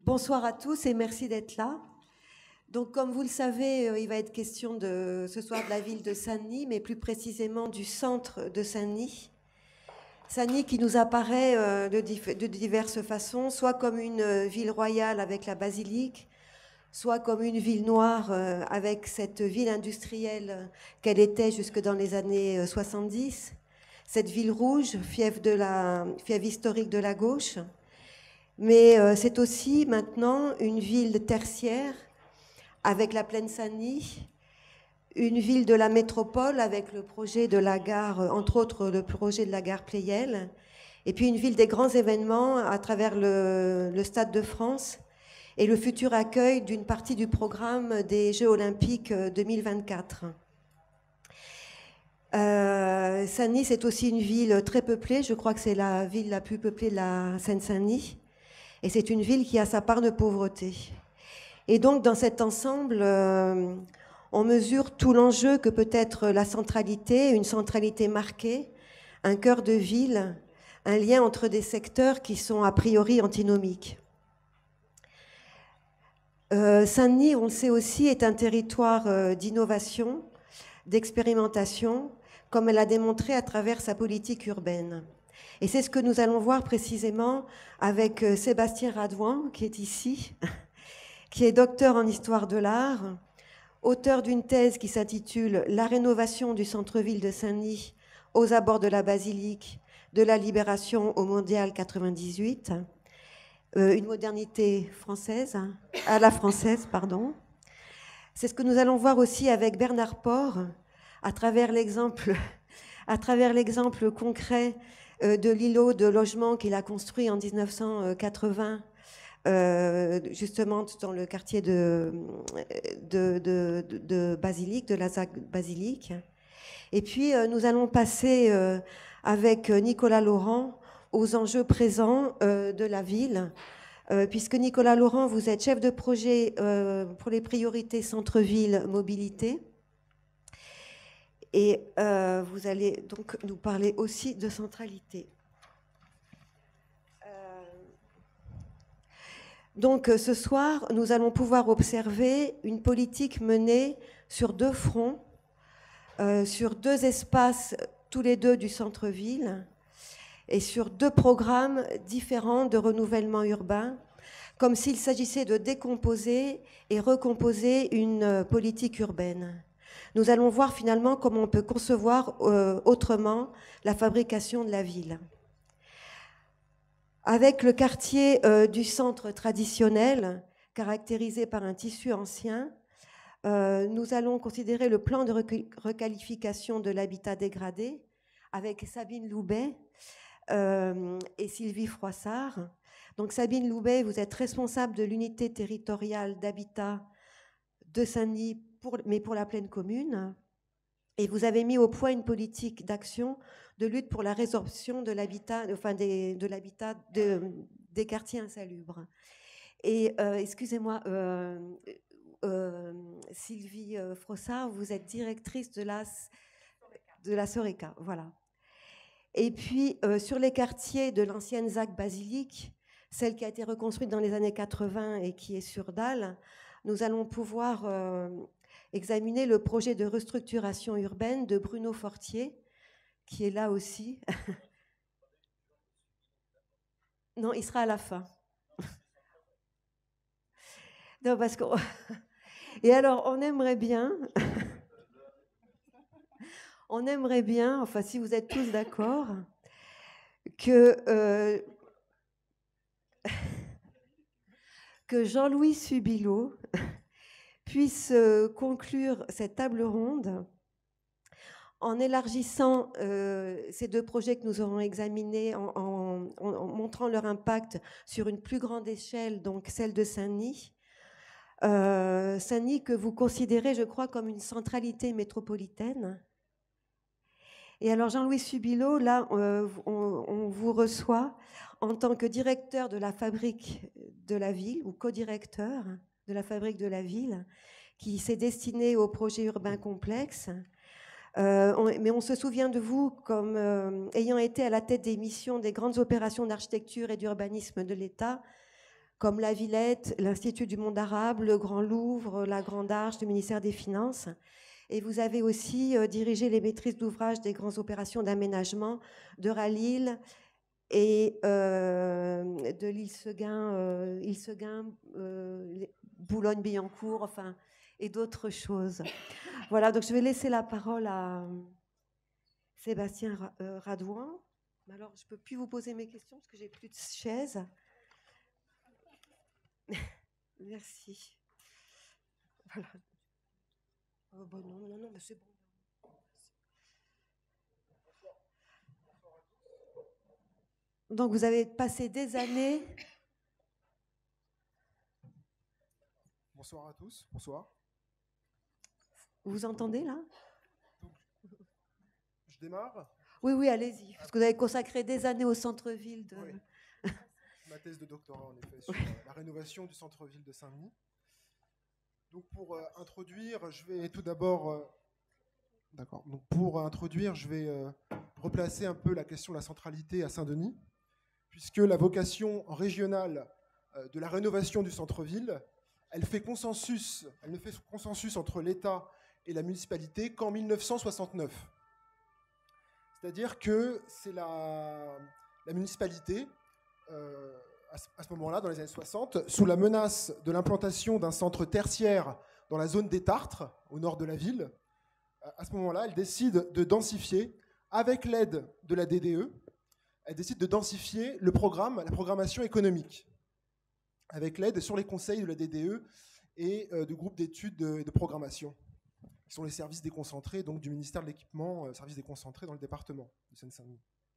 Bonsoir à tous et merci d'être là. Donc, comme vous le savez, il va être question ce soir de la ville de Saint-Denis, mais plus précisément du centre de Saint-Denis. Saint-Denis qui nous apparaît de diverses façons, soit comme une ville royale avec la basilique, soit comme une ville noire avec cette ville industrielle qu'elle était jusque dans les années 70, cette ville rouge, fief historique de la gauche. Mais c'est aussi maintenant une ville tertiaire avec la Plaine Saint-Denis, une ville de la métropole avec le projet de la gare, entre autres le projet de la gare Pleyel, et puis une ville des grands événements à travers le Stade de France et le futur accueil d'une partie du programme des Jeux olympiques 2024. Saint-Denis, c'est aussi une ville très peuplée, je crois que c'est la ville la plus peuplée de la Seine-Saint-Denis. Et c'est une ville qui a sa part de pauvreté. Et donc, dans cet ensemble, on mesure tout l'enjeu que peut être la centralité, une centralité marquée, un cœur de ville, un lien entre des secteurs qui sont a priori antinomiques. Saint-Denis, on le sait aussi, est un territoire d'innovation, d'expérimentation, comme elle a démontré à travers sa politique urbaine. Et c'est ce que nous allons voir précisément avec Sébastien Radouan, qui est ici, qui est docteur en histoire de l'art, auteur d'une thèse qui s'intitule « La rénovation du centre-ville de Saint-Denis aux abords de la basilique, de la Libération au Mondial 98 », une modernité française, à la française, pardon. C'est ce que nous allons voir aussi avec Bernard Port, à travers l'exemple concret de l'îlot de logement qu'il a construit en 1980, justement dans le quartier de Basilique, de la ZAC Basilique. Et puis, nous allons passer avec Nicolas Laurent aux enjeux présents de la ville, puisque Nicolas Laurent, vous êtes chef de projet pour les priorités centre-ville mobilité. Et vous allez donc nous parler aussi de centralité. Donc ce soir, nous allons pouvoir observer une politique menée sur deux fronts, sur deux espaces, tous les deux du centre-ville, et sur deux programmes différents de renouvellement urbain, comme s'il s'agissait de décomposer et recomposer une politique urbaine. Nous allons voir finalement comment on peut concevoir autrement la fabrication de la ville. Avec le quartier du centre traditionnel, caractérisé par un tissu ancien, nous allons considérer le plan de requalification de l'habitat dégradé avec Sabine Loubet et Sylvie Froissart. Donc Sabine Loubet, vous êtes responsable de l'unité territoriale d'habitat de Saint-Denis, mais pour la pleine commune. Et vous avez mis au point une politique d'action de lutte pour la résorption de l'habitat, enfin des quartiers insalubres. Et excusez-moi, Sylvie Froissart, vous êtes directrice de la Soreca, voilà. Et puis sur les quartiers de l'ancienne ZAC Basilique, celle qui a été reconstruite dans les années 80 et qui est sur Dalle, nous allons pouvoir examiner le projet de restructuration urbaine de Bruno Fortier, qui est là aussi. Non, il sera à la fin. Non, parce que... Et alors, on aimerait bien, enfin, si vous êtes tous d'accord, que Jean-Louis Subilo puisse conclure cette table ronde en élargissant ces deux projets que nous aurons examinés, en montrant leur impact sur une plus grande échelle, donc celle de Saint-Denis. Saint-Denis que vous considérez, je crois, comme une centralité métropolitaine. Et alors Jean-Louis Subilo, là, on vous reçoit en tant que directeur de la fabrique de la ville, ou co-directeur de la fabrique de la ville, qui s'est destiné au projet urbain complexe. Mais on se souvient de vous comme ayant été à la tête des missions des grandes opérations d'architecture et d'urbanisme de l'État, comme la Villette, l'Institut du monde arabe, le Grand Louvre, la Grande Arche du ministère des Finances. Et vous avez aussi dirigé les maîtrises d'ouvrage des grandes opérations d'aménagement de Ralil et de l'Île-Seguin, Boulogne-Billancourt, enfin, et d'autres choses. Voilà, donc je vais laisser la parole à Sébastien Radouan. Alors, je ne peux plus vous poser mes questions parce que j'ai plus de chaise. Merci. Voilà. Oh, bon, non, mais c'est bon. Donc, vous avez passé des années. Bonsoir à tous. Bonsoir. Vous entendez là? Donc, je démarre. Oui, allez-y. Parce que vous avez consacré des années au centre-ville de... Oui. Ma thèse de doctorat, en effet, sur la rénovation du centre-ville de Saint-Denis. Donc, pour introduire, je vais tout d'abord... D'accord. Donc, pour introduire, je vais replacer un peu la question de la centralité à Saint-Denis, puisque la vocation régionale de la rénovation du centre-ville, elle ne fait consensus entre l'État et la municipalité qu'en 1969. C'est-à-dire que c'est la municipalité, à ce moment-là, dans les années 60, sous la menace de l'implantation d'un centre tertiaire dans la zone des Tartres, au nord de la ville, à ce moment-là, elle décide de densifier, avec l'aide de la DDE, elle décide de densifier la programmation économique, avec l'aide sur les conseils de la DDE et du groupe d'études et de programmation, qui sont les services déconcentrés donc, du ministère de l'Équipement, services déconcentrés dans le département de Seine-Saint-Denis.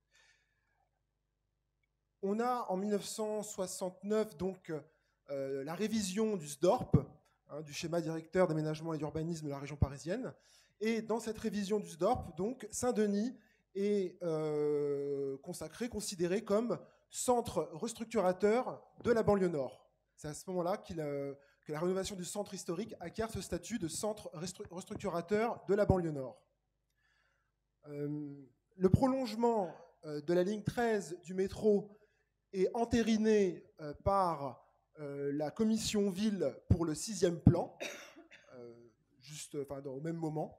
On a en 1969 donc la révision du SDORP, du schéma directeur d'aménagement et d'urbanisme de la région parisienne. Et dans cette révision du SDORP, donc, Saint-Denis est considéré comme centre restructurateur de la banlieue nord. C'est à ce moment-là que la rénovation du centre historique acquiert ce statut de centre restructurateur de la banlieue nord. Le prolongement de la ligne 13 du métro est entériné par la commission ville pour le 6e plan, au même moment.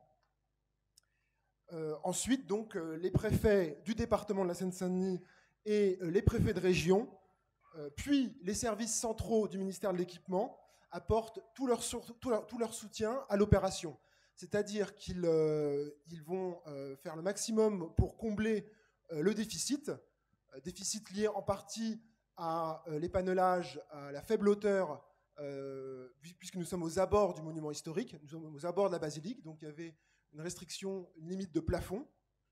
Ensuite, donc, les préfets du département de la Seine-Saint-Denis et les préfets de région, puis les services centraux du ministère de l'Équipement, apportent tout leur soutien à l'opération. C'est-à-dire qu'ils vont faire le maximum pour combler le déficit lié en partie à l'épanelage, à la faible hauteur, puisque nous sommes aux abords du monument historique, nous sommes aux abords de la basilique, donc il y avait une restriction, une limite de plafond.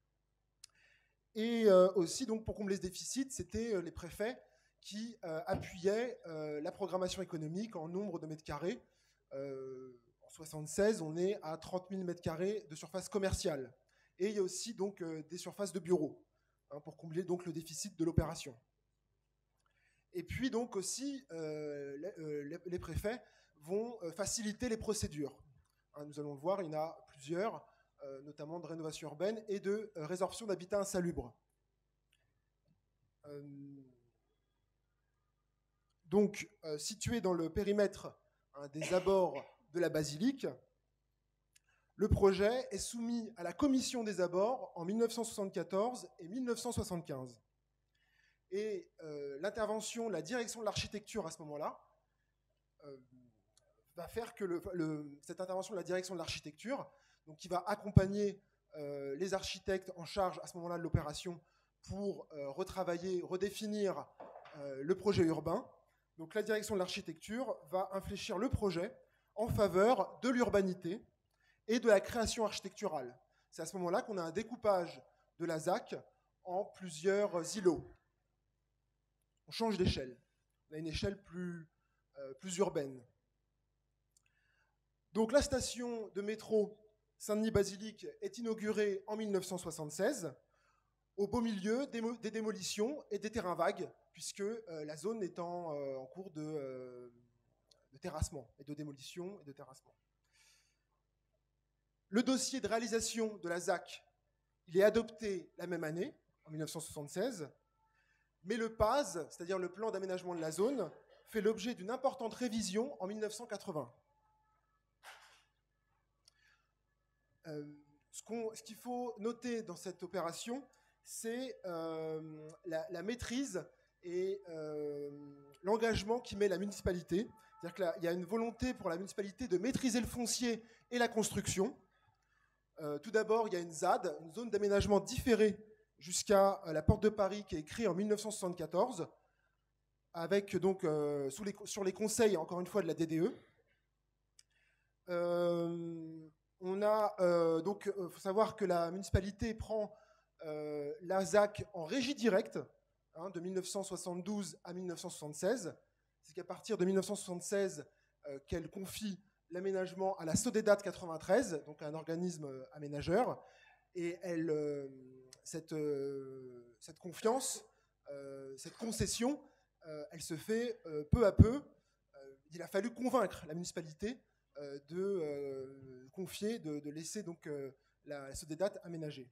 Et aussi, donc, pour combler ce déficit, c'était les préfets qui appuyaient la programmation économique en nombre de mètres carrés. En 1976, on est à 30 000 mètres carrés de surface commerciale. Et il y a aussi donc, des surfaces de bureaux, pour combler donc, le déficit de l'opération. Et puis donc aussi, les préfets vont faciliter les procédures. Nous allons le voir, il y en a plusieurs, notamment de rénovation urbaine et de résorption d'habitat insalubre. Donc, situé dans le périmètre des abords de la basilique, le projet est soumis à la commission des abords en 1974 et 1975. Et l'intervention de la direction de l'architecture à ce moment-là va faire que cette intervention de la direction de l'architecture, donc qui va accompagner les architectes en charge à ce moment-là de l'opération pour retravailler, redéfinir le projet urbain. Donc la direction de l'architecture va infléchir le projet en faveur de l'urbanité et de la création architecturale. C'est à ce moment-là qu'on a un découpage de la ZAC en plusieurs îlots. On change d'échelle. On a une échelle plus urbaine. Donc la station de métro Saint-Denis-Basilique est inaugurée en 1976, au beau milieu des démolitions et des terrains vagues, puisque la zone est en cours de terrassement, et de démolition et de terrassement. Le dossier de réalisation de la ZAC, il est adopté la même année, en 1976, mais le PAS, c'est-à-dire le plan d'aménagement de la zone, fait l'objet d'une importante révision en 1980. Ce qu'il faut noter dans cette opération, c'est la maîtrise et l'engagement qu'y met la municipalité. C'est-à-dire qu'il y a une volonté pour la municipalité de maîtriser le foncier et la construction. Tout d'abord, il y a une ZAD, une zone d'aménagement différée, jusqu'à la Porte de Paris, qui est créée en 1974, avec donc sur les conseils, encore une fois, de la DDE. On a donc, faut savoir que la municipalité prend la ZAC en régie directe, de 1972 à 1976. C'est qu'à partir de 1976 qu'elle confie l'aménagement à la Sodedat 93, donc un organisme aménageur, et cette confiance, cette concession, elle se fait peu à peu. Il a fallu convaincre la municipalité de confier, de laisser donc la Sodedat aménager.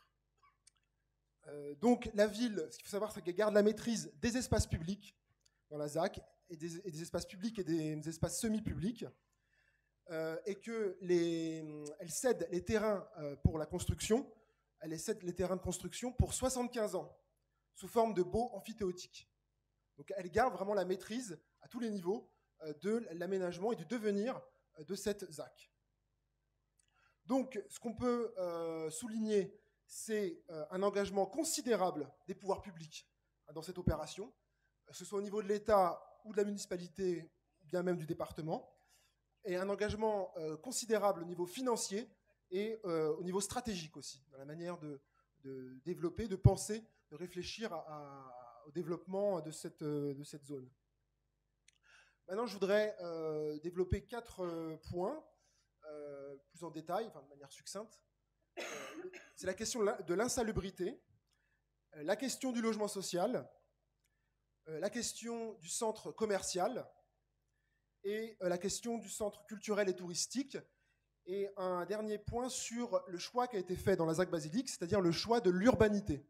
Donc la ville, ce qu'il faut savoir, c'est qu'elle garde la maîtrise des espaces publics dans la ZAC, et des espaces publics et des espaces semi-publics, et qu'elle cède les terrains pour la construction, elle cède les terrains de construction pour 75 ans, sous forme de baux amphithéotiques. Donc elle garde vraiment la maîtrise à tous les niveaux de l'aménagement et du devenir de cette ZAC. Donc ce qu'on peut souligner, c'est un engagement considérable des pouvoirs publics dans cette opération, que ce soit au niveau de l'État ou de la municipalité, ou bien même du département, et un engagement considérable au niveau financier et au niveau stratégique aussi, dans la manière de développer, de penser, de réfléchir au développement de cette zone. Maintenant, je voudrais développer 4 points, plus en détail, enfin de manière succincte. C'est la question de l'insalubrité, la question du logement social, la question du centre commercial et la question du centre culturel et touristique, et un dernier point sur le choix qui a été fait dans la ZAC Basilique, c'est-à-dire le choix de l'urbanité.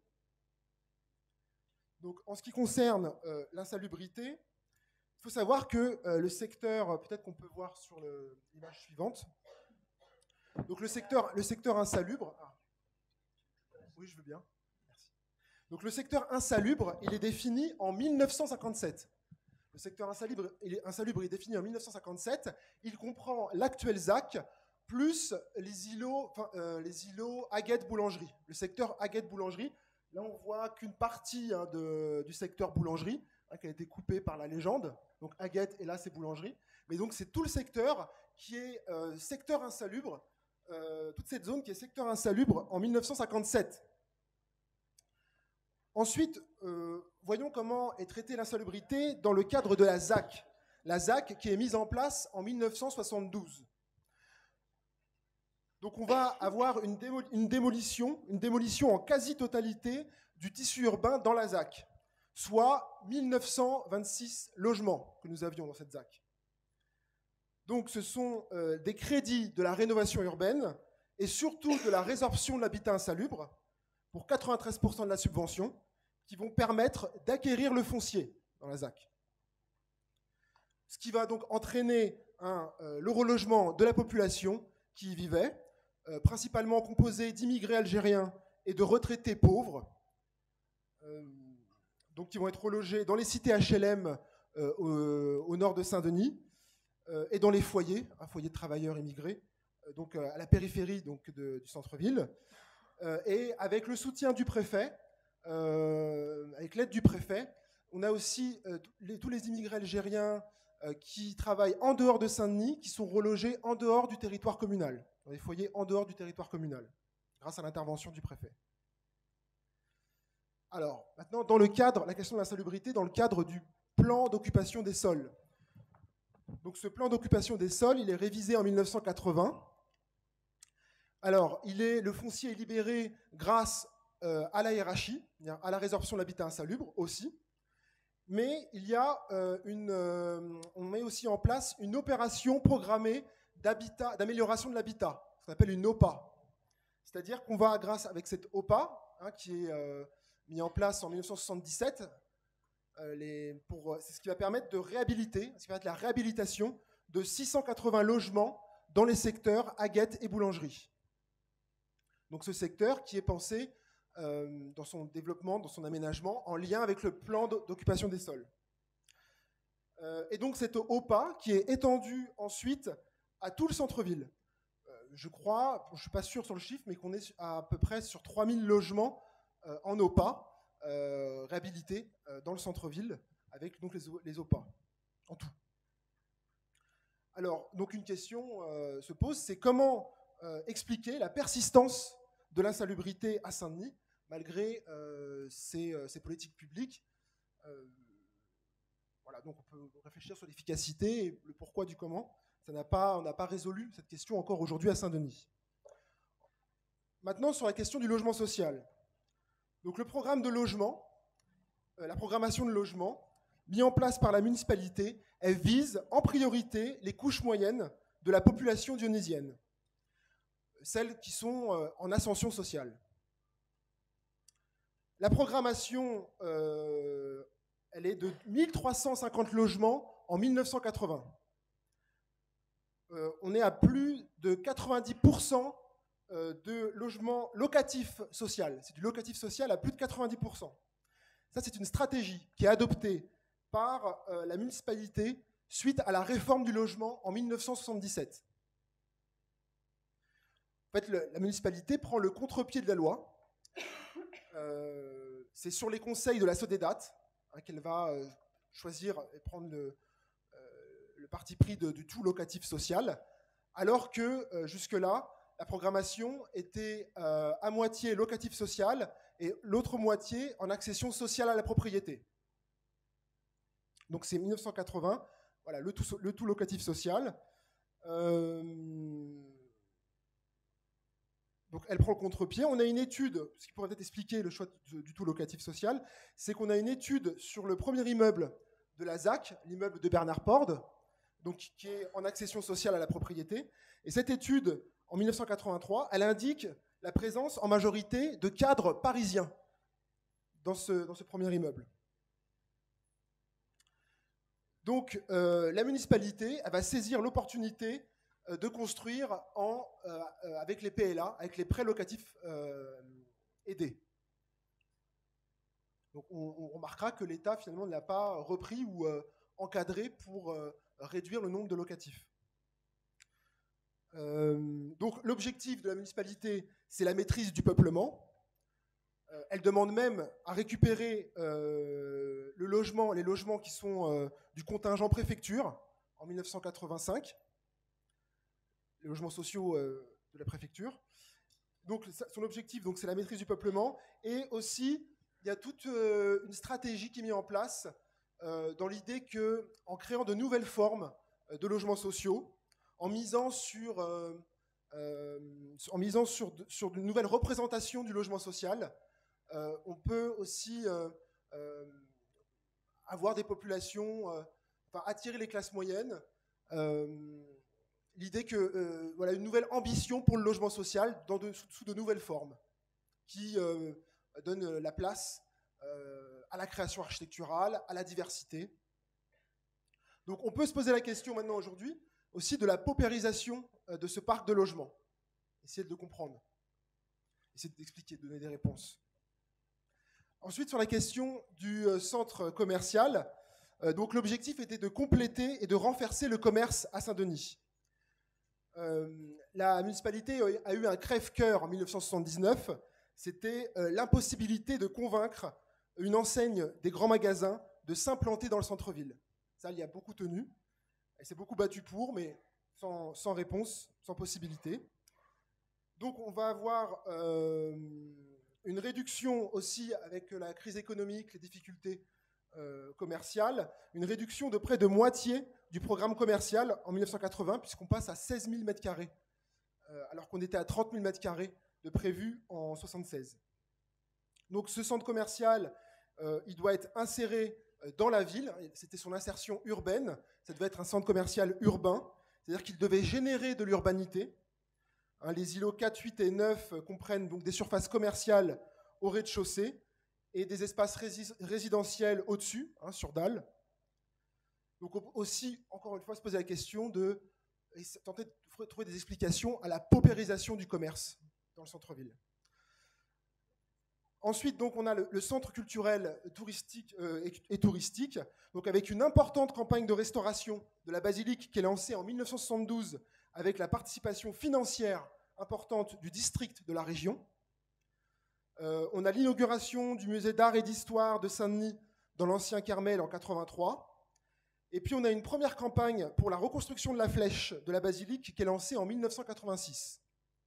Donc, en ce qui concerne l'insalubrité, il faut savoir que le secteur, peut-être qu'on peut voir sur l'image suivante, donc le secteur insalubre. Oui, je veux bien. Merci. Donc le secteur insalubre, il est défini en 1957. Le secteur insalubre est défini en 1957. Il comprend l'actuel ZAC plus les îlots Aguette-Boulangerie. Le secteur Aguette-Boulangerie, là on voit qu'une partie du secteur boulangerie qui a été coupée par la légende. Donc Aguette et là c'est boulangerie. Mais donc c'est tout le secteur qui est secteur insalubre, toute cette zone qui est secteur insalubre en 1957. Ensuite, voyons comment est traitée l'insalubrité dans le cadre de la ZAC. La ZAC qui est mise en place en 1972. Donc on va avoir une démolition en quasi-totalité du tissu urbain dans la ZAC, soit 1926 logements que nous avions dans cette ZAC. Donc ce sont des crédits de la rénovation urbaine et surtout de la résorption de l'habitat insalubre, pour 93% de la subvention, qui vont permettre d'acquérir le foncier dans la ZAC. Ce qui va donc entraîner le relogement de la population qui y vivait, principalement composée d'immigrés algériens et de retraités pauvres, donc qui vont être relogés dans les cités HLM au nord de Saint-Denis, et dans les foyers, un foyer de travailleurs immigrés, donc à la périphérie donc, du centre-ville. Et avec le soutien du préfet, avec l'aide du préfet, on a aussi tous les immigrés algériens qui travaillent en dehors de Saint-Denis, qui sont relogés en dehors du territoire communal, dans les foyers en dehors du territoire communal, grâce à l'intervention du préfet. Alors, maintenant, la question de l'insalubrité, dans le cadre du plan d'occupation des sols. Donc ce plan d'occupation des sols, il est révisé en 1980. Alors, le foncier est libéré grâce à la hiérarchie, à la résorption de l'habitat insalubre aussi, mais il y a on met aussi en place une opération programmée d'amélioration de l'habitat, ce qu'on appelle une OPA. C'est-à-dire qu'on va, avec cette OPA, qui est mise en place en 1977, C'est ce qui va permettre de réhabiliter, ce qui va être la réhabilitation de 680 logements dans les secteurs Aguette et Boulangerie. Donc ce secteur qui est pensé dans son développement, dans son aménagement, en lien avec le plan d'occupation des sols. Et donc cette OPA qui est étendue ensuite à tout le centre-ville. Je crois, je ne suis pas sûr sur le chiffre, mais qu'on est à peu près sur 3000 logements en OPA réhabilités dans le centre-ville avec donc les OPA en tout. Alors, donc une question se pose, c'est comment expliquer la persistance de l'insalubrité à Saint-Denis malgré ces politiques publiques. Voilà, donc on peut réfléchir sur l'efficacité et le pourquoi du comment. On n'a pas résolu cette question encore aujourd'hui à Saint-Denis. Maintenant, sur la question du logement social. Donc le programme de logement, la programmation de logement, mis en place par la municipalité, elle vise en priorité les couches moyennes de la population dionysienne, celles qui sont en ascension sociale. La programmation, elle est de 1350 logements en 1980. On est à plus de 90% de logements locatifs social. C'est du locatif social à plus de 90%. Ça, c'est une stratégie qui est adoptée par la municipalité suite à la réforme du logement en 1977. En fait, la municipalité prend le contre-pied de la loi. C'est sur les conseils de la Sodedat qu'elle va choisir et prendre le parti pris du tout locatif social, alors que jusque-là, la programmation était à moitié locatif social et l'autre moitié en accession sociale à la propriété. Donc c'est 1980, voilà, le tout locatif social. Donc elle prend le contre-pied. On a une étude, ce qui pourrait peut-être expliquer le choix du tout locatif social, c'est qu'on a une étude sur le premier immeuble de la ZAC, l'immeuble de Bernard Porde, donc qui est en accession sociale à la propriété. Et cette étude, en 1983, elle indique la présence en majorité de cadres parisiens dans ce premier immeuble. Donc la municipalité, elle va saisir l'opportunité de construire avec les PLA, avec les prêts locatifs aidés. Donc on remarquera que l'État finalement ne l'a pas repris ou encadré pour réduire le nombre de locatifs. Donc l'objectif de la municipalité, c'est la maîtrise du peuplement. Elle demande même à récupérer les logements qui sont du contingent préfecture en 1985, les logements sociaux de la préfecture. Donc son objectif, donc, c'est la maîtrise du peuplement, et aussi il y a toute une stratégie qui est mise en place dans l'idée qu'en créant de nouvelles formes de logements sociaux, en misant sur de nouvelles représentations du logement social, on peut aussi avoir des populations, attirer les classes moyennes. L'idée que voilà, une nouvelle ambition pour le logement social sous de nouvelles formes qui donnent la place à la création architecturale, à la diversité. Donc on peut se poser la question maintenant aujourd'hui aussi de la paupérisation de ce parc de logements. Essayer de le comprendre, essayer d'expliquer, de donner des réponses. Ensuite, sur la question du centre commercial, donc l'objectif était de compléter et de renforcer le commerce à Saint-Denis. La municipalité a eu un crève-cœur en 1979, c'était l'impossibilité de convaincre une enseigne des grands magasins de s'implanter dans le centre-ville. Ça, il y a beaucoup tenu, elle s'est beaucoup battue pour, mais sans réponse, sans possibilité. Donc on va avoir une réduction aussi avec la crise économique, les difficultés commerciales, une réduction de près de moitié du programme commercial en 1980, puisqu'on passe à 16 000 m², alors qu'on était à 30 000 m² de prévu en 1976. Donc ce centre commercial, il doit être inséré dans la ville, c'était son insertion urbaine, ça devait être un centre commercial urbain, c'est-à-dire qu'il devait générer de l'urbanité. Les îlots 4, 8 et 9 comprennent donc des surfaces commerciales au rez-de-chaussée et des espaces résidentiels au-dessus, hein, sur dalles. Donc aussi, encore une fois, se poser la question de tenter de trouver des explications à la paupérisation du commerce dans le centre-ville. Ensuite, donc, on a le centre culturel touristique et touristique, donc avec une importante campagne de restauration de la basilique qui est lancée en 1972 avec la participation financière importante du district de la région. On a l'inauguration du musée d'art et d'histoire de Saint-Denis dans l'ancien Carmel en 1983. Et puis on a une première campagne pour la reconstruction de la flèche de la basilique qui est lancée en 1986.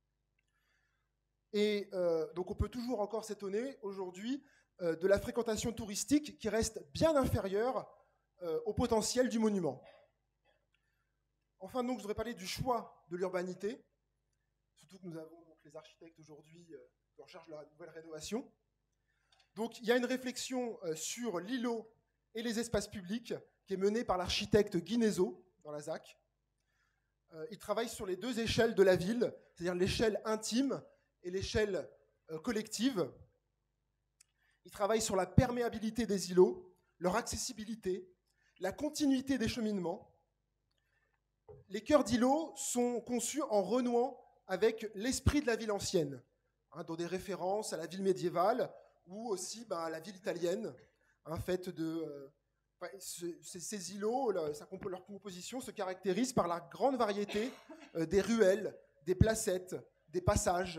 Et donc on peut toujours encore s'étonner aujourd'hui de la fréquentation touristique qui reste bien inférieure au potentiel du monument. Enfin donc je voudrais parler du choix de l'urbanité, surtout que nous avons donc les architectes aujourd'hui qui en charge de la nouvelle rénovation. Donc il y a une réflexion sur l'îlot et les espaces publics qui est menée par l'architecte Guy Nézot dans la ZAC. Il travaille sur les deux échelles de la ville, c'est-à-dire l'échelle intime et l'échelle collective. Il travaille sur la perméabilité des îlots, leur accessibilité, la continuité des cheminements. Les cœurs d'îlots sont conçus en renouant avec l'esprit de la ville ancienne, hein, dans des références à la ville médiévale ou aussi à la ville italienne, hein, faite de... Ces îlots, leur composition se caractérise par la grande variété des ruelles, des placettes, des passages.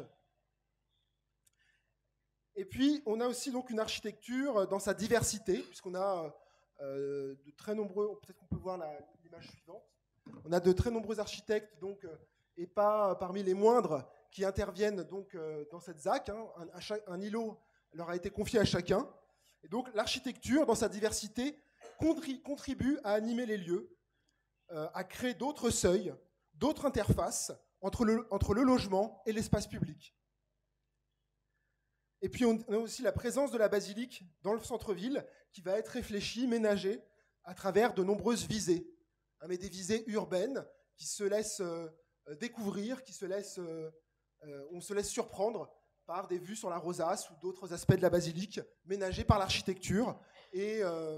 Et puis, on a aussi donc une architecture dans sa diversité, puisqu'on a de très nombreux, peut-être qu'on peut voir l'image suivante, on a de très nombreux architectes, donc, et pas parmi les moindres, qui interviennent donc, dans cette ZAC. Hein, un îlot leur a été confié à chacun. Et donc, l'architecture, dans sa diversité, contribue à animer les lieux, à créer d'autres seuils, d'autres interfaces entre le logement et l'espace public. Et puis on a aussi la présence de la basilique dans le centre-ville qui va être réfléchie, ménagée à travers de nombreuses visées, hein, mais des visées urbaines qui se laissent découvrir, on se laisse surprendre par des vues sur la rosace ou d'autres aspects de la basilique ménagés par l'architecture et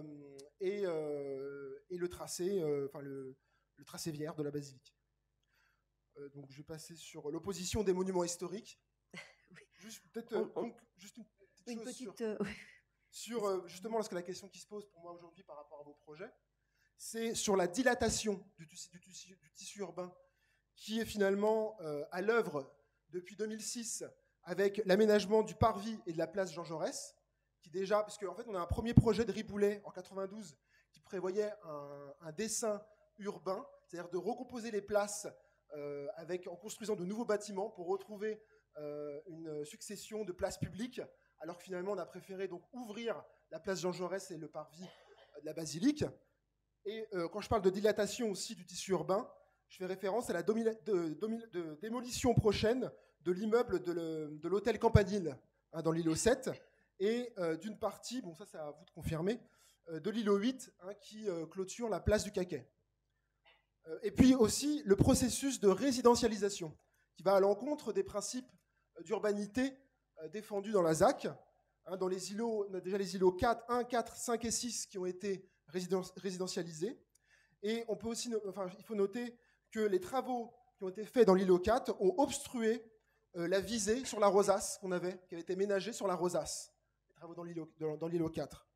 le tracé, le tracé viaire de la basilique. Donc je vais passer sur l'opposition des monuments historiques. Oui. Juste peut-être juste une petite chose sur justement parce que la question qui se pose pour moi aujourd'hui par rapport à vos projets, c'est sur la dilatation du tissu urbain qui est finalement à l'œuvre depuis 2006 avec l'aménagement du parvis et de la place Jean Jaurès, qui déjà, parce qu'en fait on a un premier projet de Riboulet en 92 qui prévoyait un dessin urbain, c'est-à-dire de recomposer les places en construisant de nouveaux bâtiments pour retrouver une succession de places publiques, alors que finalement on a préféré donc ouvrir la place Jean Jaurès et le parvis de la basilique. Et quand je parle de dilatation aussi du tissu urbain, je fais référence à la démolition prochaine de l'immeuble de l'hôtel Campanile, hein, dans l'îlot 7, et d'une partie, bon ça c'est à vous de confirmer, de l'îlot 8, hein, qui clôture la place du Caquet. Et puis aussi le processus de résidentialisation, qui va à l'encontre des principes d'urbanité défendus dans la ZAC. Hein, dans les îlots, on a déjà les îlots 1, 4, 5 et 6 qui ont été résidentialisés. Et on peut aussi, il faut noter que les travaux qui ont été faits dans l'îlot 4 ont obstrué la visée sur la rosace qui avait été ménagée sur la rosace. Les travaux dans l'îlot 4.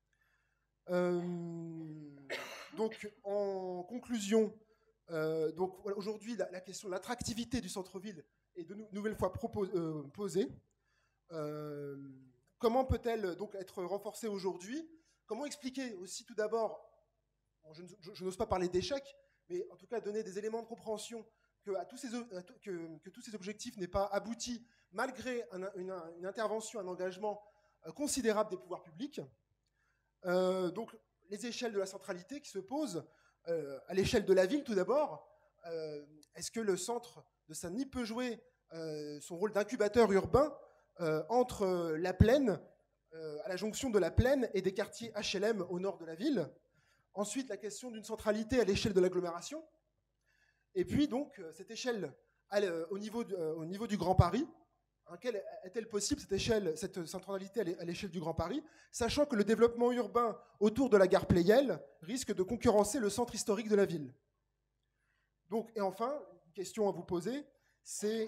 Donc, en conclusion, donc, voilà, aujourd'hui, la question de l'attractivité du centre-ville est de nouvelle fois posée. Comment peut-elle donc être renforcée aujourd'hui? Comment expliquer aussi tout d'abord, bon, je n'ose pas parler d'échec, mais en tout cas donner des éléments de compréhension que tous ces objectifs n'aient pas abouti malgré une intervention, un engagement considérable des pouvoirs publics. Donc les échelles de la centralité qui se posent à l'échelle de la ville tout d'abord. Est-ce que le centre de Saint-Denis peut jouer son rôle d'incubateur urbain entre la plaine, à la jonction de la plaine et des quartiers HLM au nord de la ville? Ensuite, la question d'une centralité à l'échelle de l'agglomération. Et puis donc cette échelle au niveau du Grand Paris, Quelle est-elle possible, cette centralité à l'échelle du Grand Paris, sachant que le développement urbain autour de la gare Pleyel risque de concurrencer le centre historique de la ville? Donc, et enfin, une question à vous poser, c'est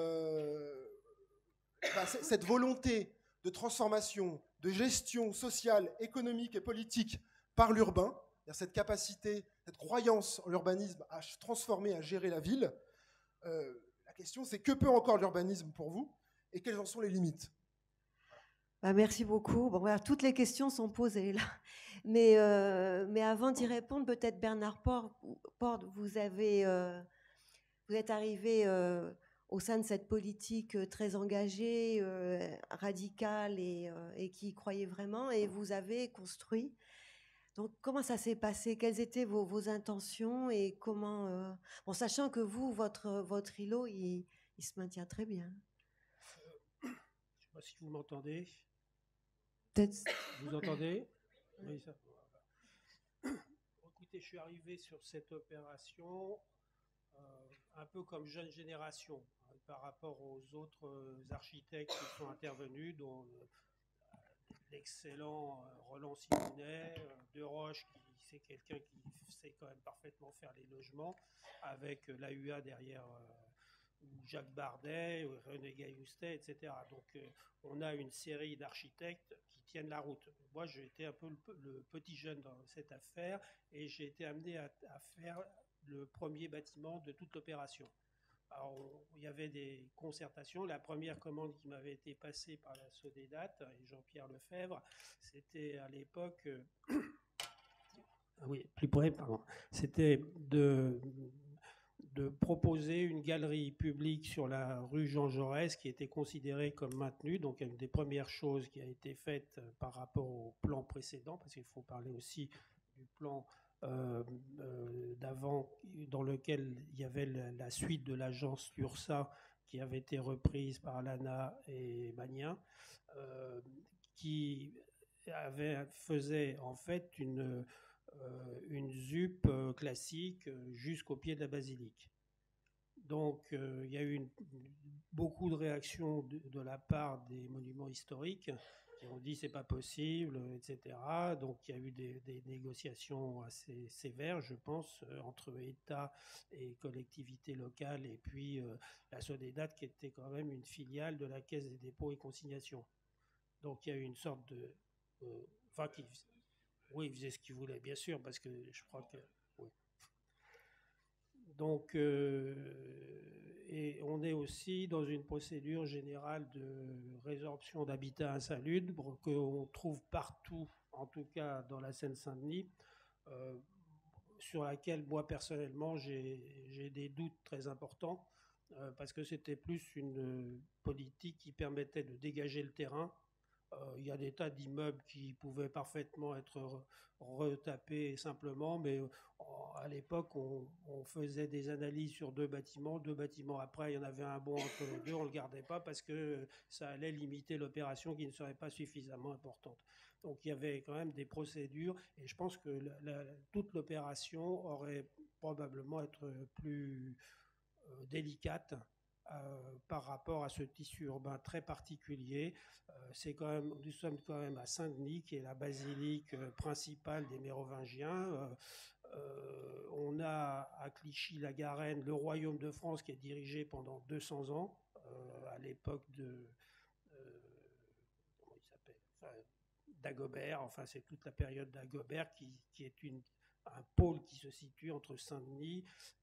cette volonté de transformation, de gestion sociale, économique et politique par l'urbain, cette capacité, cette croyance en l'urbanisme à transformer, à gérer la ville. La question, c'est que peut encore l'urbanisme pour vous et quelles en sont les limites? Merci beaucoup. Bon, voilà, toutes les questions sont posées là. Mais avant d'y répondre, peut-être Bernard Port, vous êtes arrivé au sein de cette politique très engagée, radicale et qui y croyait vraiment, et vous avez construit. Donc, comment ça s'est passé? Quelles étaient vos intentions et comment bon, sachant que vous, votre îlot, il se maintient très bien. Je ne sais pas si vous m'entendez. Peut-être. Vous entendez? Oui, ça. Écoutez, je suis arrivé sur cette opération un peu comme jeune génération par rapport aux autres architectes qui sont intervenus, dont l'excellent Roland Simonet, De Roche, qui c'est quelqu'un qui sait quand même parfaitement faire les logements, avec l'AUA derrière, ou Jacques Bardet, René Gailloustet, etc. Donc on a une série d'architectes qui tiennent la route. Moi, j'ai été un peu le petit jeune dans cette affaire et j'ai été amené à faire le premier bâtiment de toute l'opération. Alors, il y avait des concertations. La première commande qui m'avait été passée par la Sodedat et Jean-Pierre Lefebvre, c'était à l'époque... oui, plus près, pardon. C'était de proposer une galerie publique sur la rue Jean Jaurès qui était considérée comme maintenue. Donc, une des premières choses qui a été faite par rapport au plan précédent, parce qu'il faut parler aussi du plan d'avant, dans lequel il y avait la suite de l'agence URSA qui avait été reprise par l'ANA et Magnin, qui faisait en fait une ZUP classique jusqu'au pied de la basilique. Donc il y a eu beaucoup de réactions de la part des monuments historiques qui ont dit c'est pas possible, etc. Donc il y a eu des négociations assez sévères, je pense, entre État et collectivités locales, et puis la Sodedat qui était quand même une filiale de la Caisse des dépôts et consignations. Donc il y a eu une sorte de... oui, il faisait ce qu'il voulait, bien sûr, parce que je crois que... Oui. Donc, et on est aussi dans une procédure générale de résorption d'habitat insalubre qu'on trouve partout, en tout cas dans la Seine-Saint-Denis, sur laquelle moi personnellement j'ai des doutes très importants, parce que c'était plus une politique qui permettait de dégager le terrain. Il y a des tas d'immeubles qui pouvaient parfaitement être retapés simplement, mais à l'époque, on faisait des analyses sur deux bâtiments. Deux bâtiments après, il y en avait un bon entre les deux, on ne le gardait pas parce que ça allait limiter l'opération qui ne serait pas suffisamment importante. Donc il y avait quand même des procédures, et je pense que toute l'opération aurait probablement être plus délicate par rapport à ce tissu urbain très particulier. Nous sommes quand même à Saint-Denis, qui est la basilique principale des Mérovingiens. On a à Clichy-la-Garenne le royaume de France qui est dirigé pendant 200 ans, à l'époque de... comment il s'appelle, Dagobert, enfin c'est toute la période d'Agobert qui est un pôle qui se situe entre Saint-Denis,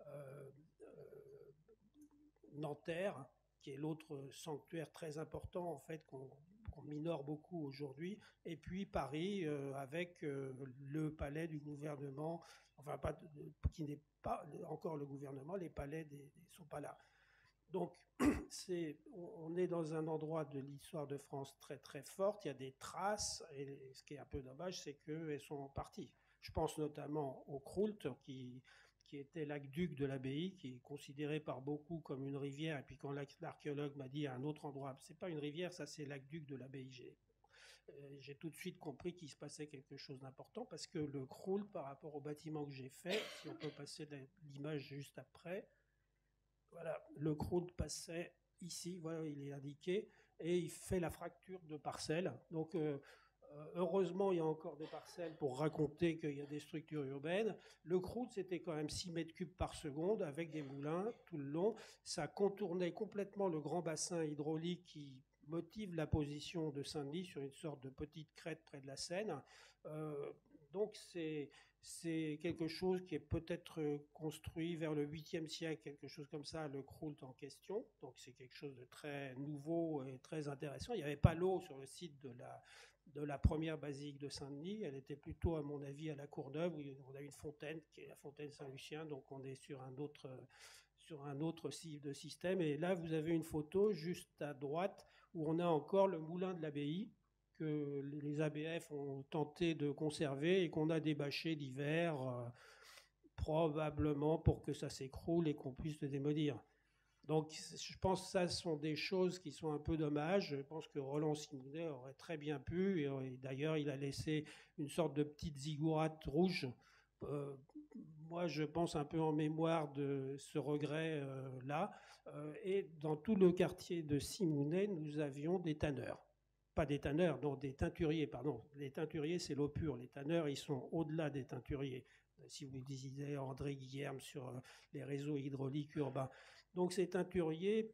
Nanterre, qui est l'autre sanctuaire très important en fait qu'on minore beaucoup aujourd'hui, et puis Paris avec le palais du gouvernement, enfin pas qui n'est pas encore le gouvernement, les palais ne sont pas là. Donc on est dans un endroit de l'histoire de France très très forte, il y a des traces, et ce qui est un peu dommage, c'est qu'elles sont en partie. Je pense notamment au Croult, qui était l'aqueduc de l'abbaye, qui est considéré par beaucoup comme une rivière. Et puis quand l'archéologue m'a dit à un autre endroit, c'est pas une rivière, ça c'est l'aqueduc de l'abbaye, j'ai tout de suite compris qu'il se passait quelque chose d'important, parce que le Croult, par rapport au bâtiment que j'ai fait, si on peut passer l'image juste après, voilà, le Croult passait ici, voilà, il est indiqué, et il fait la fracture de parcelles. Donc, heureusement, il y a encore des parcelles pour raconter qu'il y a des structures urbaines. Le Crous, c'était quand même 6 mètres cubes par seconde avec des moulins tout le long. Ça contournait complètement le grand bassin hydraulique qui motive la position de Saint-Denis sur une sorte de petite crête près de la Seine. Donc c'est quelque chose qui est peut-être construit vers le 8e siècle, quelque chose comme ça, le Crous en question. Donc c'est quelque chose de très nouveau et très intéressant. Il n'y avait pas l'eau sur le site de la première basilique de Saint-Denis. Elle était plutôt, à mon avis, à la Courneuve, où on a une fontaine, qui est la fontaine Saint-Lucien, donc on est sur un autre système. Et là, vous avez une photo juste à droite, où on a encore le moulin de l'abbaye, que les ABF ont tenté de conserver et qu'on a débâché d'hiver, probablement pour que ça s'écroule et qu'on puisse le démolir. Donc je pense que ça sont des choses qui sont un peu dommages. Je pense que Roland Simounet aurait très bien pu, et d'ailleurs il a laissé une sorte de petite ziggourate rouge. Moi je pense un peu en mémoire de ce regret-là. Et dans tout le quartier de Simounet, nous avions des tanneurs. Pas des tanneurs, non, des teinturiers, pardon. Les teinturiers, c'est l'eau pure. Les tanneurs, ils sont au-delà des teinturiers. Si vous lisez André Guillerme sur les réseaux hydrauliques urbains. Donc ces teinturiers,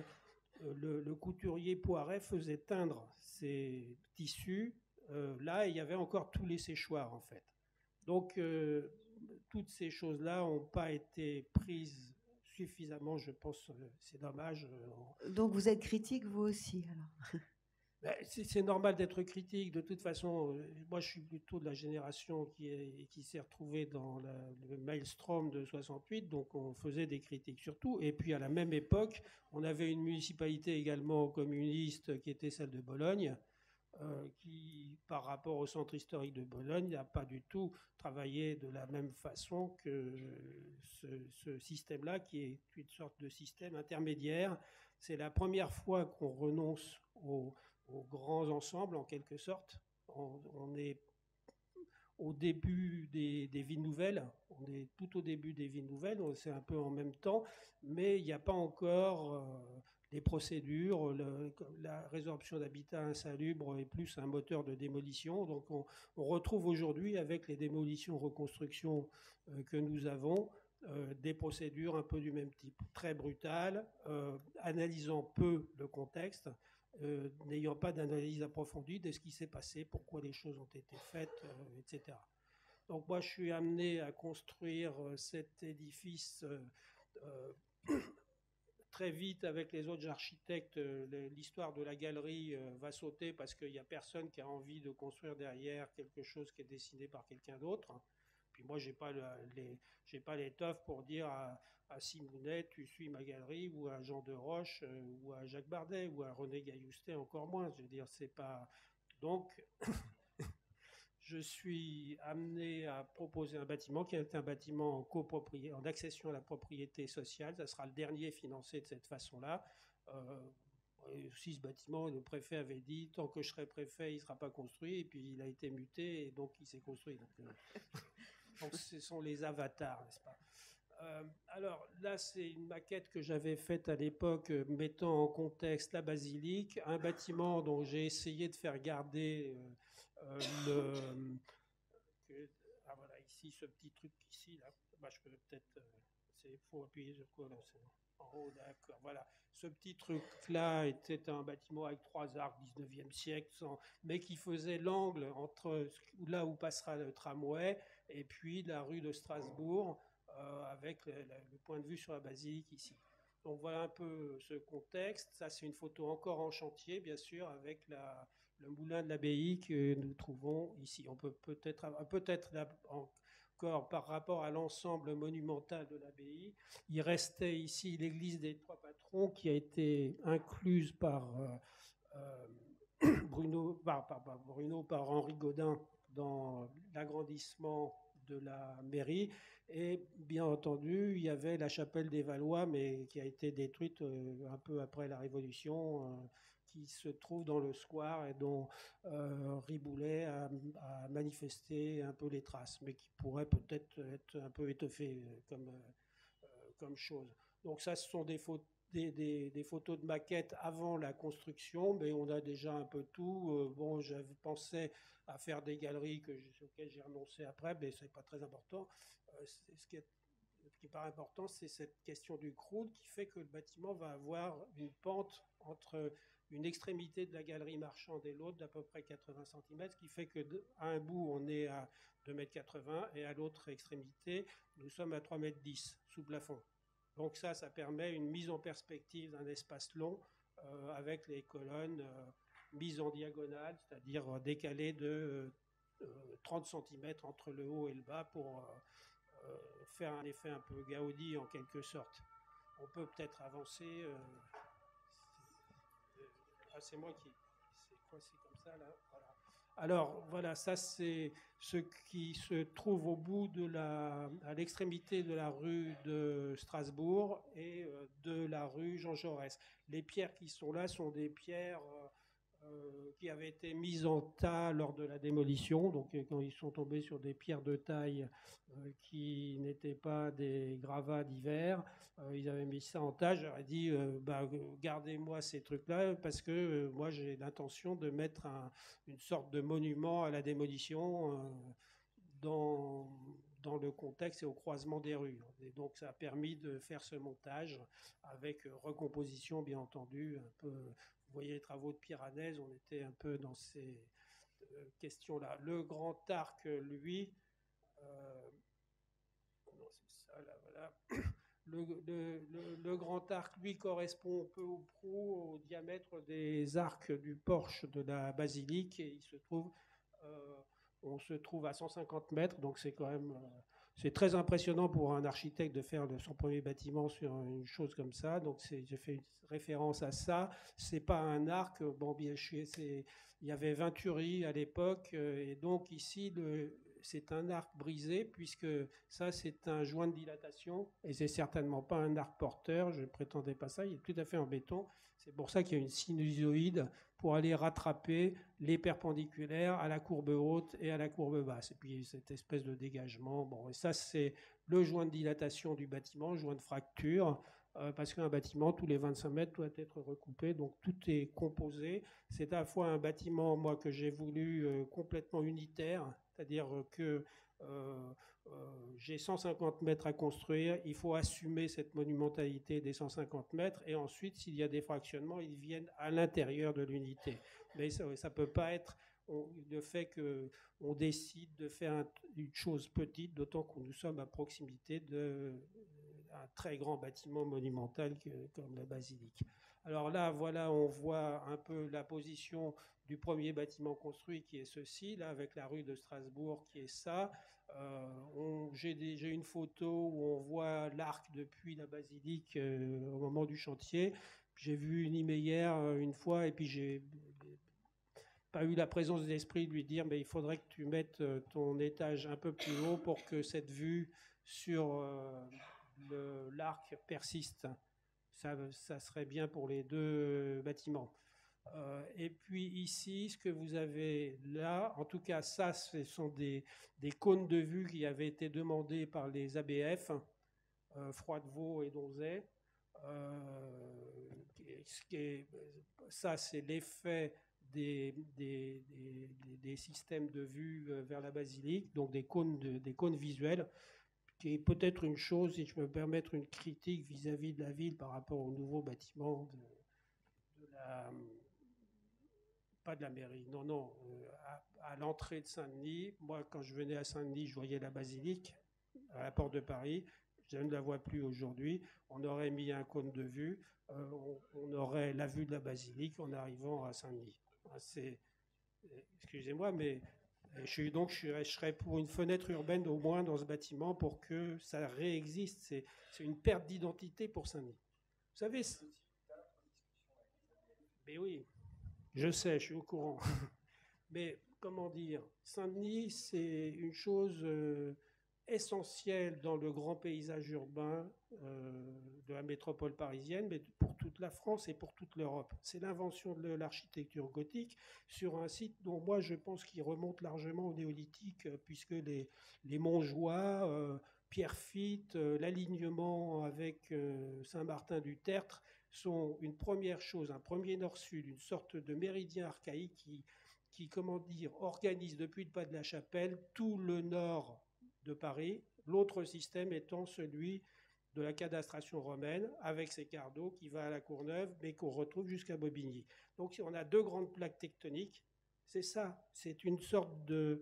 le couturier Poiret faisait teindre ces tissus. Là, il y avait encore tous les séchoirs, en fait. Donc toutes ces choses-là n'ont pas été prises suffisamment, je pense, c'est dommage. Donc vous êtes critique, vous aussi, alors? C'est normal d'être critique. De toute façon, moi, je suis plutôt de la génération qui s'est retrouvée dans le maelstrom de 68, donc on faisait des critiques surtout. Et puis, à la même époque, on avait une municipalité également communiste qui était celle de Bologne, qui, par rapport au centre historique de Bologne, n'a pas du tout travaillé de la même façon que ce système-là, qui est une sorte de système intermédiaire. C'est la première fois qu'on renonce aux grands ensembles, en quelque sorte. On est au début des villes nouvelles, on est tout au début des villes nouvelles, c'est un peu en même temps, mais il n'y a pas encore les procédures, la résorption d'habitat insalubre est plus un moteur de démolition. Donc on retrouve aujourd'hui, avec les démolitions reconstructions que nous avons, des procédures un peu du même type, très brutales, analysant peu le contexte, n'ayant pas d'analyse approfondie de ce qui s'est passé, pourquoi les choses ont été faites, etc. Donc moi, je suis amené à construire cet édifice très vite avec les autres architectes. L'histoire de la galerie va sauter parce qu'il n'y a personne qui a envie de construire derrière quelque chose qui est dessiné par quelqu'un d'autre. Puis moi, j'ai pas l'étoffe pour dire à Simounet, tu suis ma galerie, ou à Jean de Roche, ou à Jacques Bardet, ou à René Gailloustet, encore moins. Je veux dire, c'est pas... Donc, je suis amené à proposer un bâtiment qui est un bâtiment en accession à la propriété sociale. Ça sera le dernier financé de cette façon-là. Et aussi, ce bâtiment, le préfet avait dit, tant que je serai préfet, il ne sera pas construit. Et puis, il a été muté, et donc il s'est construit. Donc, ce sont les avatars, n'est-ce pas? Alors là, c'est une maquette que j'avais faite à l'époque, mettant en contexte la basilique, un bâtiment dont j'ai essayé de faire garder voilà, ici, ce petit truc ici, là. Bah, je peux peut-être... il faut appuyer sur quoi, là, en haut, d'accord. Voilà. Ce petit truc-là était un bâtiment avec 3 arcs, 19e siècle, mais qui faisait l'angle entre là où passera le tramway et puis la rue de Strasbourg, avec le point de vue sur la basilique ici. Donc voilà un peu ce contexte. Ça, c'est une photo encore en chantier, bien sûr, avec le moulin de l'abbaye que nous trouvons ici. On peut peut-être encore par rapport à l'ensemble monumental de l'abbaye, il restait ici l'église des Trois Patrons qui a été incluse par par Henri Gaudin dans l'agrandissement de la mairie. Et bien entendu, il y avait la chapelle des Valois, mais qui a été détruite un peu après la Révolution, qui se trouve dans le square et dont Riboulet a manifesté un peu les traces, mais qui pourrait peut-être être un peu étoffé comme chose. Donc ça, ce sont des des photos de maquettes avant la construction, mais on a déjà un peu tout. Bon, j'avais pensé à faire des galeries auxquelles j'ai renoncé après, mais ce n'est pas très important. Ce qui paraît important, c'est cette question du croûte qui fait que le bâtiment va avoir une pente entre une extrémité de la galerie marchande et l'autre d'à peu près 80 cm, ce qui fait qu'à un bout, on est à 2,80 m et à l'autre extrémité, nous sommes à 3,10 m sous plafond. Donc ça permet une mise en perspective d'un espace long avec les colonnes mises en diagonale, c'est-à-dire décalées de 30 cm entre le haut et le bas pour faire un effet un peu Gaudi en quelque sorte. On peut peut-être avancer. C'est moi qui... C'est quoi? C'est comme ça, là. Voilà. Alors, voilà, ça, c'est ce qui se trouve au bout à l'extrémité de la rue de Strasbourg et de la rue Jean Jaurès. Les pierres qui sont là sont des pierres qui avaient été mises en tas lors de la démolition. Donc, quand ils sont tombés sur des pierres de taille qui n'étaient pas des gravats d'hiver, ils avaient mis ça en tas. J'aurais dit, gardez-moi ces trucs-là parce que moi, j'ai l'intention de mettre une sorte de monument à la démolition dans le contexte et au croisement des rues. Et donc, ça a permis de faire ce montage avec recomposition, bien entendu, un peu. Vous voyez les travaux de Piranèse, on était un peu dans ces questions-là. Le grand arc, lui, non, c'est ça, là, voilà. Le grand arc, lui, correspond peu ou prou au diamètre des arcs du porche de la basilique et on se trouve à 150 mètres, donc c'est quand même... c'est très impressionnant pour un architecte de faire son premier bâtiment sur une chose comme ça. Donc, j'ai fait une référence à ça. C'est pas un arc. Bon, bien sûr, il y avait Venturi à l'époque. Et donc, ici, c'est un arc brisé, puisque ça, c'est un joint de dilatation. Et c'est certainement pas un arc porteur. Je ne prétendais pas ça. Il est tout à fait en béton. C'est pour ça qu'il y a une sinusoïde pour aller rattraper les perpendiculaires à la courbe haute et à la courbe basse. Et puis cette espèce de dégagement. Bon, et ça, c'est le joint de dilatation du bâtiment, joint de fracture, parce qu'un bâtiment, tous les 25 mètres, doit être recoupé. Donc tout est composé. C'est à la fois un bâtiment, moi, que j'ai voulu complètement unitaire, c'est-à-dire que j'ai 150 mètres à construire, il faut assumer cette monumentalité des 150 mètres, et ensuite, s'il y a des fractionnements, ils viennent à l'intérieur de l'unité. Mais ça ne peut pas être le fait qu'on décide de faire une chose petite, d'autant que nous sommes à proximité d'un très grand bâtiment monumental comme la basilique. Alors là, voilà, on voit un peu la position du premier bâtiment construit qui est ceci, là, avec la rue de Strasbourg qui est ça. J'ai une photo où on voit l'arc depuis la basilique au moment du chantier. J'ai vu une Niemeyer une fois et puis j'ai pas eu la présence d'esprit de lui dire mais il faudrait que tu mettes ton étage un peu plus haut pour que cette vue sur l'arc persiste. Ça serait bien pour les deux bâtiments. Et puis ici, ce que vous avez là, en tout cas ça, ce sont des cônes de vue qui avaient été demandés par les ABF, Froidevaux et Donzet. Ça, c'est l'effet des systèmes de vue vers la basilique, donc des cônes visuels, qui est peut-être une chose, si je peux me permettre une critique vis-à-vis de la ville par rapport au nouveau bâtiment pas de la mairie, non, à l'entrée de Saint-Denis. Moi, quand je venais à Saint-Denis, je voyais la basilique à la porte de Paris. Je ne la vois plus aujourd'hui. On aurait mis un cône de vue, on aurait la vue de la basilique en arrivant à Saint-Denis. Excusez-moi, mais je serais pour une fenêtre urbaine au moins dans ce bâtiment pour que ça réexiste. C'est une perte d'identité pour Saint-Denis. Vous savez, mais oui, je sais, je suis au courant. Mais comment dire, Saint-Denis, c'est une chose essentielle dans le grand paysage urbain de la métropole parisienne, mais pour toute la France et pour toute l'Europe. C'est l'invention de l'architecture gothique sur un site dont moi je pense qu'il remonte largement au néolithique, puisque les Montjoie, Pierrefitte, l'alignement avec Saint-Martin-du-Tertre sont une première chose, un premier nord-sud, une sorte de méridien archaïque qui, comment dire, organise depuis le pas de la Chapelle tout le nord de Paris, l'autre système étant celui de la cadastration romaine, avec ses quarts d'eau qui va à la Courneuve, mais qu'on retrouve jusqu'à Bobigny. Donc on a deux grandes plaques tectoniques, c'est ça, c'est une sorte de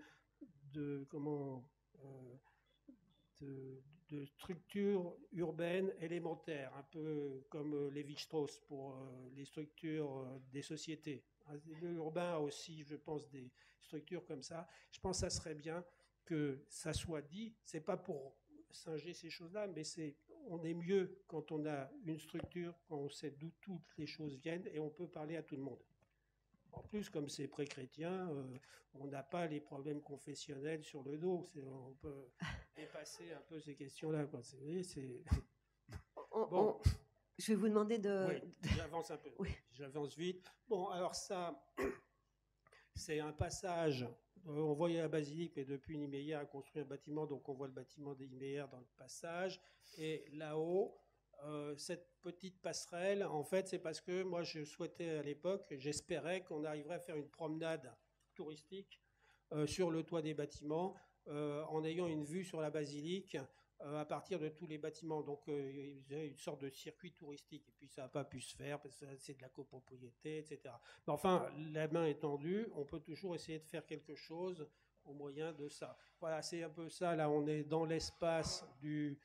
de structure urbaine élémentaire, un peu comme Lévi-Strauss pour les structures des sociétés. L'urbain a aussi, je pense, des structures comme ça. Je pense que ça serait bien que ça soit dit. C'est pas pour singer ces choses-là, mais on est mieux quand on a une structure, quand on sait d'où toutes les choses viennent et on peut parler à tout le monde. En plus, comme c'est pré-chrétien, on n'a pas les problèmes confessionnels sur le dos. On peut dépasser un peu ces questions-là. Bon. Je vais vous demander de... Oui, j'avance un peu. Oui. J'avance vite. Bon, alors ça, c'est un passage. On voyait la basilique, mais depuis Niemeyer a construit un bâtiment, donc on voit le bâtiment des Niemeyer dans le passage. Et là-haut, cette petite passerelle, en fait, c'est parce que moi, je souhaitais à l'époque, j'espérais qu'on arriverait à faire une promenade touristique sur le toit des bâtiments, en ayant une vue sur la basilique à partir de tous les bâtiments. Donc, il y a une sorte de circuit touristique. Et puis, ça n'a pas pu se faire parce que c'est de la copropriété, etc. Mais enfin, la main est tendue, on peut toujours essayer de faire quelque chose au moyen de ça. Voilà, c'est un peu ça. Là, on est dans l'espace du...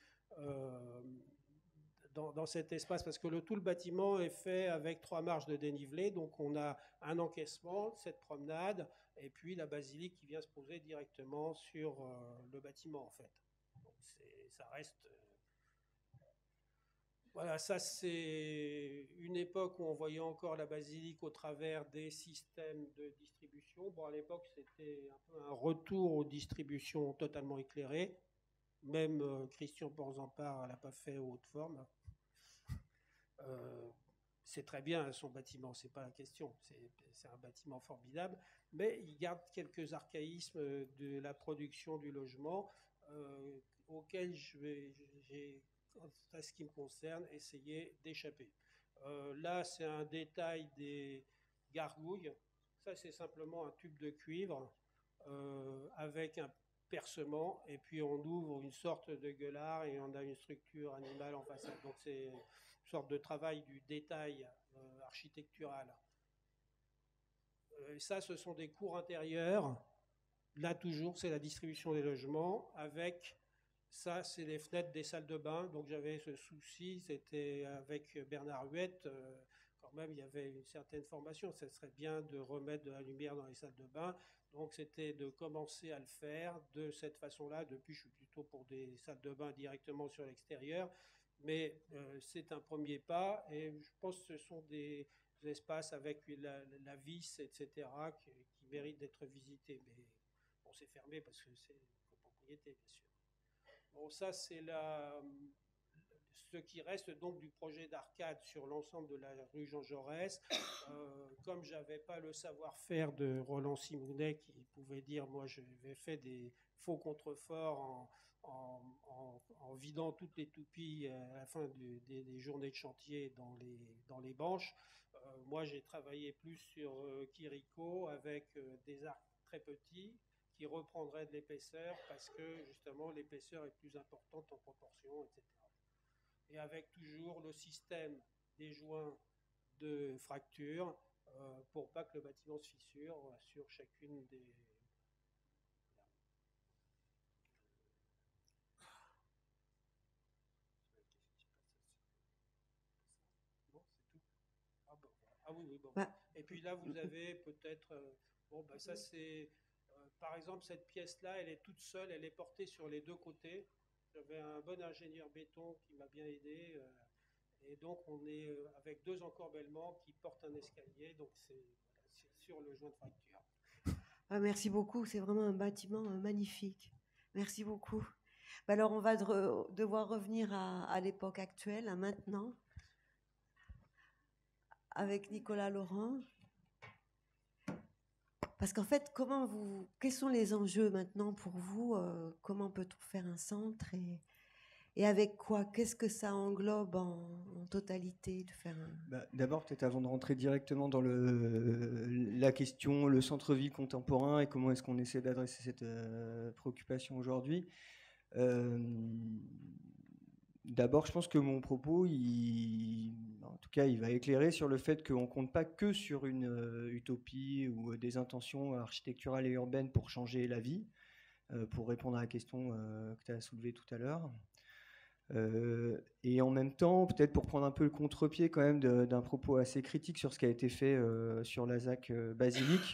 Dans cet espace, parce que tout le bâtiment est fait avec 3 marches de dénivelé, donc on a un encaissement, cette promenade, et puis la basilique qui vient se poser directement sur le bâtiment, en fait. Donc ça reste... Voilà, ça c'est une époque où on voyait encore la basilique au travers des systèmes de distribution. Bon, à l'époque, c'était un peu un retour aux distributions totalement éclairées. Même Christian Porzampar l'a pas fait aux hautes formes. C'est très bien son bâtiment, c'est pas la question, c'est un bâtiment formidable, mais il garde quelques archaïsmes de la production du logement auxquels j'ai, à ce qui me concerne, essayé d'échapper. Là, c'est un détail des gargouilles. Ça, c'est simplement un tube de cuivre avec un percement, et puis on ouvre une sorte de gueulard et on a une structure animale en façade. Donc c'est une sorte de travail du détail architectural. Ça, ce sont des cours intérieurs. Là, toujours, c'est la distribution des logements. Avec ça, c'est les fenêtres des salles de bain. Donc j'avais ce souci, c'était avec Bernard Huette. Quand même, il y avait une certaine formation. Ça serait bien de remettre de la lumière dans les salles de bain. Donc, c'était de commencer à le faire de cette façon-là. Depuis, je suis plutôt pour des salles de bain directement sur l'extérieur. Mais c'est un premier pas. Et je pense que ce sont des espaces avec la vis, etc., qui méritent d'être visités. Mais bon, c'est fermé parce que c'est une copropriété, bien sûr. Bon, ça, c'est ce qui reste donc du projet d'arcade sur l'ensemble de la rue Jean Jaurès. Comme je n'avais pas le savoir-faire de Roland Simounet qui pouvait dire, moi j'avais fait des faux contreforts en vidant toutes les toupies à la fin des journées de chantier dans les banches. Moi j'ai travaillé plus sur Kiriko avec des arcs très petits qui reprendraient de l'épaisseur parce que justement l'épaisseur est plus importante en proportion, etc. Et avec toujours le système des joints de fracture pour pas que le bâtiment se fissure sur chacune des... Non, c'est tout. Ah, bon. Ah oui, oui, bon. Bah. Et puis là, vous avez peut-être... bon, bah, ça c'est... par exemple, cette pièce-là, elle est toute seule, elle est portée sur les deux côtés. J'avais un bon ingénieur béton qui m'a bien aidé. Et donc, on est avec 2 encorbellements qui portent un escalier. Donc, c'est sur le joint de fracture. Ah, merci beaucoup. C'est vraiment un bâtiment magnifique. Merci beaucoup. Alors, on va devoir revenir à l'époque actuelle, à maintenant, avec Nicolas Laurent. Parce qu'en fait, quels sont les enjeux maintenant pour vous? Comment peut-on faire un centre Et avec quoi? Qu'est-ce que ça englobe en totalité de faire D'abord, peut-être avant de rentrer directement dans la question, le centre-ville contemporain et comment est-ce qu'on essaie d'adresser cette préoccupation aujourd'hui. D'abord, je pense que mon propos, en tout cas, il va éclairer sur le fait qu'on ne compte pas que sur une utopie ou des intentions architecturales et urbaines pour changer la vie, pour répondre à la question que tu as soulevée tout à l'heure. Et en même temps, peut-être pour prendre un peu le contre-pied quand même d'un propos assez critique sur ce qui a été fait sur la ZAC Basilique.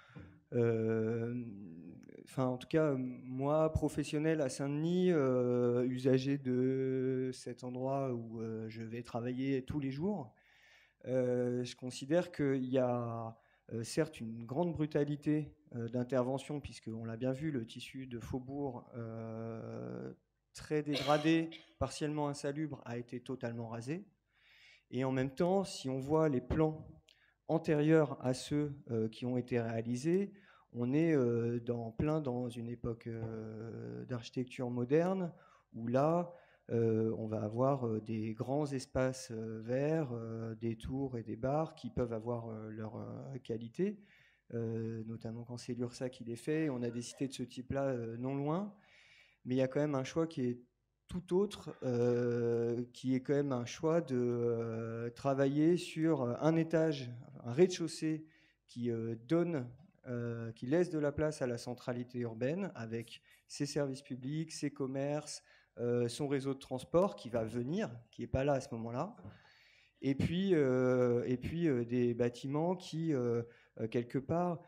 En tout cas, moi, professionnel à Saint-Denis, usager de cet endroit où je vais travailler tous les jours, je considère qu'il y a certes une grande brutalité d'intervention, puisqu'on l'a bien vu, le tissu de Faubourg très dégradé, partiellement insalubre, a été totalement rasé. Et en même temps, si on voit les plans antérieurs à ceux qui ont été réalisés, on est dans une époque d'architecture moderne, où là, on va avoir des grands espaces verts, des tours et des bars qui peuvent avoir leur qualité, notamment quand c'est l'URSSAF qui les fait. On a des cités de ce type-là non loin. Mais il y a quand même un choix qui est tout autre, qui est quand même un choix de travailler sur un étage, un rez-de-chaussée qui qui laisse de la place à la centralité urbaine avec ses services publics, ses commerces, son réseau de transport qui va venir, qui n'est pas là à ce moment-là. Et puis des bâtiments qui, quelque part,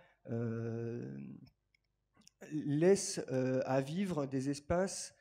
laisse à vivre des espaces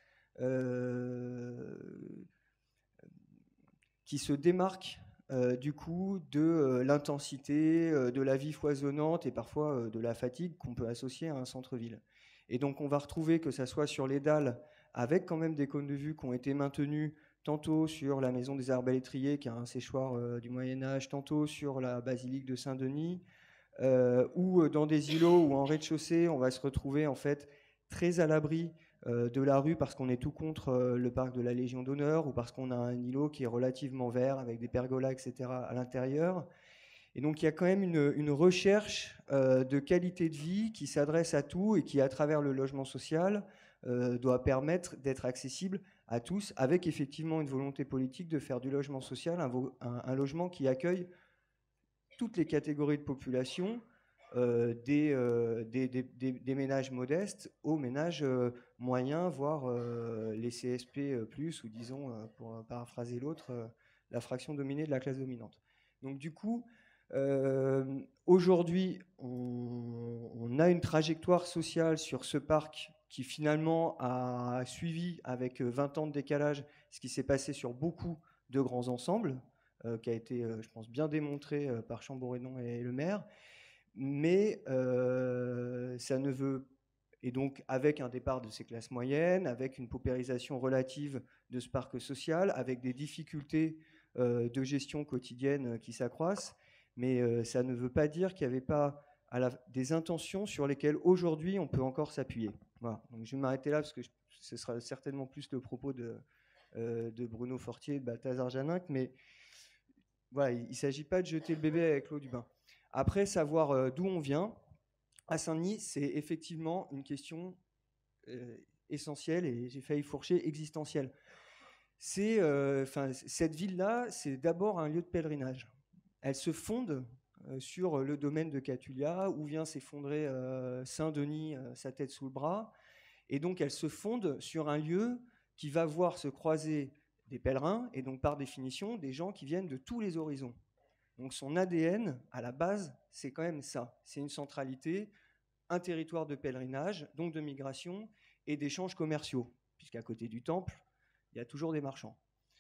qui se démarquent du coup de l'intensité, de la vie foisonnante et parfois de la fatigue qu'on peut associer à un centre-ville. Et donc on va retrouver que ça soit sur les dalles, avec quand même des cônes de vue qui ont été maintenus, tantôt sur la maison des Arbalétriers, qui a un séchoir du Moyen-Âge, tantôt sur la basilique de Saint-Denis, ou dans des îlots ou en rez-de-chaussée, on va se retrouver en fait très à l'abri de la rue parce qu'on est tout contre le parc de la Légion d'honneur ou parce qu'on a un îlot qui est relativement vert avec des pergolas, etc. à l'intérieur. Et donc il y a quand même une recherche de qualité de vie qui s'adresse à tout et qui, à travers le logement social, doit permettre d'être accessible à tous, avec effectivement une volonté politique de faire du logement social un logement qui accueille toutes les catégories de population, des ménages modestes aux ménages moyens, voire les CSP+, ou disons, pour paraphraser l'autre, la fraction dominée de la classe dominante. Donc du coup, aujourd'hui, on a une trajectoire sociale sur ce parc qui finalement a suivi avec 20 ans de décalage ce qui s'est passé sur beaucoup de grands ensembles, qui a été, je pense, bien démontré par Chamboredon et Le Maire. Mais ça ne veut... Et donc, avec un départ de ces classes moyennes, avec une paupérisation relative de ce parc social, avec des difficultés de gestion quotidienne qui s'accroissent, mais ça ne veut pas dire qu'il n'y avait pas des intentions sur lesquelles aujourd'hui on peut encore s'appuyer. Voilà. Donc, je vais m'arrêter là parce que ce sera certainement plus le propos de Bruno Fortier et de Balthazar Janinck, mais voilà, il ne s'agit pas de jeter le bébé avec l'eau du bain. Après, savoir d'où on vient, à Saint-Denis, c'est effectivement une question essentielle, et j'ai failli fourcher, existentielle. Cette ville-là, c'est d'abord un lieu de pèlerinage. Elle se fonde sur le domaine de Catulia, où vient s'effondrer Saint-Denis, sa tête sous le bras. Et donc, elle se fonde sur un lieu qui va voir se croiser des pèlerins, et donc par définition, des gens qui viennent de tous les horizons. Donc son ADN, à la base, c'est quand même ça. C'est une centralité, un territoire de pèlerinage, donc de migration et d'échanges commerciaux, puisqu'à côté du temple, il y a toujours des marchands.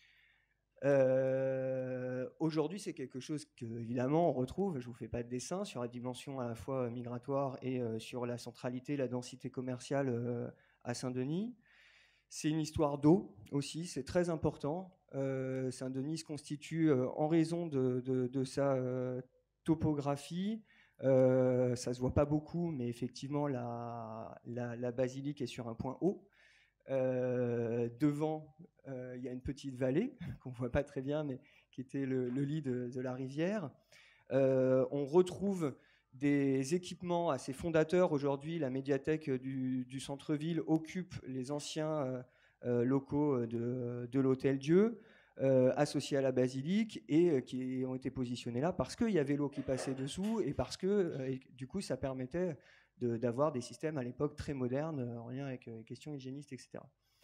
Aujourd'hui, c'est quelque chose qu'évidemment on retrouve, je ne vous fais pas de dessin, sur la dimension à la fois migratoire et sur la centralité, la densité commerciale à Saint-Denis. C'est une histoire d'eau aussi, c'est très important. Saint-Denis se constitue en raison de sa topographie. Ça ne se voit pas beaucoup, mais effectivement, la basilique est sur un point haut. Devant, il y a une petite vallée qu'on ne voit pas très bien, mais qui était le lit de la rivière. On retrouve des équipements assez fondateurs. Aujourd'hui, la médiathèque du centre-ville occupe les anciens locaux de l'Hôtel Dieu, associés à la basilique, et qui ont été positionnés là parce qu'il y avait l'eau qui passait dessous et parce que, du coup, ça permettait d'avoir des systèmes à l'époque très modernes en lien avec les questions hygiénistes, etc.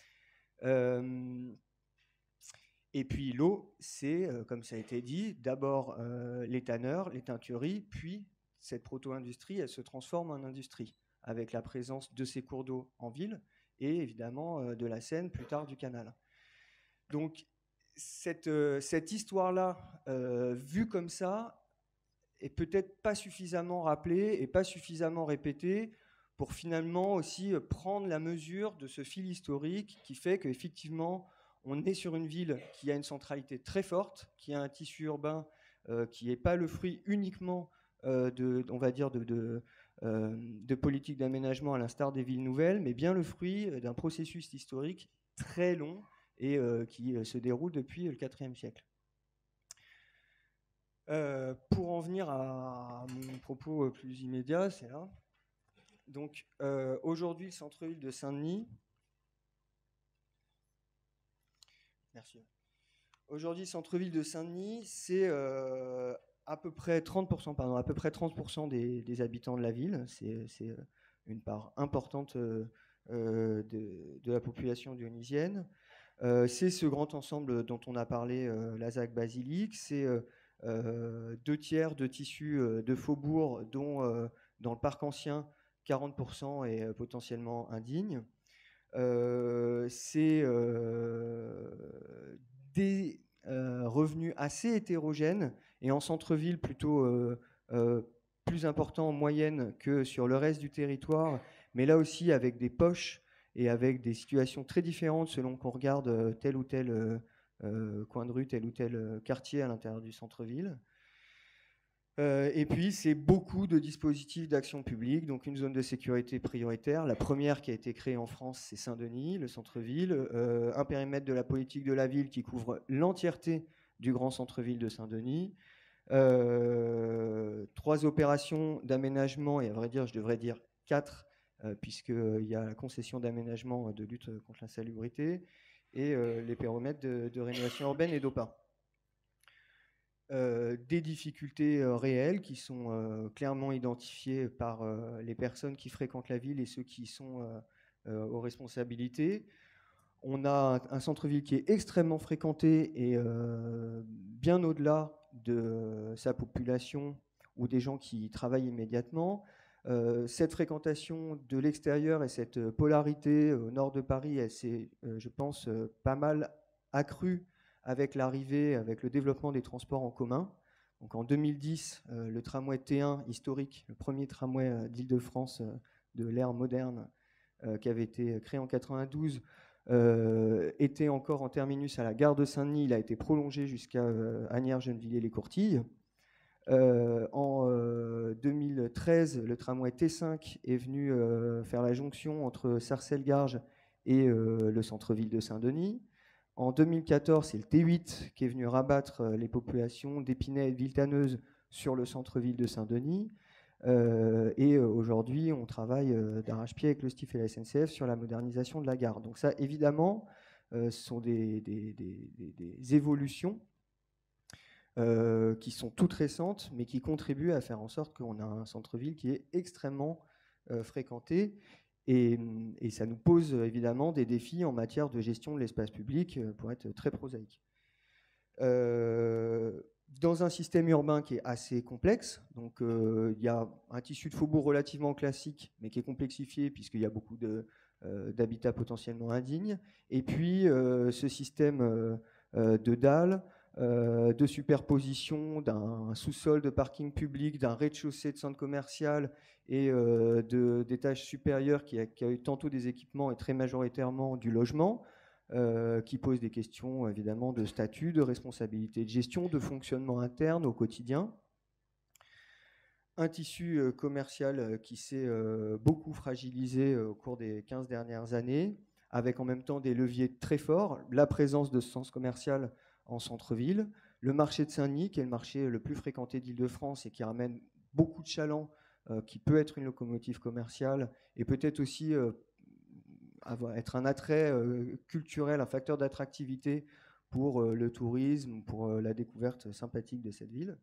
Et puis l'eau, c'est, comme ça a été dit, d'abord les tanneurs, les teintureries, puis cette proto-industrie, elle se transforme en industrie, avec la présence de ces cours d'eau en ville, et évidemment de la Seine, plus tard du canal. Donc cette histoire-là, vue comme ça, est peut-être pas suffisamment rappelée et pas suffisamment répétée pour finalement aussi prendre la mesure de ce fil historique qui fait qu'effectivement, on est sur une ville qui a une centralité très forte, qui a un tissu urbain qui n'est pas le fruit uniquement on va dire de politique d'aménagement à l'instar des villes nouvelles, mais bien le fruit d'un processus historique très long et qui se déroule depuis le IVe siècle. Pour en venir à mon propos plus immédiat, c'est là. Donc aujourd'hui, le centre-ville de Saint-Denis. Merci. Aujourd'hui, le centre-ville de Saint-Denis, c'est à peu près 30% des habitants de la ville. C'est une part importante de la population dionysienne. C'est ce grand ensemble dont on a parlé, la ZAC basilique. C'est 2/3 de tissus de faubourg, dont dans le parc ancien, 40% est potentiellement indigne. C'est des revenus assez hétérogènes et en centre-ville plutôt plus important en moyenne que sur le reste du territoire, mais là aussi avec des poches et avec des situations très différentes selon qu'on regarde tel ou tel coin de rue, tel ou tel quartier à l'intérieur du centre-ville. Et puis, c'est beaucoup de dispositifs d'action publique, donc une zone de sécurité prioritaire. La première qui a été créée en France, c'est Saint-Denis, le centre-ville. Un périmètre de la politique de la ville qui couvre l'entièreté du grand centre-ville de Saint-Denis. 3 opérations d'aménagement, et à vrai dire, je devrais dire 4, puisqu'il y a la concession d'aménagement de lutte contre l'insalubrité, et les périmètres de rénovation urbaine et d'OPA. Des difficultés réelles qui sont clairement identifiées par les personnes qui fréquentent la ville et ceux qui sont aux responsabilités. On a un centre-ville qui est extrêmement fréquenté et bien au-delà de sa population ou des gens qui y travaillent immédiatement. Cette fréquentation de l'extérieur et cette polarité au nord de Paris, elle s'est, je pense, pas mal accrue avec l'arrivée, avec le développement des transports en commun. Donc en 2010, le tramway T1 historique, le premier tramway d'Île-de-France de l'ère moderne, qui avait été créé en 92, était encore en terminus à la gare de Saint-Denis. Il a été prolongé jusqu'à Asnières, Gennevilliers-les-Courtilles. En 2013, le tramway T5 est venu faire la jonction entre Sarcelles-Garges et le centre-ville de Saint-Denis. En 2014, c'est le T8 qui est venu rabattre les populations d'Épinay et de Villetaneuse sur le centre-ville de Saint-Denis. Et aujourd'hui, on travaille d'arrache-pied avec le STIF et la SNCF sur la modernisation de la gare. Donc ça, évidemment, ce sont des évolutions qui sont toutes récentes, mais qui contribuent à faire en sorte qu'on a un centre-ville qui est extrêmement fréquenté. Et ça nous pose évidemment des défis en matière de gestion de l'espace public, pour être très prosaïque. Dans un système urbain qui est assez complexe, donc il y a un tissu de faubourg relativement classique, mais qui est complexifié puisqu'il y a beaucoup d'habitats potentiellement indignes. Et puis ce système de dalles, de superposition d'un sous-sol de parking public, d'un rez-de-chaussée de centre commercial et d'étages supérieurs qui a eu tantôt des équipements et très majoritairement du logement, qui pose des questions évidemment de statut, de responsabilité de gestion, de fonctionnement interne au quotidien. Un tissu commercial qui s'est beaucoup fragilisé au cours des 15 dernières années, avec en même temps des leviers très forts, la présence de ce centre commercial en centre-ville, le marché de Saint-Denis, qui est le marché le plus fréquenté d'Île-de-France et qui ramène beaucoup de chalands, qui peut être une locomotive commerciale et peut-être aussi être un attrait culturel, un facteur d'attractivité pour le tourisme, pour la découverte sympathique de cette ville.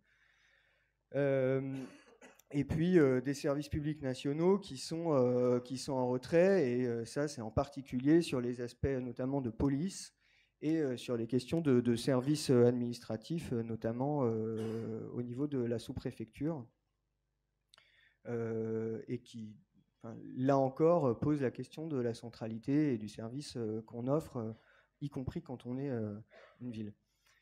Et puis des services publics nationaux qui sont en retrait, et ça c'est en particulier sur les aspects notamment de police et sur les questions de services administratifs, notamment au niveau de la sous-préfecture, et qui, là encore, pose la question de la centralité et du service qu'on offre, y compris quand on est une ville.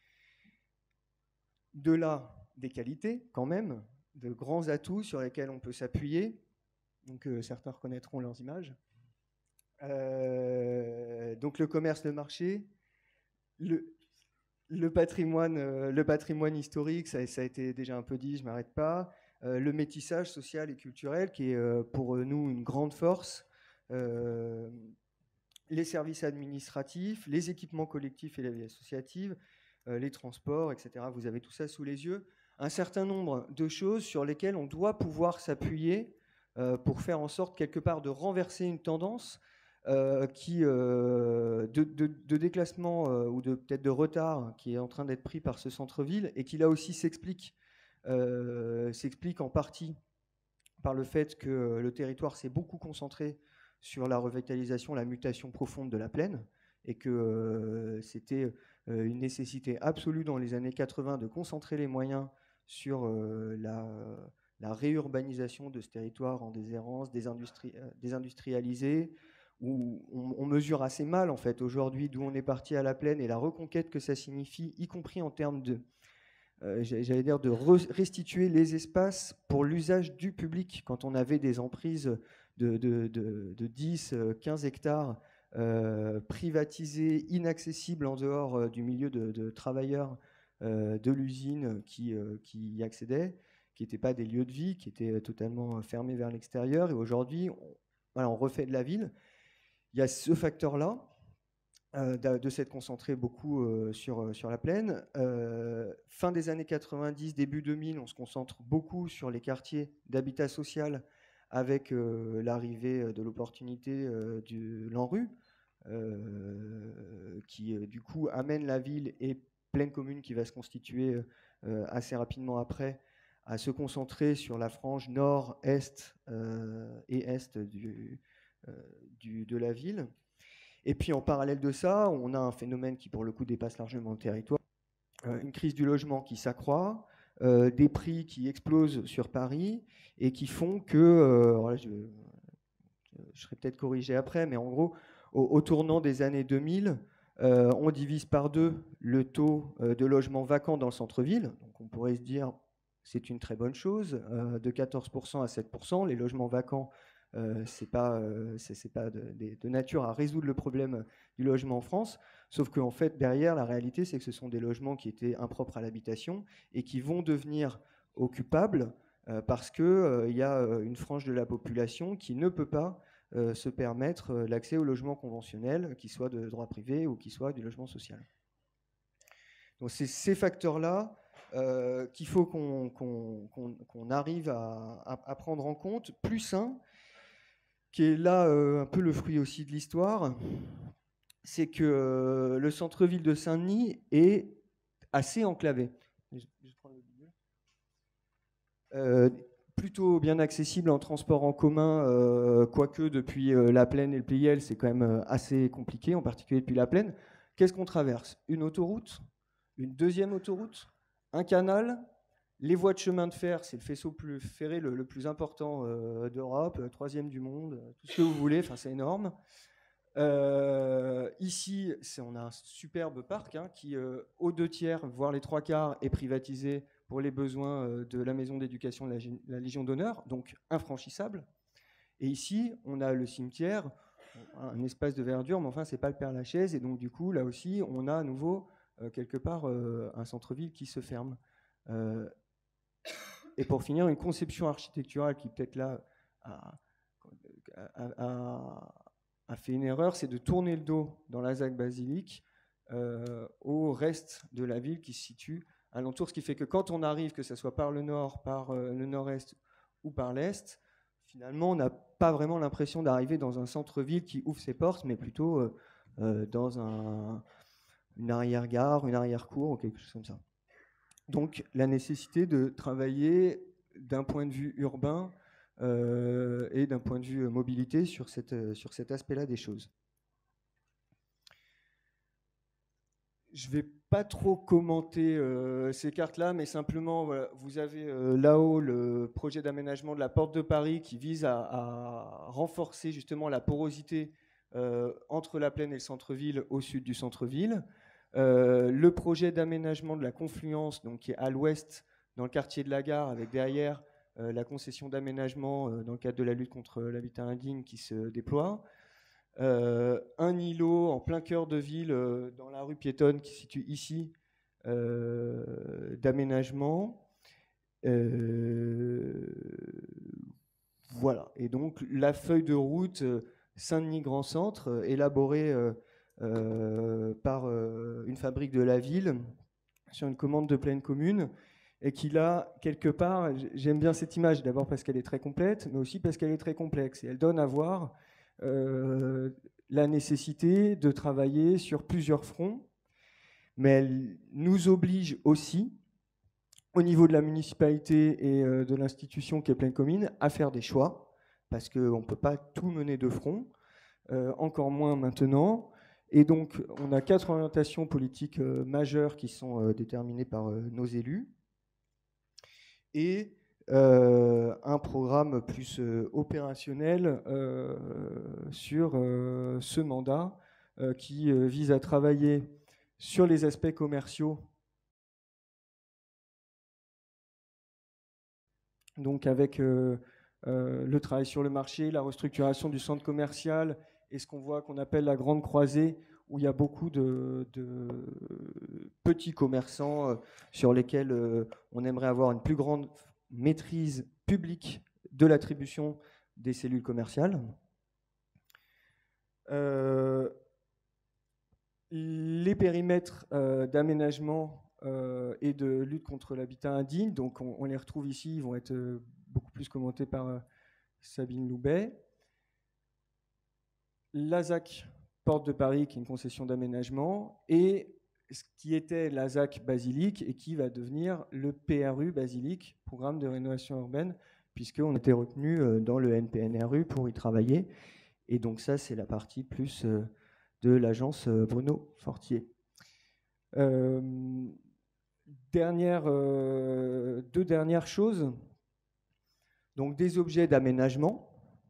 De là, des qualités quand même, de grands atouts sur lesquels on peut s'appuyer. Donc certains reconnaîtront leurs images. Donc le commerce, le marché, le patrimoine historique, ça a été déjà un peu dit, je ne m'arrête pas. Le métissage social et culturel qui est pour nous une grande force. Les services administratifs, les équipements collectifs et la vie associative, les transports, etc. Vous avez tout ça sous les yeux. Un certain nombre de choses sur lesquelles on doit pouvoir s'appuyer pour faire en sorte quelque part de renverser une tendance de déclassement ou peut-être de retard qui est en train d'être pris par ce centre-ville et qui là aussi s'explique en partie par le fait que le territoire s'est beaucoup concentré sur la revitalisation, la mutation profonde de la plaine, et que c'était une nécessité absolue dans les années 80 de concentrer les moyens sur la réurbanisation de ce territoire en déshérence, désindustrialisé, où on mesure assez mal en fait aujourd'hui d'où on est parti à la plaine et la reconquête que ça signifie, y compris en termes de j'allais dire de restituer les espaces pour l'usage du public. Quand on avait des emprises de 10, 15 hectares privatisés, inaccessibles en dehors du milieu de travailleurs de l'usine qui y accédaient, qui n'étaient pas des lieux de vie, qui étaient totalement fermés vers l'extérieur. Et aujourd'hui, on refait de la ville. Il y a ce facteur-là, de s'être concentré beaucoup sur la plaine. Fin des années 90, début 2000, on se concentre beaucoup sur les quartiers d'habitat social avec l'arrivée de l'opportunité de l'ANRU, qui du coup amène la ville et pleine commune qui va se constituer assez rapidement après à se concentrer sur la frange nord, est et est de la ville. Et puis en parallèle de ça, on a un phénomène qui pour le coup dépasse largement le territoire, une crise du logement qui s'accroît, des prix qui explosent sur Paris et qui font que, voilà, je serai peut-être corrigé après, mais en gros, au tournant des années 2000, on divise par deux le taux de logements vacants dans le centre-ville. Donc on pourrait se dire c'est une très bonne chose, de 14% à 7%, les logements vacants. C'est pas de nature à résoudre le problème du logement en France, sauf qu'en fait, derrière, la réalité, c'est que ce sont des logements qui étaient impropres à l'habitation et qui vont devenir occupables parce qu'il y a une frange de la population qui ne peut pas se permettre l'accès au logement conventionnel, qu'il soit de droit privé ou qu'il soit du logement social. Donc c'est ces facteurs-là qu'il faut qu'on arrive à prendre en compte, plus un, qui est là un peu le fruit aussi de l'histoire, c'est que le centre-ville de Saint-Denis est assez enclavé. Plutôt bien accessible en transport en commun, quoique depuis la Plaine et le Pleyel, c'est quand même assez compliqué, en particulier depuis la Plaine. Qu'est-ce qu'on traverse? Une autoroute, une deuxième autoroute, un canal. Les voies de chemin de fer, c'est le faisceau ferré le plus important d'Europe, troisième du monde, tout ce que vous voulez, enfin, c'est énorme. Ici, on a un superbe parc qui, aux 2/3, voire les 3/4, est privatisé pour les besoins de la maison d'éducation de la Légion d'honneur, donc infranchissable. Et ici, on a le cimetière, un espace de verdure, mais enfin, ce n'est pas le Père-Lachaise. Et donc, du coup, là aussi, on a à nouveau, quelque part, un centre-ville qui se ferme. Et pour finir, une conception architecturale qui peut-être là a a fait une erreur, c'est de tourner le dos dans la ZAC Basilique au reste de la ville qui se situe alentour, ce qui fait que quand on arrive, que ce soit par le nord, par le nord-est ou par l'est, finalement, on n'a pas vraiment l'impression d'arriver dans un centre-ville qui ouvre ses portes, mais plutôt dans une arrière-gare, une arrière-cour ou quelque chose comme ça. Donc, la nécessité de travailler d'un point de vue urbain et d'un point de vue mobilité sur cet aspect-là des choses. Je ne vais pas trop commenter ces cartes-là, mais simplement, voilà, vous avez là-haut le projet d'aménagement de la Porte de Paris qui vise à renforcer justement la porosité entre la plaine et le centre-ville au sud du centre-ville. Le projet d'aménagement de la Confluence, donc, qui est à l'ouest, dans le quartier de la Gare, avec derrière la concession d'aménagement dans le cadre de la lutte contre l'habitat indigne qui se déploie. Un îlot en plein cœur de ville, dans la rue piétonne qui se situe ici, d'aménagement. Voilà. Et donc, la feuille de route Saint-Denis Grand Centre, élaborée par une fabrique de la ville sur une commande de pleine commune, et qui là, quelque part, j'aime bien cette image, d'abord parce qu'elle est très complète, mais aussi parce qu'elle est très complexe, et elle donne à voir la nécessité de travailler sur plusieurs fronts, mais elle nous oblige aussi, au niveau de la municipalité et de l'institution qui est pleine commune, à faire des choix, parce qu'on ne peut pas tout mener de front, encore moins maintenant. Et donc, on a 4 orientations politiques majeures qui sont déterminées par nos élus, et un programme plus opérationnel sur ce mandat qui vise à travailler sur les aspects commerciaux, donc avec le travail sur le marché, la restructuration du centre commercial et ce qu'on voit qu'on appelle la grande croisée, où il y a beaucoup de petits commerçants sur lesquels on aimerait avoir une plus grande maîtrise publique de l'attribution des cellules commerciales. Les périmètres d'aménagement et de lutte contre l'habitat indigne, donc on les retrouve ici, ils vont être beaucoup plus commentés par Sabine Loubet. La ZAC Porte de Paris, qui est une concession d'aménagement, et ce qui était la ZAC Basilique et qui va devenir le PRU Basilique, Programme de rénovation urbaine, puisqu'on était retenu dans le NPNRU pour y travailler. Et donc ça, c'est la partie plus de l'agence Bruno Fortier. Deux dernières choses. Donc des objets d'aménagement.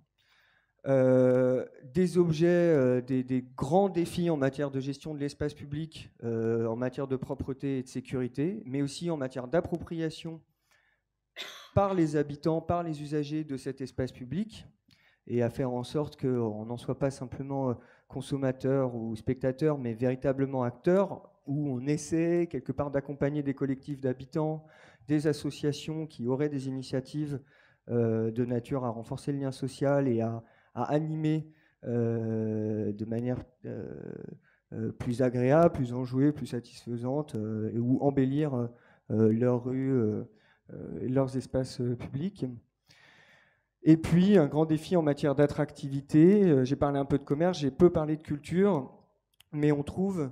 Des objets, des grands défis en matière de gestion de l'espace public, en matière de propreté et de sécurité, mais aussi en matière d'appropriation par les habitants, par les usagers de cet espace public, et à faire en sorte qu'on n'en soit pas simplement consommateur ou spectateur, mais véritablement acteur, où on essaie quelque part d'accompagner des collectifs d'habitants, des associations qui auraient des initiatives de nature à renforcer le lien social et à animer de manière plus agréable, plus enjouée, plus satisfaisante, ou embellir leurs rues, leurs espaces publics. Et puis, un grand défi en matière d'attractivité. J'ai parlé un peu de commerce, j'ai peu parlé de culture, mais on trouve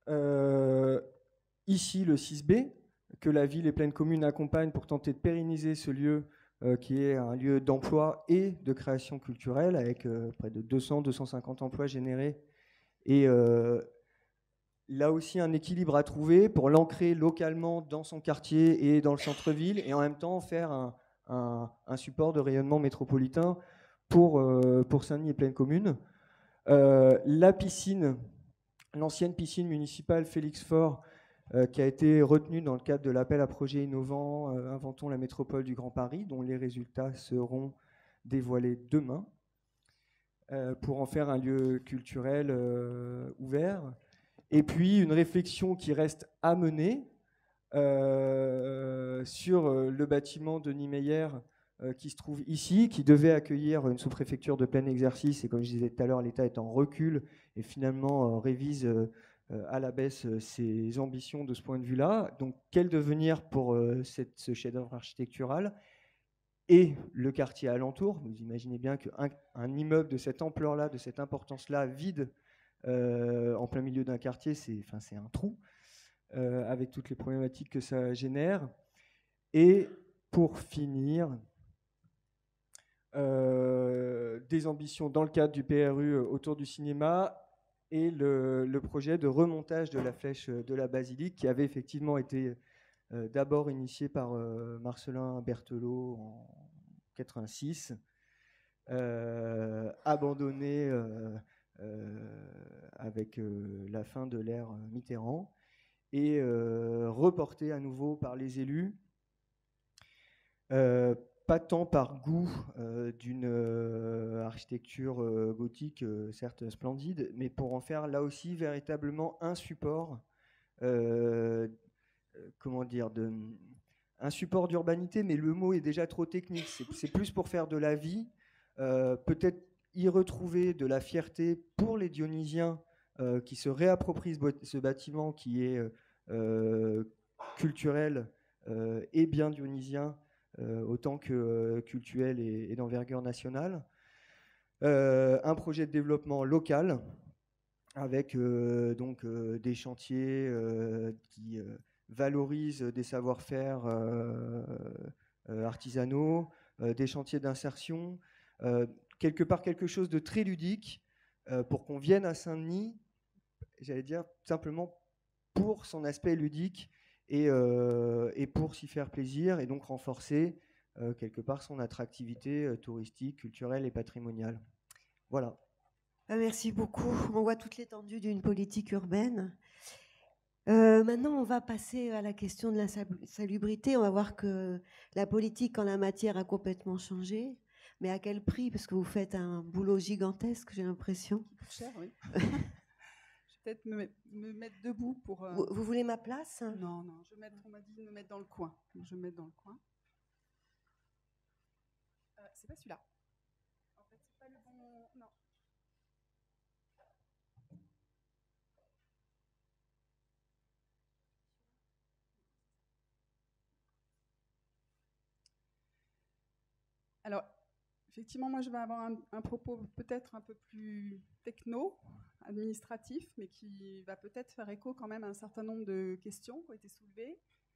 ici le 6B, que la ville et pleine commune accompagnent pour tenter de pérenniser ce lieu qui est un lieu d'emploi et de création culturelle, avec près de 200-250 emplois générés. Et là aussi, un équilibre à trouver pour l'ancrer localement dans son quartier et dans le centre-ville, et en même temps faire un support de rayonnement métropolitain pour Saint-Denis et pleine commune. La piscine, l'ancienne piscine municipale Félix Faure, qui a été retenue dans le cadre de l'appel à projets innovants Inventons la métropole du Grand Paris, dont les résultats seront dévoilés demain, pour en faire un lieu culturel ouvert. Et puis une réflexion qui reste à mener sur le bâtiment de Niemeyer qui se trouve ici, qui devait accueillir une sous-préfecture de plein exercice, et comme je disais tout à l'heure, l'État est en recul et finalement révise à la baisse ses ambitions de ce point de vue-là. Donc, quel devenir pour ce chef-d'œuvre architectural et le quartier alentour? Vous imaginez bien qu'un immeuble de cette ampleur-là, de cette importance-là, vide en plein milieu d'un quartier, c'est un trou, avec toutes les problématiques que ça génère. Et pour finir, des ambitions dans le cadre du PRU autour du cinéma et le projet de remontage de la flèche de la basilique qui avait effectivement été d'abord initié par Marcelin Berthelot en 86, abandonné avec la fin de l'ère Mitterrand et reporté à nouveau par les élus. Pas tant par goût d'une architecture gothique, certes splendide, mais pour en faire là aussi véritablement un support, un support d'urbanité, mais le mot est déjà trop technique. C'est plus pour faire de la vie, peut-être y retrouver de la fierté pour les Dionysiens qui se réapproprient ce bâtiment qui est culturel et bien dionysien, autant que cultuel et d'envergure nationale. Un projet de développement local avec des chantiers qui valorisent des savoir-faire artisanaux, des chantiers d'insertion, quelque part quelque chose de très ludique pour qu'on vienne à Saint-Denis, j'allais dire simplement pour son aspect ludique et pour s'y faire plaisir et donc renforcer quelque part son attractivité touristique, culturelle et patrimoniale. Voilà. Merci beaucoup. On voit toute l'étendue d'une politique urbaine. Maintenant, on va passer à la question de l'insalubrité. On va voir que la politique en la matière a complètement changé. Mais à quel prix? Parce que vous faites un boulot gigantesque, j'ai l'impression. Cher, oui. Je vais peut-être me mettre debout pour... Vous voulez ma place? Non, on m'a dit de me mettre dans le coin. Donc, je vais me mettre dans le coin. C'est pas celui-là. En fait, c'est pas le bon... Non. Alors, effectivement, moi, je vais avoir un propos peut-être un peu plus techno, administratif, mais qui va peut-être faire écho quand même à un certain nombre de questions qui ont été soulevées,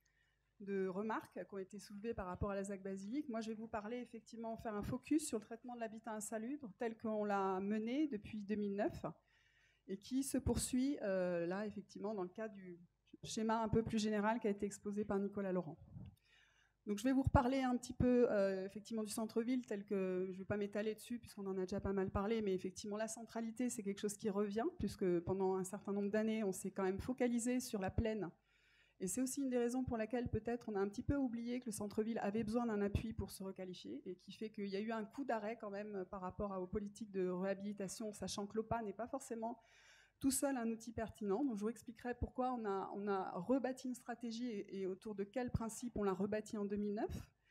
de remarques qui ont été soulevées par rapport à la ZAC Basilique. Moi, je vais vous parler, effectivement, faire un focus sur le traitement de l'habitat insalubre tel qu'on l'a mené depuis 2009 et qui se poursuit là, effectivement, dans le cadre du schéma un peu plus général qui a été exposé par Nicolas Laurent. Donc, je vais vous reparler un petit peu effectivement du centre-ville, tel que je ne vais pas m'étaler dessus puisqu'on en a déjà pas mal parlé, mais effectivement la centralité c'est quelque chose qui revient puisque pendant un certain nombre d'années on s'est quand même focalisé sur la plaine et c'est aussi une des raisons pour laquelle peut-être on a un petit peu oublié que le centre-ville avait besoin d'un appui pour se requalifier et qui fait qu'il y a eu un coup d'arrêt quand même par rapport aux politiques de réhabilitation, sachant que l'OPA n'est pas forcément tout seul un outil pertinent. Donc je vous expliquerai pourquoi on a rebâti une stratégie et autour de quels principes on l'a rebâti en 2009.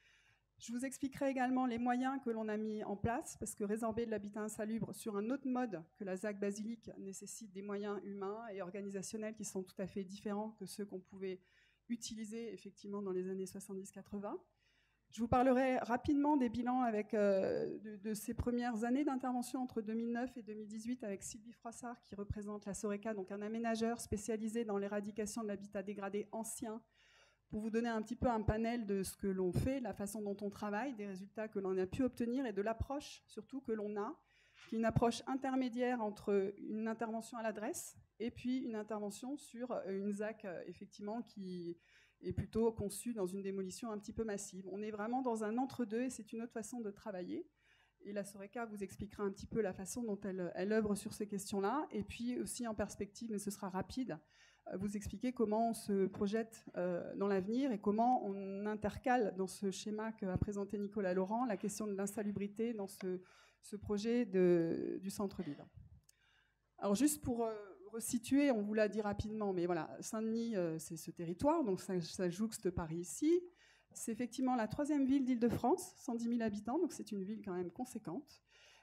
Je vous expliquerai également les moyens que l'on a mis en place, parce que résorber de l'habitat insalubre sur un autre mode que la ZAC Basilique nécessite des moyens humains et organisationnels qui sont tout à fait différents que ceux qu'on pouvait utiliser effectivement dans les années 70-80. Je vous parlerai rapidement des bilans avec, de ces premières années d'intervention entre 2009 et 2018 avec Sylvie Froissart qui représente la Soreca, donc un aménageur spécialisé dans l'éradication de l'habitat dégradé ancien, pour vous donner un petit peu un panel de ce que l'on fait, la façon dont on travaille, des résultats que l'on a pu obtenir et de l'approche surtout que l'on a, qui est une approche intermédiaire entre une intervention à l'adresse et puis une intervention sur une ZAC effectivement qui est plutôt conçue dans une démolition un petit peu massive. On est vraiment dans un entre-deux et c'est une autre façon de travailler. Et la Soreca vous expliquera un petit peu la façon dont elle œuvre sur ces questions-là. Et puis aussi en perspective, mais ce sera rapide, vous expliquer comment on se projette dans l'avenir et comment on intercale dans ce schéma qu'a présenté Nicolas Laurent la question de l'insalubrité dans ce projet du centre-ville. Alors juste pour resituer, on vous l'a dit rapidement, mais voilà, Saint-Denis, c'est ce territoire, donc ça jouxte Paris ici. C'est effectivement la 3e ville d'Île-de-France, 110 000 habitants, donc c'est une ville quand même conséquente,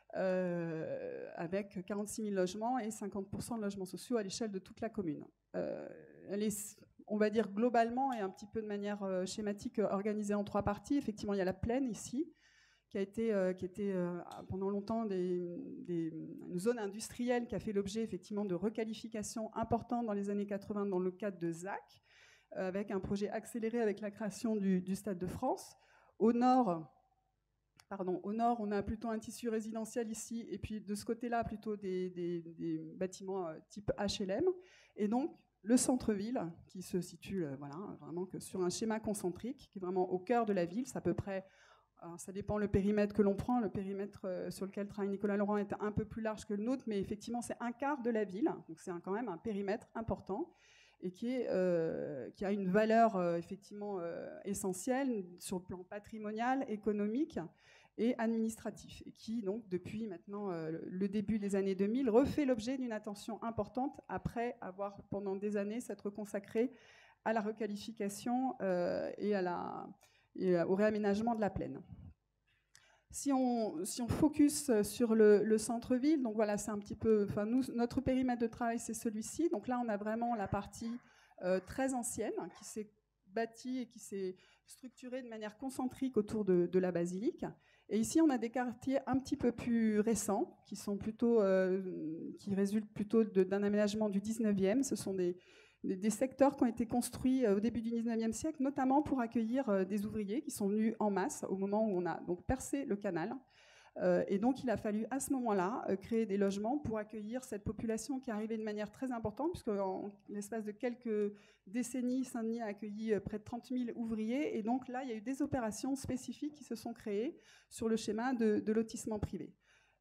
avec 46 000 logements et 50% de logements sociaux à l'échelle de toute la commune. Elle est, on va dire globalement et un petit peu de manière schématique, organisée en 3 parties. Effectivement, il y a la plaine ici, qui était pendant longtemps une zone industrielle qui a fait l'objet effectivement de requalifications importantes dans les années 80 dans le cadre de ZAC, avec un projet accéléré avec la création du Stade de France. Au nord, on a plutôt un tissu résidentiel ici, et puis de ce côté-là, plutôt des bâtiments type HLM. Et donc, le centre-ville, qui se situe vraiment que sur un schéma concentrique, qui est vraiment au cœur de la ville, c'est à peu près... Alors, ça dépend le périmètre que l'on prend. Le périmètre sur lequel travaille Nicolas Laurent est un peu plus large que le nôtre, mais effectivement, c'est un quart de la ville. Donc, c'est quand même un périmètre important et qui a une valeur effectivement essentielle sur le plan patrimonial, économique et administratif, et qui, donc, depuis maintenant le début des années 2000, refait l'objet d'une attention importante après avoir, pendant des années, s'être consacré à la requalification et au réaménagement de la plaine. Si on focus sur le centre-ville, donc voilà, c'est un petit peu... Enfin, notre périmètre de travail, c'est celui-ci. Donc là, on a vraiment la partie très ancienne qui s'est bâtie et qui s'est structurée de manière concentrique autour de la basilique. Et ici, on a des quartiers un petit peu plus récents qui sont plutôt, qui résultent plutôt d'un aménagement du 19e. Ce sont des secteurs qui ont été construits au début du 19e siècle, notamment pour accueillir des ouvriers qui sont venus en masse au moment où on a donc percé le canal. Et donc, il a fallu à ce moment-là créer des logements pour accueillir cette population qui est arrivée de manière très importante, puisque en l'espace de quelques décennies, Saint-Denis a accueilli près de 30 000 ouvriers. Et donc là, il y a eu des opérations spécifiques qui se sont créées sur le schéma de lotissement privé.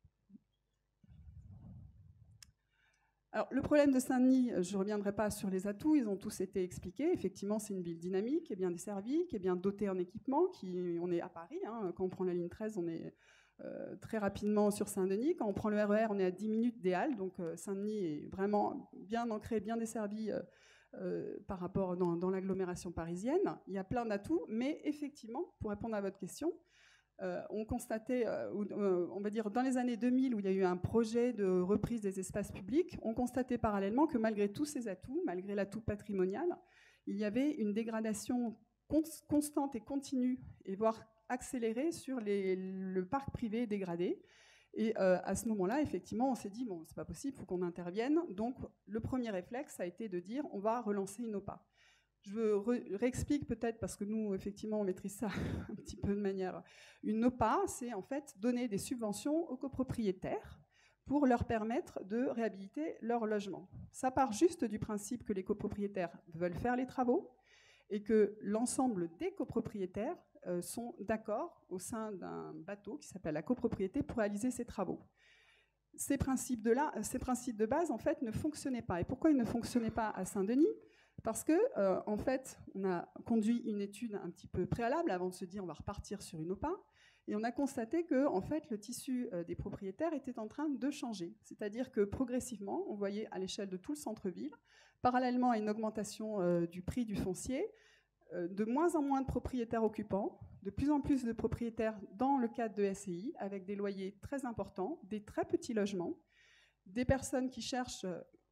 Alors, le problème de Saint-Denis, je ne reviendrai pas sur les atouts, ils ont tous été expliqués. Effectivement, c'est une ville dynamique, qui est bien desservie, qui est bien dotée en équipement. On est à Paris, hein, quand on prend la ligne 13, on est très rapidement sur Saint-Denis. Quand on prend le RER, on est à 10 minutes des Halles. Donc Saint-Denis est vraiment bien ancré, bien desservi par rapport dans l'agglomération parisienne. Il y a plein d'atouts, mais effectivement, pour répondre à votre question, on constatait, on va dire dans les années 2000, où il y a eu un projet de reprise des espaces publics, on constatait parallèlement que malgré tous ces atouts, malgré l'atout patrimonial, il y avait une dégradation constante et continue, et voire accélérée sur le parc privé dégradé. Et à ce moment-là, effectivement, on s'est dit, bon, c'est pas possible, il faut qu'on intervienne. Donc, le premier réflexe a été de dire, on va relancer une OPA. Je réexplique peut-être, parce que nous, effectivement, on maîtrise ça un petit peu de manière... Une OPA, c'est en fait donner des subventions aux copropriétaires pour leur permettre de réhabiliter leur logement. Ça part juste du principe que les copropriétaires veulent faire les travaux et que l'ensemble des copropriétaires sont d'accord au sein d'un bateau qui s'appelle la copropriété pour réaliser ces travaux. Ces principes de base, en fait, ne fonctionnaient pas. Et pourquoi ils ne fonctionnaient pas à Saint-Denis ? Parce que, en fait, on a conduit une étude un petit peu préalable avant de se dire on va repartir sur une OPA, et on a constaté que, en fait, le tissu des propriétaires était en train de changer. C'est-à-dire que progressivement, on voyait à l'échelle de tout le centre-ville, parallèlement à une augmentation du prix du foncier, de moins en moins de propriétaires occupants, de plus en plus de propriétaires dans le cadre de SCI, avec des loyers très importants, des très petits logements, des personnes qui cherchent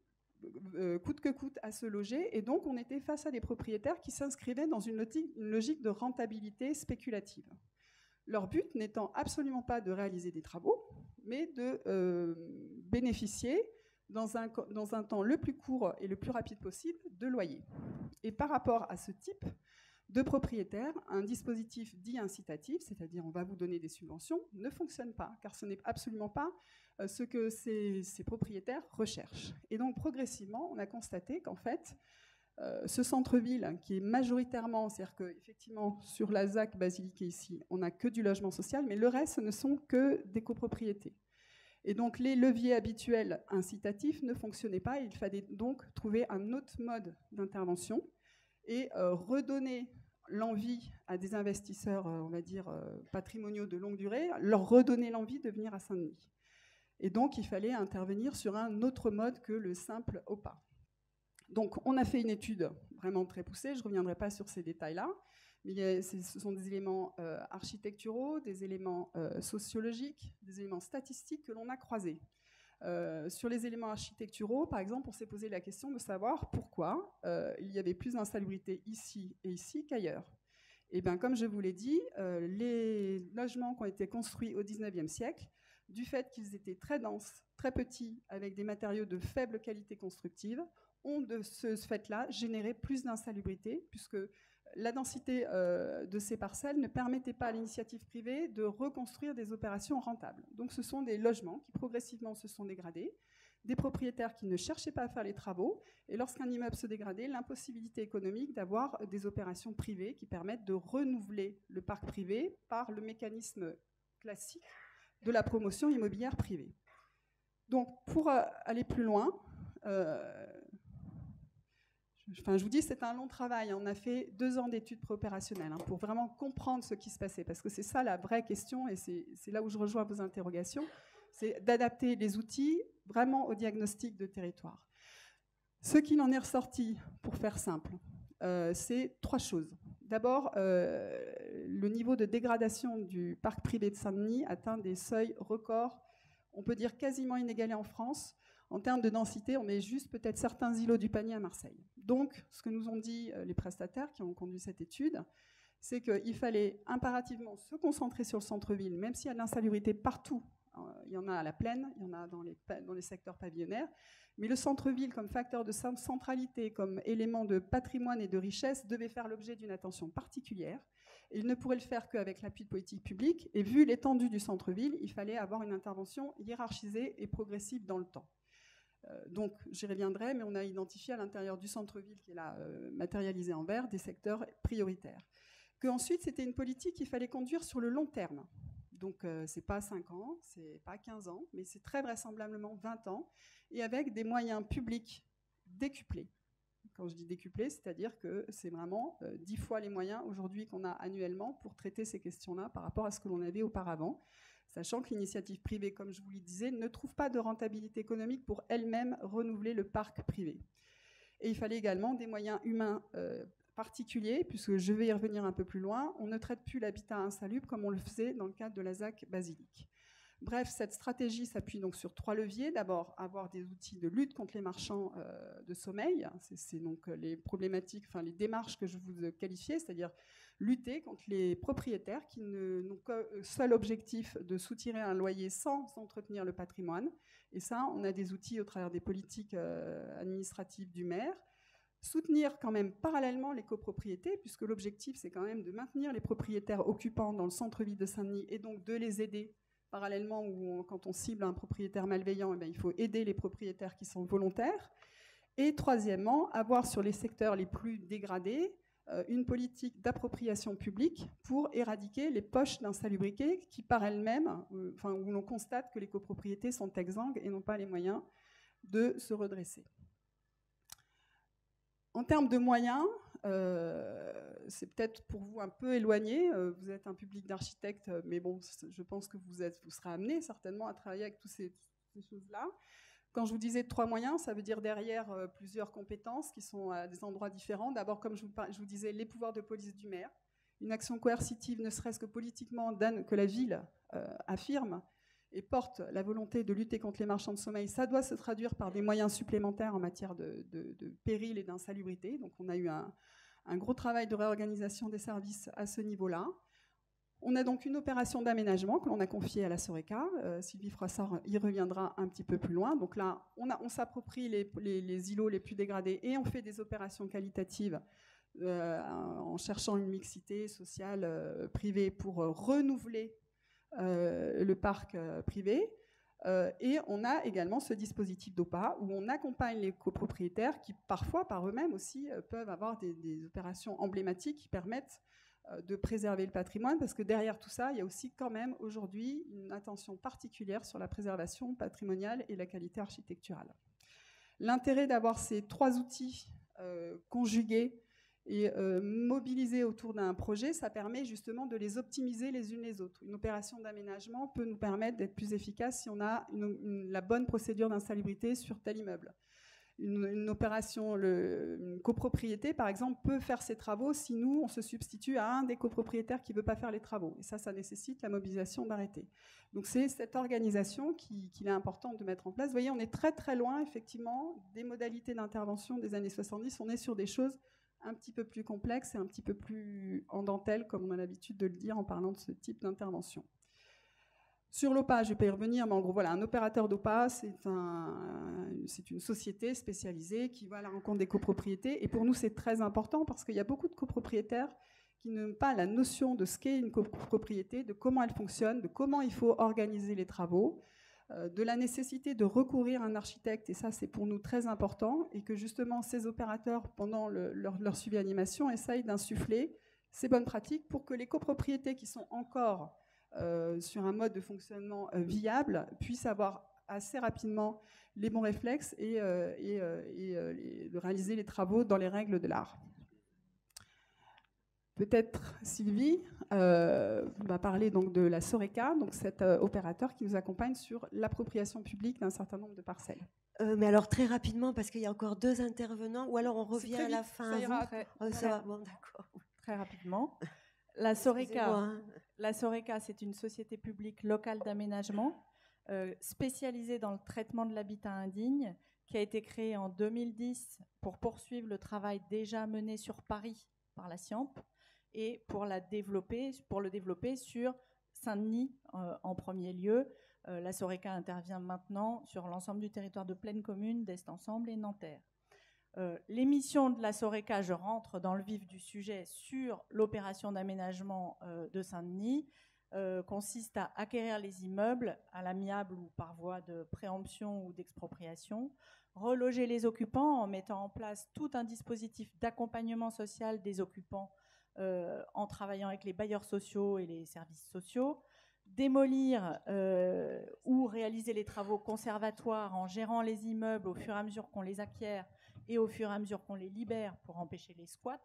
coûte que coûte à se loger, et donc on était face à des propriétaires qui s'inscrivaient dans une logique de rentabilité spéculative. Leur but n'étant absolument pas de réaliser des travaux, mais de bénéficier dans un temps le plus court et le plus rapide possible de loyer. Et par rapport à ce type de propriétaires, un dispositif dit incitatif, c'est-à-dire on va vous donner des subventions, ne fonctionne pas, car ce n'est absolument pas ce que ces propriétaires recherchent. Et donc progressivement, on a constaté qu'en fait, ce centre-ville qui est majoritairement, c'est-à-dire qu'effectivement sur la ZAC Basilique ici, on n'a que du logement social, mais le reste, ce ne sont que des copropriétés. Et donc les leviers habituels incitatifs ne fonctionnaient pas, et il fallait donc trouver un autre mode d'intervention et redonner l'envie à des investisseurs, on va dire, patrimoniaux de longue durée, leur redonner l'envie de venir à Saint-Denis. Et donc, il fallait intervenir sur un autre mode que le simple OPA. Donc, on a fait une étude vraiment très poussée, je ne reviendrai pas sur ces détails-là, Mais ce sont des éléments architecturaux, des éléments sociologiques, des éléments statistiques que l'on a croisés. Sur les éléments architecturaux, par exemple, on s'est posé la question de savoir pourquoi il y avait plus d'insalubrité ici et ici qu'ailleurs. Et bien, comme je vous l'ai dit, les logements qui ont été construits au XIXe siècle, du fait qu'ils étaient très denses, très petits, avec des matériaux de faible qualité constructive, ont de ce fait-là généré plus d'insalubrité, puisque la densité de ces parcelles ne permettait pas à l'initiative privée de reconstruire des opérations rentables. Donc ce sont des logements qui progressivement se sont dégradés, des propriétaires qui ne cherchaient pas à faire les travaux, et lorsqu'un immeuble se dégradait, l'impossibilité économique d'avoir des opérations privées qui permettent de renouveler le parc privé par le mécanisme classique de la promotion immobilière privée. Donc pour aller plus loin, je vous dis, c'est un long travail. On a fait 2 ans d'études préopérationnelles pour vraiment comprendre ce qui se passait. Parce que c'est ça la vraie question, et c'est là où je rejoins vos interrogations, c'est d'adapter les outils vraiment au diagnostic de territoire. Ce qu'il en est ressorti, pour faire simple, c'est 3 choses. D'abord, le niveau de dégradation du parc privé de Saint-Denis atteint des seuils records, on peut dire quasiment inégalés en France. En termes de densité, on est juste peut-être certains îlots du panier à Marseille. Donc, ce que nous ont dit les prestataires qui ont conduit cette étude, c'est qu'il fallait impérativement se concentrer sur le centre-ville, même s'il y a de l'insalubrité partout. Il y en a à la plaine, il y en a dans les secteurs pavillonnaires. Mais le centre-ville, comme facteur de centralité, comme élément de patrimoine et de richesse, devait faire l'objet d'une attention particulière. Et il ne pourrait le faire qu'avec l'appui de politiques publiques. Et vu l'étendue du centre-ville, il fallait avoir une intervention hiérarchisée et progressive dans le temps. Donc, j'y reviendrai, mais on a identifié à l'intérieur du centre-ville, qui est là matérialisé en vert, des secteurs prioritaires. Qu'ensuite, c'était une politique qu'il fallait conduire sur le long terme. Donc, ce n'est pas 5 ans, ce n'est pas 15 ans, mais c'est très vraisemblablement 20 ans, et avec des moyens publics décuplés. Quand je dis décuplés, c'est-à-dire que c'est vraiment 10 fois les moyens aujourd'hui qu'on a annuellement pour traiter ces questions-là par rapport à ce que l'on avait auparavant, sachant que l'initiative privée, comme je vous le disais, ne trouve pas de rentabilité économique pour elle-même renouveler le parc privé. Et il fallait également des moyens humains particuliers, puisque je vais y revenir un peu plus loin, on ne traite plus l'habitat insalubre comme on le faisait dans le cadre de la ZAC Basilique. Bref, cette stratégie s'appuie donc sur 3 leviers. D'abord, avoir des outils de lutte contre les marchands de sommeil. C'est donc les problématiques, enfin les démarches que je vous qualifiais, c'est-à-dire lutter contre les propriétaires qui n'ont que seul objectif de soutirer un loyer sans entretenir le patrimoine. Et ça, on a des outils au travers des politiques administratives du maire. Soutenir quand même parallèlement les copropriétés, puisque l'objectif, c'est quand même de maintenir les propriétaires occupants dans le centre-ville de Saint-Denis et donc de les aider parallèlement, où quand on cible un propriétaire malveillant, il faut aider les propriétaires qui sont volontaires. Et troisièmement, avoir sur les secteurs les plus dégradés une politique d'appropriation publique pour éradiquer les poches d'insalubrité qui, par elles-mêmes, où l'on constate que les copropriétés sont exsangues et n'ont pas les moyens de se redresser. En termes de moyens, c'est peut-être pour vous un peu éloigné. Vous êtes un public d'architectes, mais bon, je pense que vous serez amené certainement à travailler avec toutes ces choses-là. Quand je vous disais 3 moyens, ça veut dire derrière plusieurs compétences qui sont à des endroits différents. D'abord, comme je vous disais, les pouvoirs de police du maire. Une action coercitive, ne serait-ce que politiquement, que la ville affirme et porte la volonté de lutter contre les marchands de sommeil, ça doit se traduire par des moyens supplémentaires en matière de péril et d'insalubrité. Donc on a eu un gros travail de réorganisation des services à ce niveau-là. On a donc une opération d'aménagement que l'on a confiée à la Soreca. Sylvie Froissart y reviendra un petit peu plus loin. Donc là, on s'approprie les îlots les plus dégradés et on fait des opérations qualitatives en cherchant une mixité sociale privée pour renouveler le parc privé. Et on a également ce dispositif d'OPA où on accompagne les copropriétaires qui, parfois, par eux-mêmes aussi, peuvent avoir des opérations emblématiques qui permettent de préserver le patrimoine, parce que derrière tout ça, il y a aussi quand même aujourd'hui une attention particulière sur la préservation patrimoniale et la qualité architecturale. L'intérêt d'avoir ces 3 outils conjugués et mobilisés autour d'un projet, ça permet justement de les optimiser les unes les autres. Une opération d'aménagement peut nous permettre d'être plus efficace si on a la bonne procédure d'insalubrité sur tel immeuble. une opération, une copropriété, par exemple, peut faire ses travaux si nous, on se substitue à un des copropriétaires qui ne veut pas faire les travaux. Et ça nécessite la mobilisation d'arrêtés. Donc c'est cette organisation qu'il est important de mettre en place. Vous voyez, on est très très loin, effectivement, des modalités d'intervention des années 70. On est sur des choses un petit peu plus complexes et un petit peu plus en dentelle, comme on a l'habitude de le dire en parlant de ce type d'intervention. Sur l'OPA, je ne vais pas y revenir, mais en gros, voilà, un opérateur d'OPA, c'est une société spécialisée qui va à la rencontre des copropriétés. Et pour nous, c'est très important parce qu'il y a beaucoup de copropriétaires qui n'ont pas la notion de ce qu'est une copropriété, de comment elle fonctionne, de comment il faut organiser les travaux, de la nécessité de recourir à un architecte, et ça, c'est pour nous très important, et que justement, ces opérateurs, pendant leur suivi animation, essayent d'insuffler ces bonnes pratiques pour que les copropriétés qui sont encore sur un mode de fonctionnement viable, puissent avoir assez rapidement les bons réflexes et de réaliser les travaux dans les règles de l'art. Peut-être Sylvie va parler donc de la Soreca, donc cet opérateur qui nous accompagne sur l'appropriation publique d'un certain nombre de parcelles. Mais alors très rapidement, parce qu'il y a encore 2 intervenants, ou alors on revient à la fin. Ça ira ça va, bon, d'accord. Très rapidement. La Soreca, c'est une société publique locale d'aménagement spécialisée dans le traitement de l'habitat indigne, qui a été créée en 2010 pour poursuivre le travail déjà mené sur Paris par la SIAMP et pour le développer sur Saint-Denis en premier lieu. La Soreca intervient maintenant sur l'ensemble du territoire de Plaine Commune, d'Est Ensemble et Nanterre. Les missions de la Soreca, je rentre dans le vif du sujet sur l'opération d'aménagement de Saint-Denis, consiste à acquérir les immeubles à l'amiable ou par voie de préemption ou d'expropriation, reloger les occupants en mettant en place tout un dispositif d'accompagnement social des occupants en travaillant avec les bailleurs sociaux et les services sociaux, démolir ou réaliser les travaux conservatoires en gérant les immeubles au fur et à mesure qu'on les acquiert et au fur et à mesure qu'on les libère pour empêcher les squats,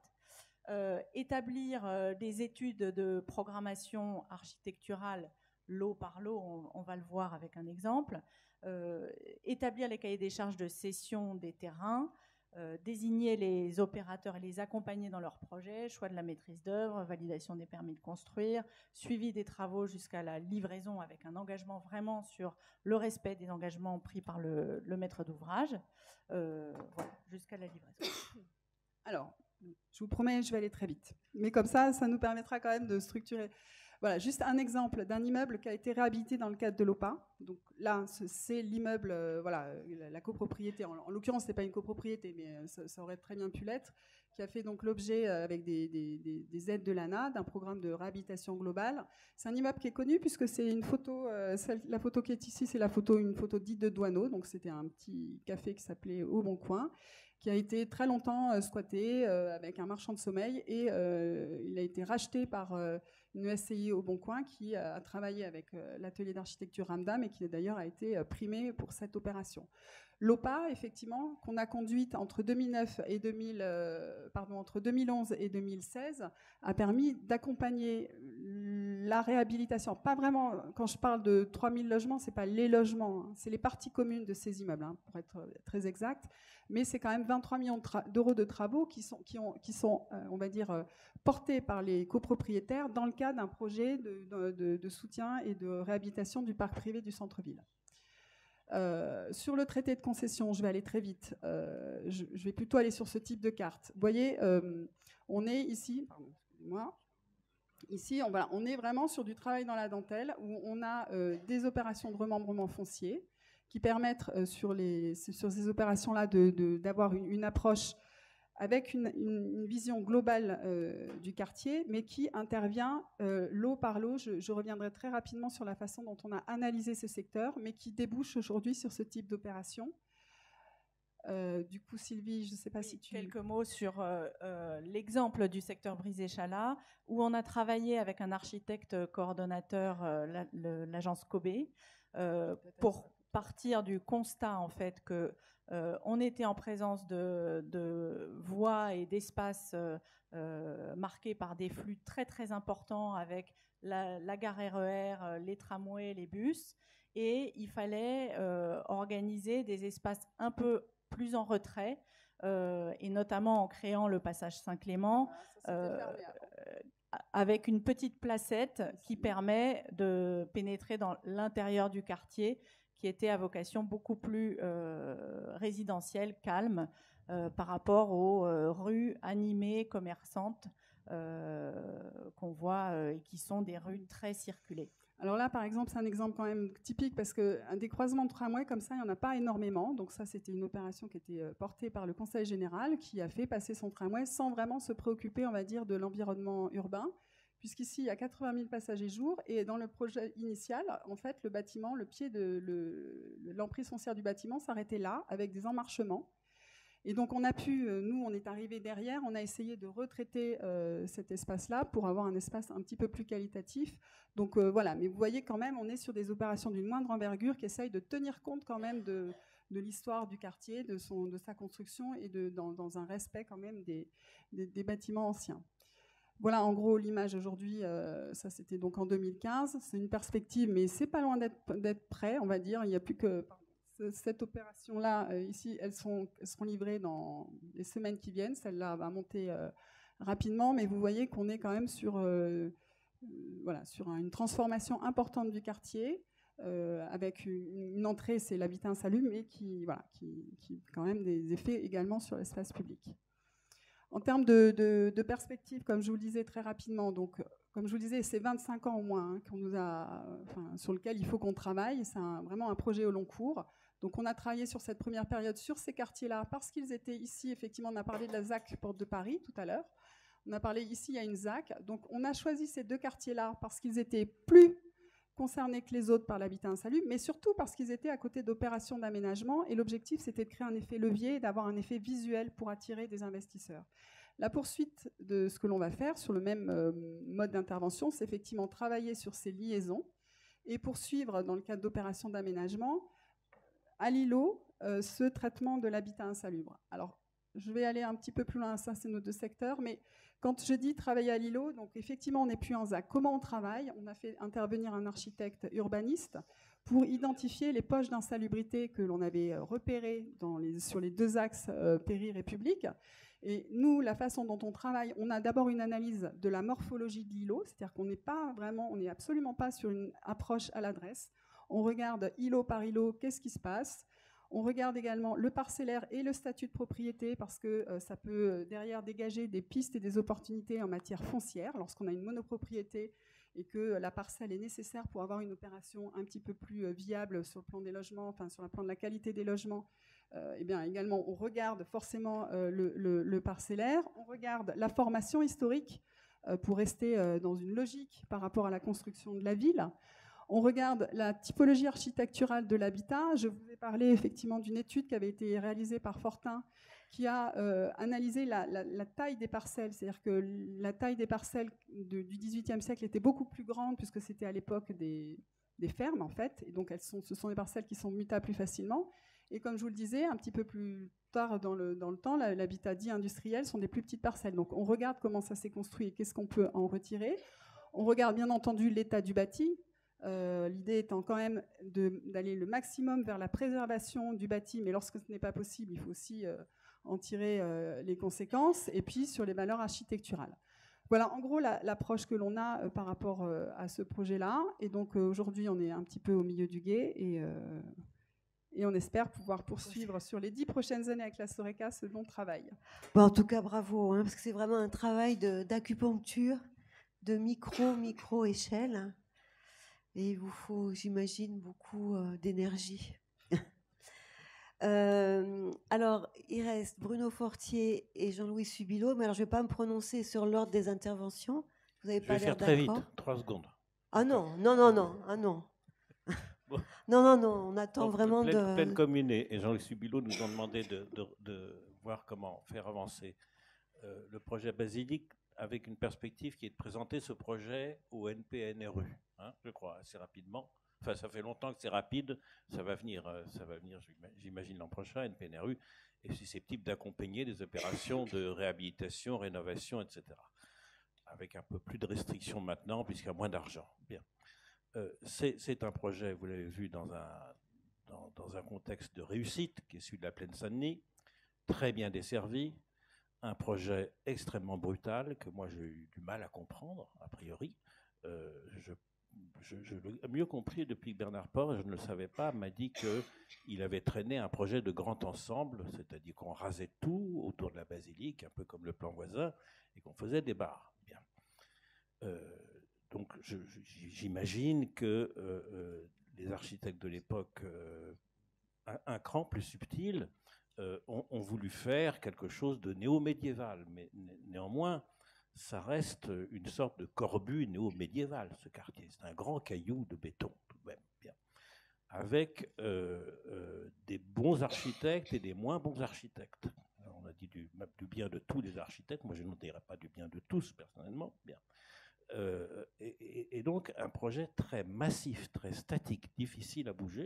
établir des études de programmation architecturale lot par lot, on va le voir avec un exemple, établir les cahiers des charges de cession des terrains, désigner les opérateurs et les accompagner dans leurs projets, choix de la maîtrise d'œuvre, validation des permis de construire, suivi des travaux jusqu'à la livraison avec un engagement vraiment sur le respect des engagements pris par le maître d'ouvrage, voilà, jusqu'à la livraison. Alors, je vous promets, je vais aller très vite. Mais comme ça nous permettra quand même de structurer. Voilà, juste un exemple d'un immeuble qui a été réhabilité dans le cadre de l'OPA. Donc là, c'est l'immeuble, voilà, la copropriété. En l'occurrence, ce n'est pas une copropriété, mais ça aurait très bien pu l'être, qui a fait donc l'objet, avec des aides de l'ANA, d'un programme de réhabilitation globale. C'est un immeuble qui est connu puisque c'est une photo, la photo qui est ici, c'est une photo dite de Douaneau. Donc c'était un petit café qui s'appelait Au Bon Coin, qui a été très longtemps squatté avec un marchand de sommeil, et il a été racheté par une SCI Au Bon Coin qui a travaillé avec l'atelier d'architecture Ramdam et qui d'ailleurs a été primé pour cette opération. L'OPA, effectivement, qu'on a conduite entre 2011 et 2016, a permis d'accompagner la réhabilitation. Pas vraiment, quand je parle de 3000 logements, ce n'est pas les logements, hein, c'est les parties communes de ces immeubles, hein, pour être très exact. Mais c'est quand même 23 millions d'euros de travaux qui sont on va dire, portés par les copropriétaires dans le cadre d'un projet de soutien et de réhabilitation du parc privé du centre-ville. Sur le traité de concession, je vais aller très vite. Je vais plutôt aller sur ce type de carte. Vous voyez, on est ici, pardon, excusez-moi. Ici, on est vraiment sur du travail dans la dentelle où on a des opérations de remembrement foncier qui permettent sur ces opérations-là d'avoir une approche avec une vision globale du quartier, mais qui intervient lot par lot. Je reviendrai très rapidement sur la façon dont on a analysé ces secteurs, mais qui débouche aujourd'hui sur ce type d'opération. Du coup, Sylvie, je ne sais pas si tu... Quelques mots sur l'exemple du secteur Brisé-Chalat, où on a travaillé avec un architecte coordonnateur, l'agence Kobe, pour partir du constat en fait que on était en présence de voies et d'espaces marqués par des flux très très importants avec la gare RER, les tramways, les bus, et il fallait organiser des espaces un peu plus en retrait, et notamment en créant le passage Saint-Clément, avec une petite placette qui permet de pénétrer dans l'intérieur du quartier, qui était à vocation beaucoup plus résidentielle, calme, par rapport aux rues animées, commerçantes, qu'on voit et qui sont des rues très circulées. Alors là, par exemple, c'est un exemple quand même typique parce que des croisements de tramway comme ça, il n'y en a pas énormément. Donc ça, c'était une opération qui était portée par le Conseil général qui a fait passer son tramway sans vraiment se préoccuper, on va dire, de l'environnement urbain. Puisqu'ici, il y a 80 000 passagers jour et dans le projet initial, en fait, le bâtiment, le pied de l'emprise foncière du bâtiment s'arrêtait là avec des emmarchements. Et donc on a pu, nous on est arrivé derrière, on a essayé de retraiter cet espace-là pour avoir un espace un petit peu plus qualitatif. Donc voilà, mais vous voyez quand même, on est sur des opérations d'une moindre envergure qui essayent de tenir compte quand même de l'histoire du quartier, de sa construction et dans un respect quand même des bâtiments anciens. Voilà en gros l'image aujourd'hui, ça c'était donc en 2015, c'est une perspective mais c'est pas loin d'être prêt, on va dire, il n'y a plus que... Cette opération-là, ici, elles seront livrées dans les semaines qui viennent. Celle-là va monter rapidement, mais vous voyez qu'on est quand même sur une transformation importante du quartier, avec une entrée, c'est l'habitat insalubre, mais qui a quand même des effets également sur l'espace public. En termes de perspective, comme je vous le disais très rapidement, donc, comme je vous le disais, c'est 25 ans au moins sur lequel il faut qu'on travaille. C'est vraiment un projet au long cours. Donc on a travaillé sur cette première période sur ces quartiers-là parce qu'ils étaient ici, effectivement, on a parlé de la ZAC Porte de Paris tout à l'heure. On a parlé ici, il y a une ZAC. Donc on a choisi ces deux quartiers-là parce qu'ils étaient plus concernés que les autres par l'habitat insalubre, mais surtout parce qu'ils étaient à côté d'opérations d'aménagement. Et l'objectif, c'était de créer un effet levier et d'avoir un effet visuel pour attirer des investisseurs. La poursuite de ce que l'on va faire sur le même mode d'intervention, c'est effectivement travailler sur ces liaisons et poursuivre dans le cadre d'opérations d'aménagement à l'îlot ce traitement de l'habitat insalubre. Alors, je vais aller un petit peu plus loin, ça c'est nos deux secteurs, mais quand je dis travailler à l'îlot, donc effectivement on n'est plus en ZAC. Comment on travaille? On a fait intervenir un architecte urbaniste pour identifier les poches d'insalubrité que l'on avait repérées sur les deux axes péri-république. Et nous, la façon dont on travaille, on a d'abord une analyse de la morphologie de l'îlot, c'est-à-dire qu'on n'est absolument pas sur une approche à l'adresse. On regarde îlot par îlot, qu'est-ce qui se passe. On regarde également le parcellaire et le statut de propriété parce que ça peut derrière dégager des pistes et des opportunités en matière foncière lorsqu'on a une monopropriété et que la parcelle est nécessaire pour avoir une opération un petit peu plus viable sur le plan des logements, enfin sur le plan de la qualité des logements. Eh bien, également, on regarde forcément le parcellaire, on regarde la formation historique pour rester dans une logique par rapport à la construction de la ville. On regarde la typologie architecturale de l'habitat. Je vous ai parlé effectivement d'une étude qui avait été réalisée par Fortin qui a analysé la taille des parcelles. C'est-à-dire que la taille des parcelles du XVIIIe siècle était beaucoup plus grande puisque c'était à l'époque des fermes en fait. Et donc ce sont des parcelles qui sont mutables plus facilement. Et comme je vous le disais, un petit peu plus tard dans le temps, l'habitat dit industriel sont des plus petites parcelles. Donc on regarde comment ça s'est construit et qu'est-ce qu'on peut en retirer. On regarde bien entendu l'état du bâti. L'idée étant quand même d'aller le maximum vers la préservation du bâti, mais lorsque ce n'est pas possible, il faut aussi en tirer les conséquences, et puis sur les valeurs architecturales. Voilà en gros l'approche que l'on a par rapport à ce projet-là. Et donc aujourd'hui, on est un petit peu au milieu du gué, et on espère pouvoir poursuivre sur les 10 prochaines années avec la Soreca ce long travail. Bon, en tout cas, bravo, parce que c'est vraiment un travail d'acupuncture, de micro-échelle. Et il vous faut, j'imagine, beaucoup d'énergie. Alors, il reste Bruno Fortier et Jean-Louis Subilo. Mais alors, je ne vais pas me prononcer sur l'ordre des interventions. Vous n'avez pas l'air d'accord. Je vais faire très vite, 3 secondes. Ah non. Ah non. Bon. Non, on attend vraiment Pleine Commune et Jean-Louis Subilo nous ont demandé de voir comment faire avancer le projet Basilique avec une perspective qui est de présenter ce projet au NPNRU, je crois, assez rapidement. Enfin, ça fait longtemps que c'est rapide, ça va venir, j'imagine, l'an prochain. NPNRU est susceptible d'accompagner des opérations de réhabilitation, rénovation, etc. Avec un peu plus de restrictions maintenant, puisqu'il y a moins d'argent. Bien. C'est un projet, vous l'avez vu, dans dans un contexte de réussite qui est celui de la Plaine Saint-Denis, très bien desservi, un projet extrêmement brutal que moi j'ai eu du mal à comprendre, a priori. Je l'ai mieux compris depuis que Bernard Port, et je ne le savais pas, m'a dit qu'il avait traîné un projet de grand ensemble, c'est-à-dire qu'on rasait tout autour de la basilique, un peu comme le plan voisin, et qu'on faisait des bars. Bien. Donc j'imagine que les architectes de l'époque, un cran plus subtil, ont voulu faire quelque chose de néo-médiéval, mais néanmoins, ça reste une sorte de corbut néo-médiéval, ce quartier. C'est un grand caillou de béton, tout de même, bien. Avec des bons architectes et des moins bons architectes. Alors, on a dit du bien de tous les architectes, moi je ne dirais pas du bien de tous, personnellement, bien. Et donc, un projet très massif, très statique, difficile à bouger,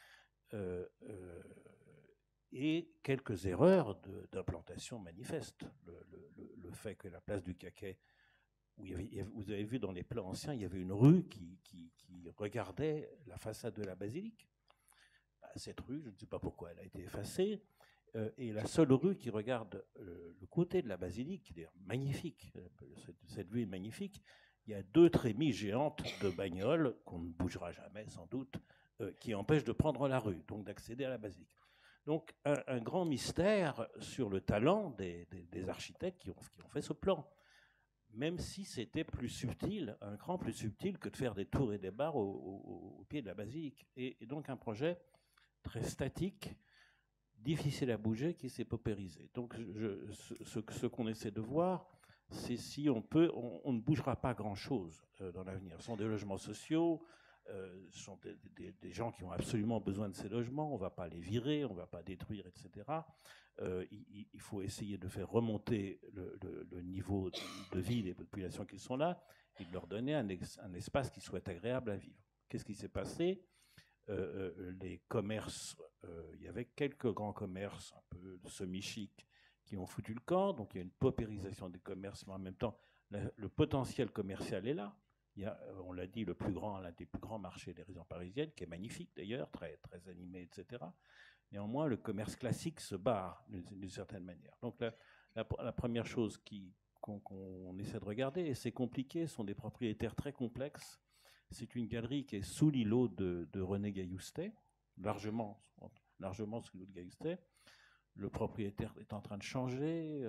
et quelques erreurs d'implantation manifestes. Le fait que la place du Caquet, où vous avez vu dans les plans anciens, il y avait une rue qui regardait la façade de la basilique. Cette rue, je ne sais pas pourquoi elle a été effacée, et la seule rue qui regarde le côté de la basilique, d'ailleurs magnifique, cette vue est magnifique, il y a 2 trémies géantes de bagnoles, qu'on ne bougera jamais sans doute, qui empêchent de prendre la rue, donc d'accéder à la basilique. Donc un grand mystère sur le talent des architectes qui ont fait ce plan, même si c'était plus subtil, un cran plus subtil que de faire des tours et des barres au pied de la basilique. Et donc un projet très statique, difficile à bouger, qui s'est paupérisé. Donc ce qu'on essaie de voir, c'est si on ne bougera pas grand-chose dans l'avenir. Ce sont des logements sociaux, ce sont des gens qui ont absolument besoin de ces logements, on ne va pas les virer, on ne va pas détruire, etc. Il faut essayer de faire remonter le niveau de vie des populations qui sont là et de leur donner un espace qui soit agréable à vivre. Qu'est-ce qui s'est passé ? Les commerces, il y avait quelques grands commerces un peu semi-chics qui ont foutu le camp, donc il y a une paupérisation des commerces, mais en même temps, le potentiel commercial est là. Il y a, on l'a dit, l'un des plus grands marchés des régions parisiennes, qui est magnifique d'ailleurs, très, très animé, etc. Néanmoins, le commerce classique se barre d'une certaine manière. Donc la première chose qu'on essaie de regarder, et c'est compliqué, sont des propriétaires très complexes. C'est une galerie qui est sous l'îlot de René Gailloustet, largement sous l'îlot de Gailloustet. Le propriétaire est en train de changer,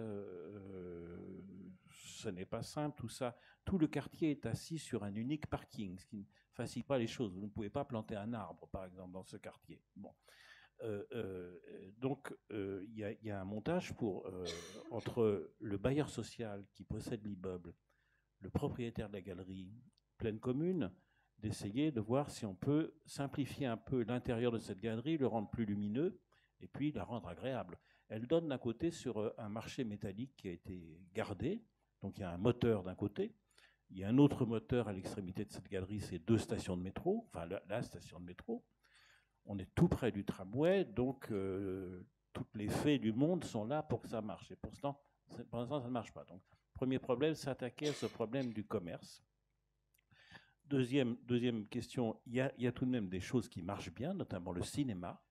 ce n'est pas simple, tout ça. Tout le quartier est assis sur un unique parking, ce qui ne facilite pas les choses. Vous ne pouvez pas planter un arbre, par exemple, dans ce quartier. Bon. Donc, il y a un montage entre le bailleur social qui possède l'immeuble, le propriétaire de la galerie, pleine commune, d'essayer de voir si on peut simplifier un peu l'intérieur de cette galerie, le rendre plus lumineux, et puis la rendre agréable. Elle donne d'un côté sur un marché métallique qui a été gardé, donc il y a un moteur d'un côté, il y a un autre moteur à l'extrémité de cette galerie, c'est 2 stations de métro, enfin la station de métro. On est tout près du tramway, donc toutes les fées du monde sont là pour que ça marche. Et pour l'instant, ça ne marche pas. Donc, premier problème, s'attaquer à ce problème du commerce. Deuxième question, il y a tout de même des choses qui marchent bien, notamment le cinéma,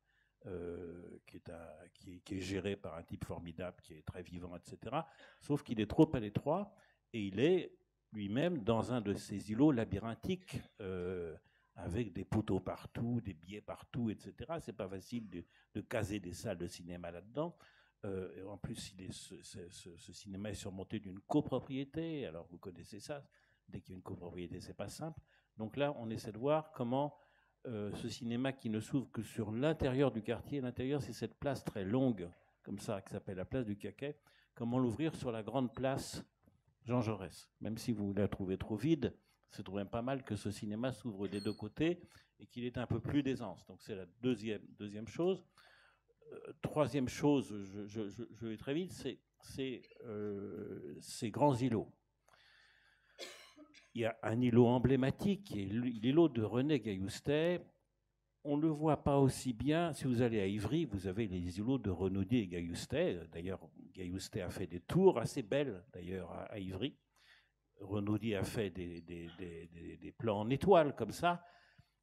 qui est géré par un type formidable, qui est très vivant, etc. Sauf qu'il est trop à l'étroit et il est lui-même dans un de ces îlots labyrinthiques avec des poteaux partout, des biais partout, etc. C'est pas facile de caser des salles de cinéma là-dedans. En plus, ce cinéma est surmonté d'une copropriété. Alors, vous connaissez ça. Dès qu'il y a une copropriété, c'est pas simple. Donc là, on essaie de voir comment ce cinéma qui ne s'ouvre que sur l'intérieur du quartier, l'intérieur, c'est cette place très longue, comme ça, qui s'appelle la place du Caquet, comment l'ouvrir sur la grande place Jean Jaurès. Même si vous la trouvez trop vide, c'est tout de même pas mal que ce cinéma s'ouvre des 2 côtés et qu'il ait un peu plus d'aisance. Donc c'est la deuxième chose. Troisième chose, je vais très vite, c'est ces grands îlots. Il y a un îlot emblématique, qui est l'îlot de René Gailloustet. On ne le voit pas aussi bien. Si vous allez à Ivry, vous avez les îlots de Renaudier et Gailloustet. D'ailleurs, Gailloustet a fait des tours assez belles, d'ailleurs, à Ivry. Renaudier a fait des plans en étoile, comme ça.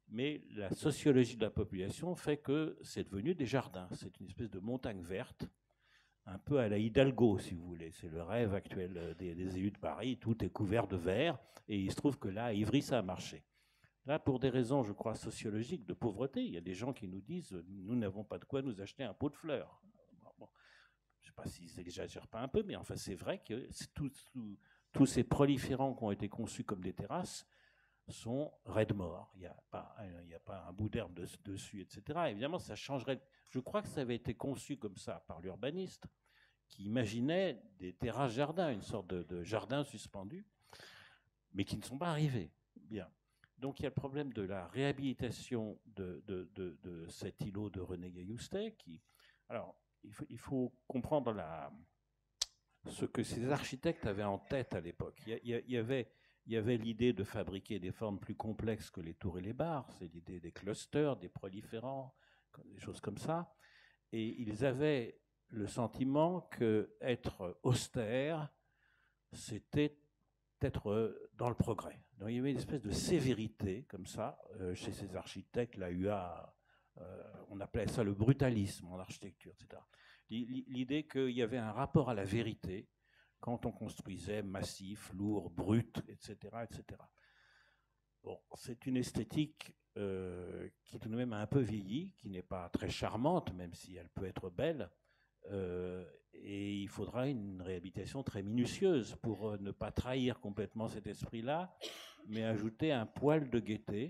mais la sociologie de la population fait que c'est devenu des jardins. C'est une espèce de montagne verte, un peu à la Hidalgo, si vous voulez. C'est le rêve actuel des élus de Paris. Tout est couvert de verre, et il se trouve que là, à Ivry, ça a marché. Là, pour des raisons, je crois, sociologiques, de pauvreté, il y a des gens qui nous disent « nous n'avons pas de quoi nous acheter un pot de fleurs ». Bon, je ne sais pas s'ils n'exagèrent pas un peu, mais enfin, c'est vrai que tous ces proliférants qui ont été conçus comme des terrasses sont raides morts. Il n'y a pas un bout d'herbe dessus, etc. Évidemment, ça changerait. Je crois que ça avait été conçu comme ça par l'urbaniste, qui imaginait des terrasses-jardins, une sorte de jardin suspendu, mais qui ne sont pas arrivés. Bien. Donc il y a le problème de la réhabilitation de cet îlot de René Gailloustet. Alors, il faut comprendre ce que ces architectes avaient en tête à l'époque. Il y avait l'idée de fabriquer des formes plus complexes que les tours et les bars. C'est l'idée des clusters, des proliférants, des choses comme ça. Et ils avaient le sentiment qu'être austère, c'était être dans le progrès. Donc, il y avait une espèce de sévérité comme ça chez ces architectes, la UA, on appelait ça le brutalisme en architecture, etc. L'idée qu'il y avait un rapport à la vérité quand on construisait massif, lourd, brut, etc., etc. Bon, c'est une esthétique qui tout de même a un peu vieilli, qui n'est pas très charmante, même si elle peut être belle. Et il faudra une réhabilitation très minutieuse pour ne pas trahir complètement cet esprit-là, mais ajouter un poil de gaieté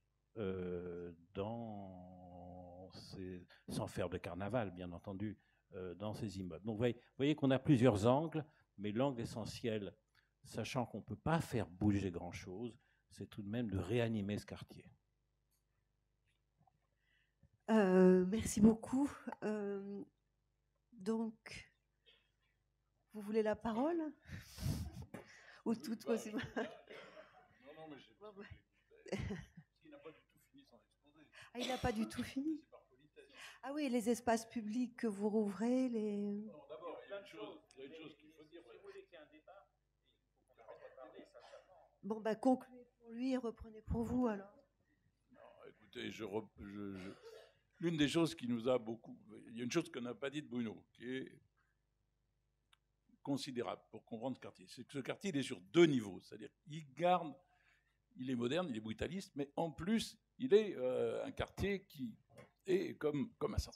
sans faire de carnaval, bien entendu, dans ces immeubles. Donc vous voyez qu'on a plusieurs angles, mais l'angle essentiel, sachant qu'on ne peut pas faire bouger grand-chose, c'est tout de même de réanimer ce quartier. Merci beaucoup. Donc, vous voulez la parole? Ou tout aussi? Non, mais j'ai pas il n'a pas du tout fini son exposé. Ah, il n'a pas du tout fini? Ah oui, les espaces publics que vous rouvrez, les... Non, d'abord, il y a une chose qu'il faut dire. Si vous voulez qu'il y ait un débat, il faut qu'on arrête de parler, ça s'avance. Bon, bah, concluez pour lui et reprenez pour vous, alors. Non, écoutez, l'une des choses qui nous a beaucoup... Il y a une chose qu'on n'a pas dit de Bruno, qui est considérable pour comprendre ce quartier. C'est que ce quartier, il est sur deux niveaux. C'est-à-dire il est moderne, il est brutaliste, mais en plus, il est un quartier qui est comme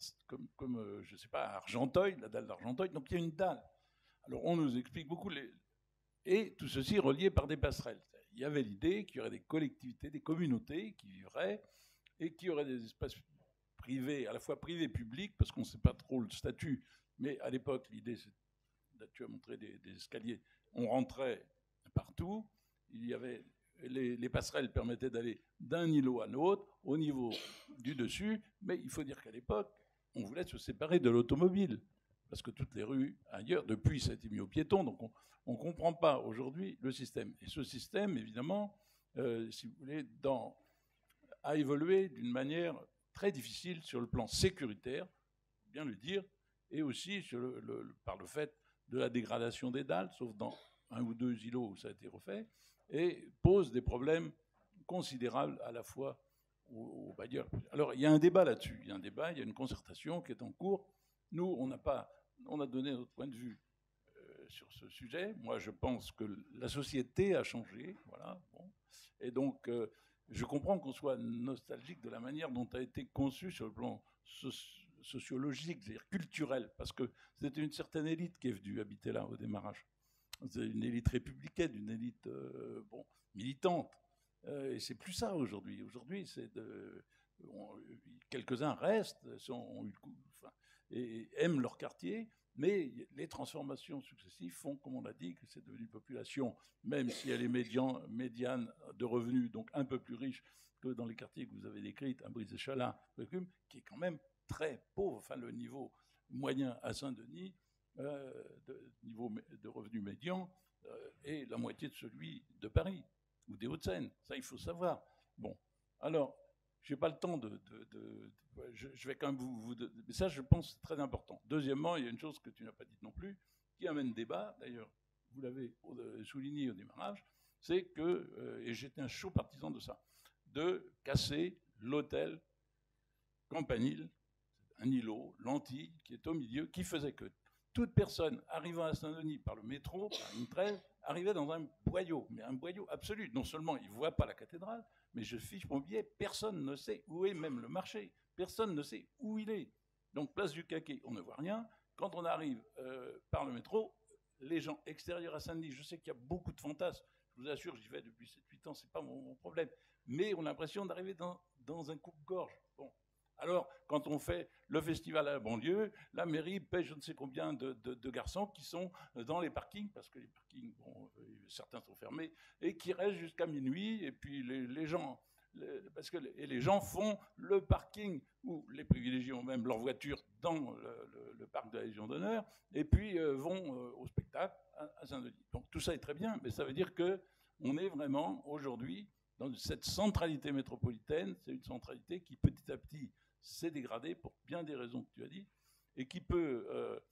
je ne sais pas, Argenteuil, la dalle d'Argenteuil. Donc il y a une dalle. Alors on nous explique beaucoup... Et tout ceci relié par des passerelles. Il y avait l'idée qu'il y aurait des collectivités, des communautés qui vivraient et qui auraient des espaces privés, à la fois privés et publics, parce qu'on ne sait pas trop le statut. Mais à l'époque, l'idée, tu as montré des escaliers, on rentrait partout, il y avait les passerelles permettaient d'aller d'un îlot à l'autre, au niveau du dessus, mais il faut dire qu'à l'époque, on voulait se séparer de l'automobile, parce que toutes les rues ailleurs, depuis, ça a été mis aux piétons, donc on ne comprend pas aujourd'hui le système. Et ce système, évidemment, si vous voulez, a évolué d'une manière très difficile sur le plan sécuritaire, faut bien le dire, et aussi par le fait de la dégradation des dalles, sauf dans un ou deux îlots où ça a été refait, et pose des problèmes considérables à la fois aux bailleurs. Alors, il y a un débat là-dessus, il y a une concertation qui est en cours. Nous, on a donné notre point de vue sur ce sujet. Moi, je pense que la société a changé, voilà. Bon. Et donc, je comprends qu'on soit nostalgique de la manière dont a été conçu sur le plan sociologique, c'est-à-dire culturel, parce que c'était une certaine élite qui est venue habiter là au démarrage. C'est une élite républicaine, une élite militante. Et c'est plus ça aujourd'hui. Aujourd'hui, quelques-uns restent, et aiment leur quartier, mais les transformations successives font, comme on l'a dit, que c'est devenu une population, même si elle est médiane de revenus, donc un peu plus riche que dans les quartiers que vous avez décrits, à Brive-Chalin, qui est quand même très pauvre. Enfin, le niveau moyen à Saint-Denis, niveau de revenus médian, est la moitié de celui de Paris ou des Hauts-de-Seine. Ça, il faut savoir. Bon, alors, je n'ai pas le temps je vais quand même mais ça, je pense, c'est très important. Deuxièmement, il y a une chose que tu n'as pas dite non plus, qui amène débat, d'ailleurs, vous l'avez souligné au démarrage, c'est que, et j'étais un chaud partisan de ça, de casser l'hôtel Campanile, un îlot, l'Antille, qui est au milieu, qui faisait que toute personne arrivant à Saint-Denis par le métro, par une 13, arrivait dans un boyau, mais un boyau absolu. Non seulement il ne voit pas la cathédrale, mais je fiche mon billet, personne ne sait où est même le marché, personne ne sait où il est. Donc place du Caquet, on ne voit rien. Quand on arrive par le métro, les gens extérieurs à Saint-Denis, je sais qu'il y a beaucoup de fantasmes, je vous assure, j'y vais depuis 7-8 ans, ce n'est pas mon problème, mais on a l'impression d'arriver dans un coupe-gorge. Bon. Alors, quand on fait le festival à la banlieue, la mairie paie je ne sais combien de garçons qui sont dans les parkings, parce que les parkings, bon, certains sont fermés, et qui restent jusqu'à minuit, et puis les gens font le parking, où les privilégiés ont même leur voiture dans le parc de la Légion d'honneur, et puis vont au spectacle à Saint-Denis. Donc tout ça est très bien, mais ça veut dire qu'on est vraiment aujourd'hui dans cette centralité métropolitaine. C'est une centralité qui petit à petit s'est dégradée pour bien des raisons que tu as dit, et qui peut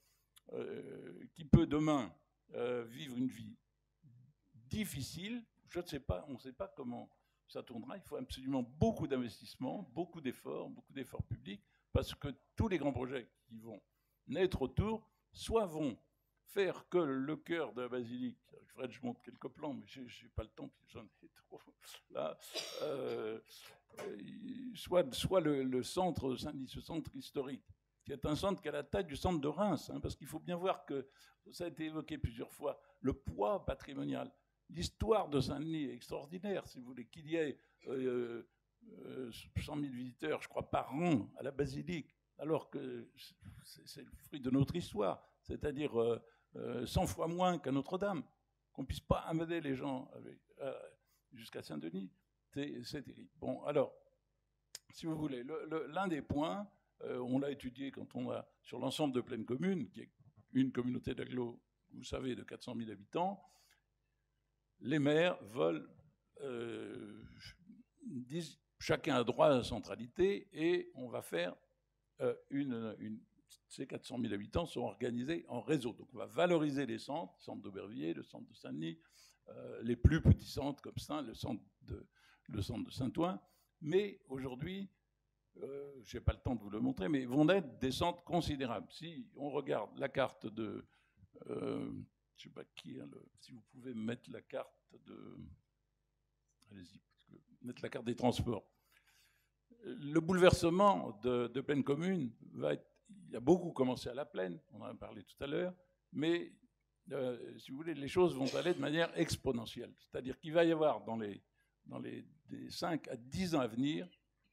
demain vivre une vie difficile. Je ne sais pas, on ne sait pas comment ça tournera. Il faut absolument beaucoup d'investissements, beaucoup d'efforts publics, parce que tous les grands projets qui vont naître autour, soit vont faire que le cœur de la basilique, il faudrait que je montre quelques plans, mais je n'ai pas le temps, puis j'en ai trop là, soit le centre de Saint-Denis, ce centre historique, qui est un centre qui a la taille du centre de Reims, hein, parce qu'il faut bien voir que, ça a été évoqué plusieurs fois, le poids patrimonial. L'histoire de Saint-Denis est extraordinaire, si vous voulez, qu'il y ait 100 000 visiteurs, je crois, par an à la basilique, alors que c'est le fruit de notre histoire, c'est-à-dire 100 fois moins qu'à Notre-Dame, qu'on ne puisse pas amener les gens jusqu'à Saint-Denis, c'est terrible. Bon, alors, si vous voulez, l'un des points, on l'a étudié quand on a, sur l'ensemble de Plaine Commune, qui est une communauté d'agglo, vous savez, de 400 000 habitants, les maires veulent, disent, chacun a droit à la centralité, et on va faire ces 400 000 habitants sont organisés en réseau. Donc on va valoriser les centres, le centre d'Aubervilliers, le centre de Saint-Denis, les plus petits centres comme ça, le centre de Saint-Ouen. Mais aujourd'hui, je n'ai pas le temps de vous le montrer, mais vont être des centres considérables. Si on regarde la carte de... je ne sais pas qui, hein, si vous pouvez mettre la carte de... Allez-y, mettre la carte des transports. Le bouleversement de Plaine Commune va être... Il a beaucoup commencé à la Plaine, on en a parlé tout à l'heure, mais si vous voulez, les choses vont aller de manière exponentielle. C'est-à-dire qu'il va y avoir dans les 5 à 10 ans à venir,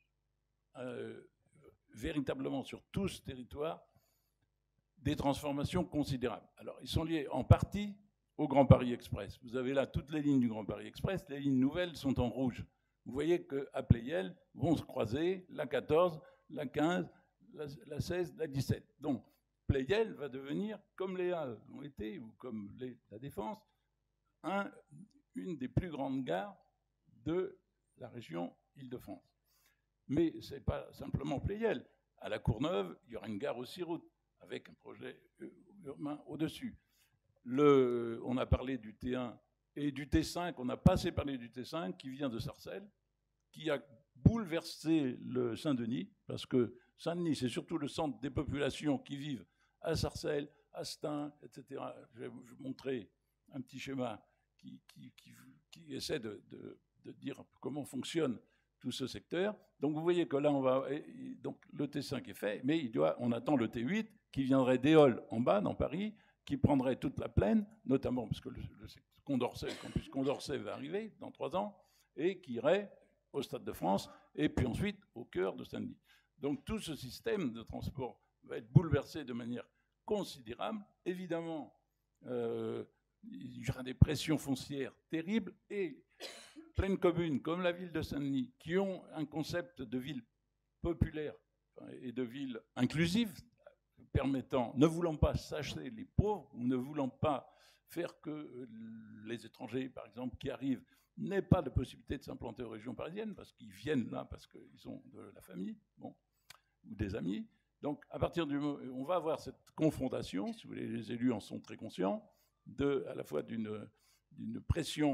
véritablement sur tout ce territoire, des transformations considérables. Alors, ils sont liés en partie au Grand Paris Express. Vous avez là toutes les lignes du Grand Paris Express, les lignes nouvelles sont en rouge. Vous voyez qu'à Pleyel vont se croiser la 14, la 15, la 16, la 17. Donc, Pleyel va devenir, comme les Halles l'ont été, ou comme la Défense, une des plus grandes gares de la région Île-de-France. Mais ce n'est pas simplement Pleyel. À la Courneuve, il y aura une gare aussi route, avec un projet urbain au-dessus. On a parlé du T1 et du T5, on n'a pas assez parlé du T5, qui vient de Sarcelles, qui a bouleversé le Saint-Denis, parce que Saint-Denis, c'est surtout le centre des populations qui vivent à Sarcelles, à Stein, etc. Je vais vous montrer un petit schéma qui essaie de dire comment fonctionne tout ce secteur. Donc vous voyez que là, donc le T5 est fait, mais on attend le T8 qui viendrait d'Éole en bas, dans Paris, qui prendrait toute la plaine, notamment parce que le campus Condorcet va arriver dans 3 ans, et qui irait au Stade de France, et puis ensuite au cœur de Saint-Denis. Donc tout ce système de transport va être bouleversé de manière considérable. Évidemment, il y aura des pressions foncières terribles, et Plaine Commune, comme la ville de Saint-Denis, qui ont un concept de ville populaire et de ville inclusive, permettant, ne voulant pas sacher les pauvres, ou ne voulant pas faire que les étrangers, par exemple, qui arrivent, n'aient pas de possibilité de s'implanter aux régions parisiennes, parce qu'ils viennent là, parce qu'ils ont de la famille, bon, ou des amis. Donc, à partir du moment où on va avoir cette confrontation, si vous voulez, les élus en sont très conscients, à la fois d'une pression qui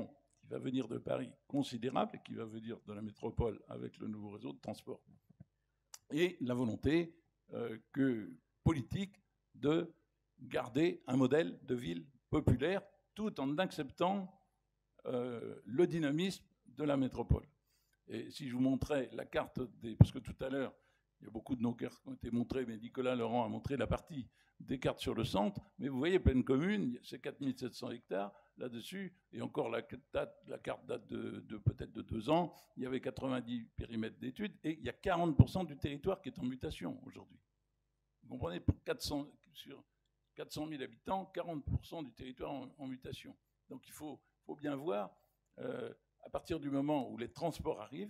va venir de Paris considérable et qui va venir de la métropole avec le nouveau réseau de transport. Et la volonté politique de garder un modèle de ville populaire tout en acceptant le dynamisme de la métropole. Et si je vous montrais la carte parce que tout à l'heure, il y a beaucoup de nos cartes qui ont été montrées, mais Nicolas Laurent a montré la partie des cartes sur le centre, mais vous voyez, pleine commune, c'est 4700 hectares là-dessus, et encore la carte date de peut-être de 2 ans, il y avait 90 périmètres d'études, et il y a 40% du territoire qui est en mutation aujourd'hui. Vous comprenez, sur 400 000 habitants, 40% du territoire en mutation. Donc il faut bien voir, à partir du moment où les transports arrivent,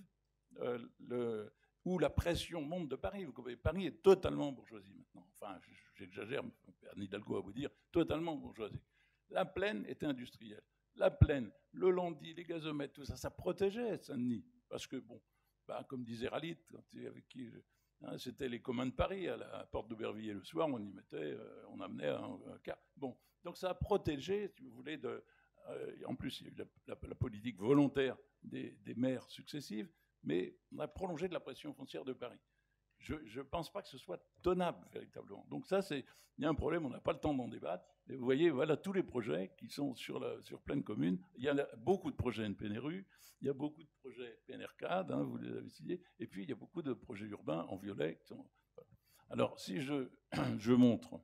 où la pression monte de Paris. Vous comprenez, Paris est totalement bourgeoisie maintenant. Enfin, j'exagère, Anne Hidalgo à vous dire, totalement bourgeoisie. La plaine était industrielle. La plaine, le Landy, les gazomètres, tout ça, ça protégeait Saint-Denis. Parce que, bon, comme disait Ralit, avec qui c'était les communs de Paris, à la porte d'Aubervilliers le soir, on y mettait, on amenait un car. Bon, donc ça a protégé, si vous voulez, en plus, il y a eu la politique volontaire des maires successives, mais on a prolongé de la pression foncière de Paris. Je ne pense pas que ce soit tenable, véritablement. Donc ça, il y a un problème, on n'a pas le temps d'en débattre. Et vous voyez, voilà tous les projets qui sont sur pleine commune. Il y a beaucoup de projets NPNRU, il y a beaucoup de projets PNR4, vous les avez cités, et puis il y a beaucoup de projets urbains en violet. Alors, si je montre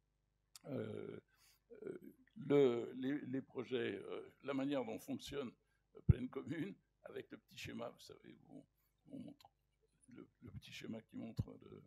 les projets, la manière dont fonctionne pleine commune, avec le petit schéma, vous savez, où on montre le petit schéma qui montre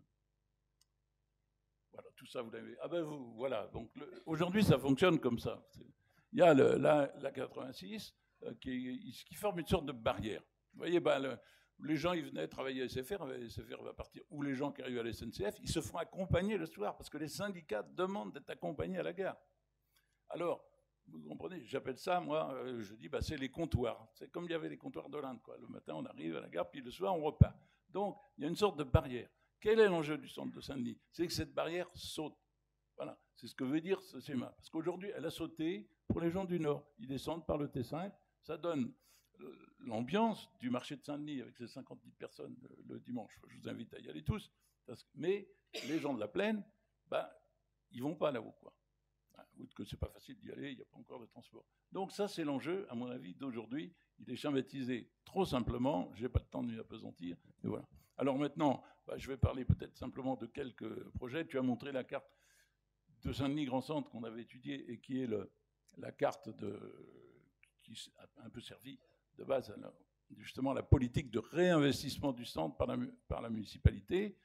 voilà, tout ça, vous l'avez. Ah ben voilà, donc aujourd'hui ça fonctionne comme ça. Il y a la 86 qui forme une sorte de barrière. Vous voyez, les gens, ils venaient travailler à SFR va partir, ou les gens qui arrivent à la SNCF, ils se font accompagner le soir, parce que les syndicats demandent d'être accompagnés à la gare. Alors, vous comprenez, j'appelle ça, moi, je dis, c'est les comptoirs. C'est comme il y avait les comptoirs de l'Inde, quoi. Le matin, on arrive à la gare, puis le soir, on repart. Donc, il y a une sorte de barrière. Quel est l'enjeu du centre de Saint-Denis? C'est que cette barrière saute. Voilà, c'est ce que veut dire ce schéma. Parce qu'aujourd'hui, elle a sauté pour les gens du Nord. Ils descendent par le T5. Ça donne l'ambiance du marché de Saint-Denis avec ses 50 000 personnes le dimanche. Je vous invite à y aller tous. Mais les gens de la plaine, ils ne vont pas là-haut, quoi. Outre que ce n'est pas facile d'y aller, il n'y a pas encore de transport. Donc ça, c'est l'enjeu, à mon avis, d'aujourd'hui. Il est schématisé trop simplement. Je n'ai pas le temps de m'y appesantir. Et voilà. Alors maintenant, je vais parler peut-être simplement de quelques projets. Tu as montré la carte de Saint-Denis Grand Centre qu'on avait étudiée et qui est la carte qui a un peu servi de base à justement la politique de réinvestissement du centre par la municipalité.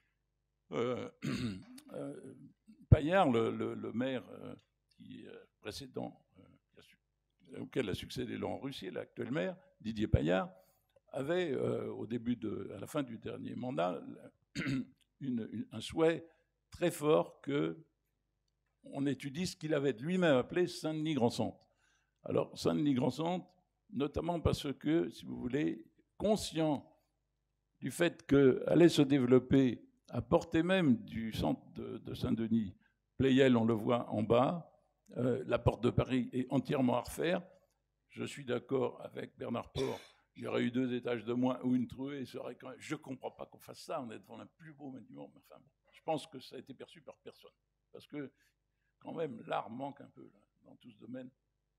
Paillard, le maire précédent, auquel a succédé Laurent Russier, l'actuel maire, Didier Paillard, avait, à la fin du dernier mandat, un souhait très fort qu'on étudie ce qu'il avait lui-même appelé Saint-Denis Grand Centre. Alors, Saint-Denis Grand Centre, notamment parce que, si vous voulez, conscient du fait qu'allait se développer à portée même du centre de Saint-Denis, Pleyel, on le voit en bas, la porte de Paris est entièrement à refaire. Je suis d'accord avec Bernard Port, il y aurait eu 2 étages de moins ou une trouée. Je ne comprends pas qu'on fasse ça, on est devant un plus beau monument. Mais enfin, je pense que ça a été perçu par personne. Parce que, quand même, l'art manque un peu là, dans tout ce domaine.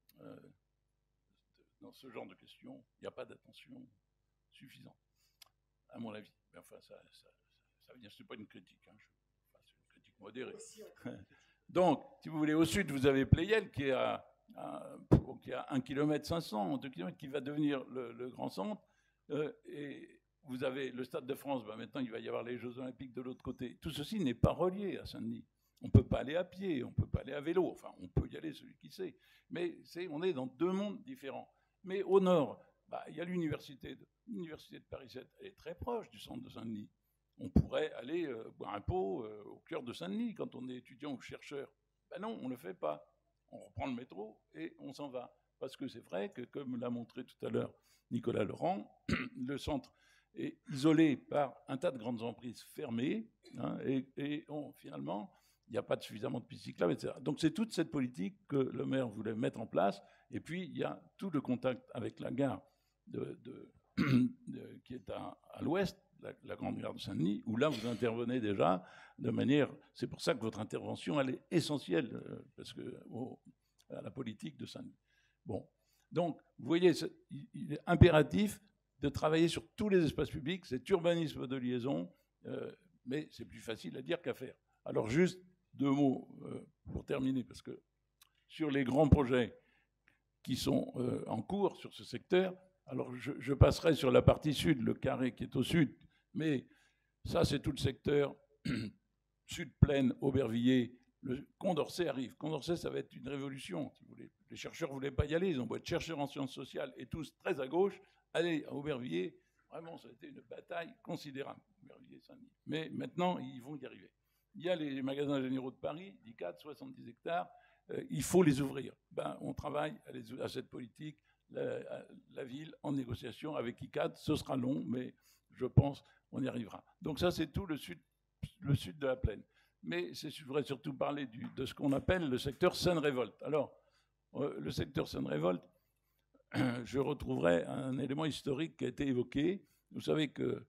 Dans ce genre de questions, il n'y a pas d'attention suffisante, à mon avis. Mais enfin, ça veut dire que ce n'est pas une critique, c'est une critique modérée. Donc, si vous voulez, au sud, vous avez Pleyel qui est à 1,5 km, 2 km, qui va devenir le grand centre. Et vous avez le Stade de France, maintenant il va y avoir les Jeux Olympiques de l'autre côté. Tout ceci n'est pas relié à Saint-Denis. On ne peut pas aller à pied, on ne peut pas aller à vélo. Enfin, on peut y aller, celui qui sait. Mais on est dans 2 mondes différents. Mais au nord, il y a l'université de Paris 7, elle est très proche du centre de Saint-Denis. On pourrait aller boire un pot au cœur de Saint-Denis quand on est étudiant ou chercheur. Non, on ne le fait pas. On reprend le métro et on s'en va. Parce que c'est vrai que, comme l'a montré tout à l'heure Nicolas Laurent, le centre est isolé par un tas de grandes emprises fermées. Et finalement, il n'y a pas suffisamment de pistes cyclables, etc. Donc c'est toute cette politique que le maire voulait mettre en place. Et puis il y a tout le contact avec la gare qui est à l'ouest, la grande gare de Saint-Denis, où là vous intervenez déjà de manière... C'est pour ça que votre intervention, elle est essentielle parce que, à la politique de Saint-Denis. Bon, donc vous voyez, il est impératif de travailler sur tous les espaces publics, cet urbanisme de liaison, mais c'est plus facile à dire qu'à faire. Alors juste 2 mots pour terminer, parce que sur les grands projets qui sont en cours sur ce secteur, alors je passerai sur la partie sud, le carré qui est au sud, mais ça c'est tout le secteur sud-plaine, Aubervilliers, le Condorcet arrive. Condorcet, ça va être une révolution, si vous voulez. Les chercheurs ne voulaient pas y aller, ils ont beau être chercheurs en sciences sociales et tous très à gauche, aller à Aubervilliers, vraiment ça a été une bataille considérable, Aubervilliers, Saint-Denis. Mais maintenant, ils vont y arriver. Il y a les magasins généraux de Paris, d'ICAD, 70 hectares, il faut les ouvrir. On travaille à cette politique, la ville en négociation avec ICAD, ce sera long, mais je pense qu'on y arrivera. Donc ça, c'est tout le sud de la plaine. Mais je voudrais surtout parler de ce qu'on appelle le secteur Seine-Révolte. Alors, le secteur Seine-Révolte, je retrouverai un élément historique qui a été évoqué. Vous savez que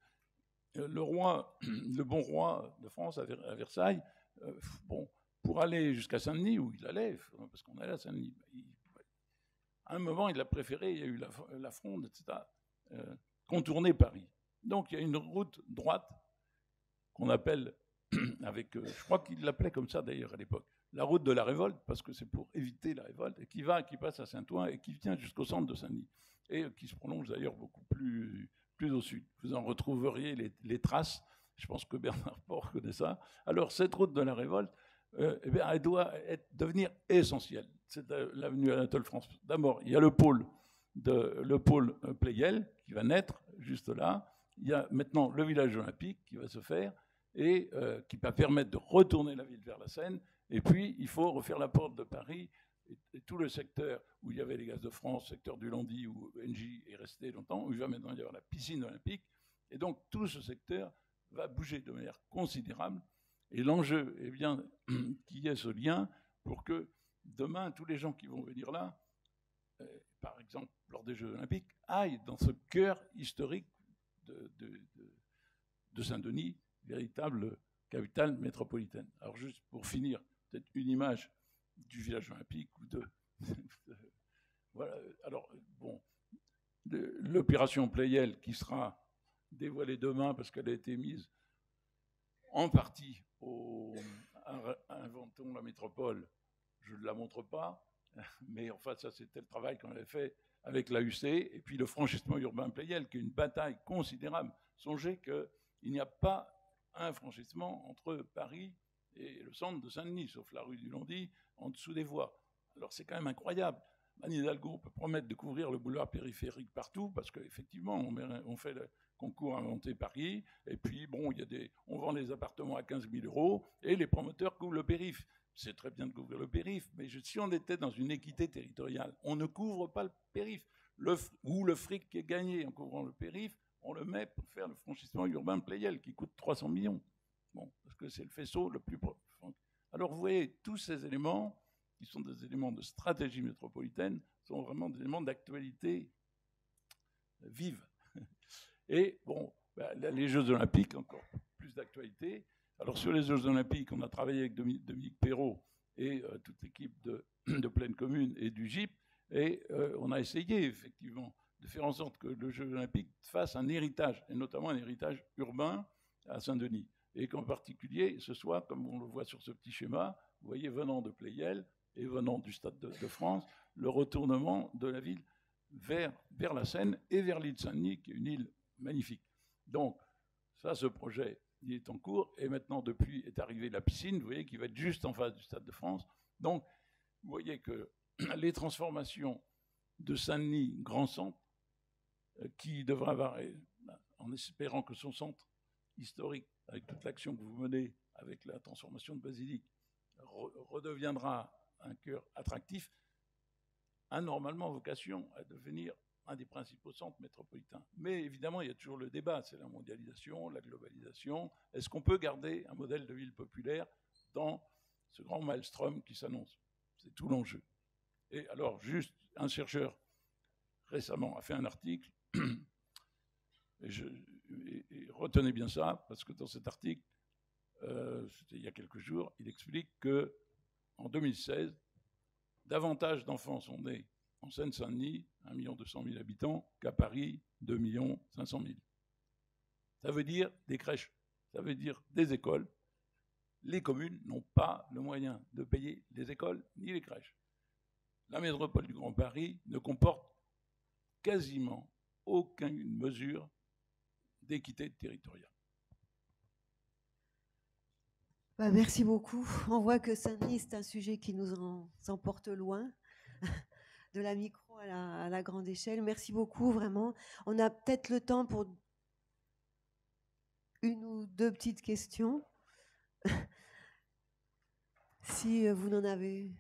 le bon roi de France à Versailles, pour aller jusqu'à Saint-Denis, où il allait, parce qu'on allait à Saint-Denis, à un moment, il a préféré, il y a eu la Fronde, etc., contourner Paris. Donc, il y a une route droite qu'on appelle, je crois qu'il l'appelait comme ça d'ailleurs à l'époque, la route de la révolte, parce que c'est pour éviter la révolte, et qui passe à Saint-Ouen et qui vient jusqu'au centre de Saint-Denis, et qui se prolonge d'ailleurs beaucoup plus au sud. Vous en retrouveriez les traces, je pense que Bernard Port connaît ça. Alors cette route de la révolte, elle doit devenir essentielle. C'est l'avenue Anatole France. D'abord, il y a le pôle Pleyel qui va naître juste là. Il y a maintenant le village olympique qui va se faire et qui va permettre de retourner la ville vers la Seine. Et puis, il faut refaire la porte de Paris et tout le secteur où il y avait les Gaz de France, secteur du Landy, où Engie est resté longtemps, où il va maintenant y avoir la piscine olympique. Et donc, tout ce secteur va bouger de manière considérable. Et l'enjeu est bien qu'il y ait ce lien pour que demain, tous les gens qui vont venir là, par exemple, lors des Jeux olympiques, aillent dans ce cœur historique de Saint-Denis, véritable capitale métropolitaine. Alors juste pour finir, peut-être une image du village olympique ou voilà. Alors bon, l'opération Pleyel qui sera dévoilée demain parce qu'elle a été mise en partie à Inventons la métropole. Je ne la montre pas, mais enfin ça c'était le travail qu'on avait fait avec l'AUC et puis le franchissement urbain Pleyel qui est une bataille considérable. Songez qu'il n'y a pas un franchissement entre Paris et le centre de Saint-Denis, sauf la rue du Landy, en dessous des voies. Alors c'est quand même incroyable. Anne Hidalgo peut promettre de couvrir le boulevard périphérique partout, parce qu'effectivement, on fait le concours Inventer Paris, et puis bon, on vend les appartements à 15 000 €, et les promoteurs couvrent le périph'. C'est très bien de couvrir le périph', mais si on était dans une équité territoriale, on ne couvre pas le périph'. Ou le fric qui est gagné en couvrant le périph', on le met pour faire le franchissement urbain Pleyel, qui coûte 300 millions. Bon, parce que c'est le faisceau le plus profond. Alors vous voyez, tous ces éléments, qui sont des éléments de stratégie métropolitaine, sont vraiment des éléments d'actualité vive. Et bon, les Jeux Olympiques, encore plus d'actualité. Alors sur les Jeux Olympiques, on a travaillé avec Dominique Perrault et toute l'équipe de Pleine Commune et du GIP, et on a essayé effectivement de faire en sorte que le Jeu Olympique fasse un héritage, et notamment un héritage urbain à Saint-Denis. Et qu'en particulier, ce soit, comme on le voit sur ce petit schéma, vous voyez, venant de Pleyel et venant du Stade de France, le retournement de la ville vers la Seine et vers l'île Saint-Denis, qui est une île magnifique. Donc, ça, ce projet, il est en cours. Et maintenant, depuis est arrivée la piscine, vous voyez, qui va être juste en face du Stade de France. Donc, vous voyez que les transformations de Saint-Denis, grand centre, qui devra avoir, en espérant que son centre historique, avec toute l'action que vous menez avec la transformation de Basilique, redeviendra un cœur attractif, a normalement vocation à devenir un des principaux centres métropolitains. Mais évidemment, il y a toujours le débat, c'est la mondialisation, la globalisation. Est-ce qu'on peut garder un modèle de ville populaire dans ce grand maelstrom qui s'annonce. C'est tout l'enjeu. Et alors, juste, un chercheur récemment a fait un article, et retenez bien ça, parce que dans cet article, c'était il y a quelques jours, il explique qu'en 2016, davantage d'enfants sont nés en Seine-Saint-Denis, 1 200 000 habitants, qu'à Paris, 2 500 000. Ça veut dire des crèches, ça veut dire des écoles. Les communes n'ont pas le moyen de payer les écoles ni les crèches. La métropole du Grand Paris ne comporte quasiment aucune mesure d'équité territoriale. Merci beaucoup. On voit que Saint-Denis, c'est un sujet qui nous emporte loin, de la micro à la grande échelle. Merci beaucoup, vraiment. On a peut-être le temps pour une ou deux petites questions. Si vous n'en avez...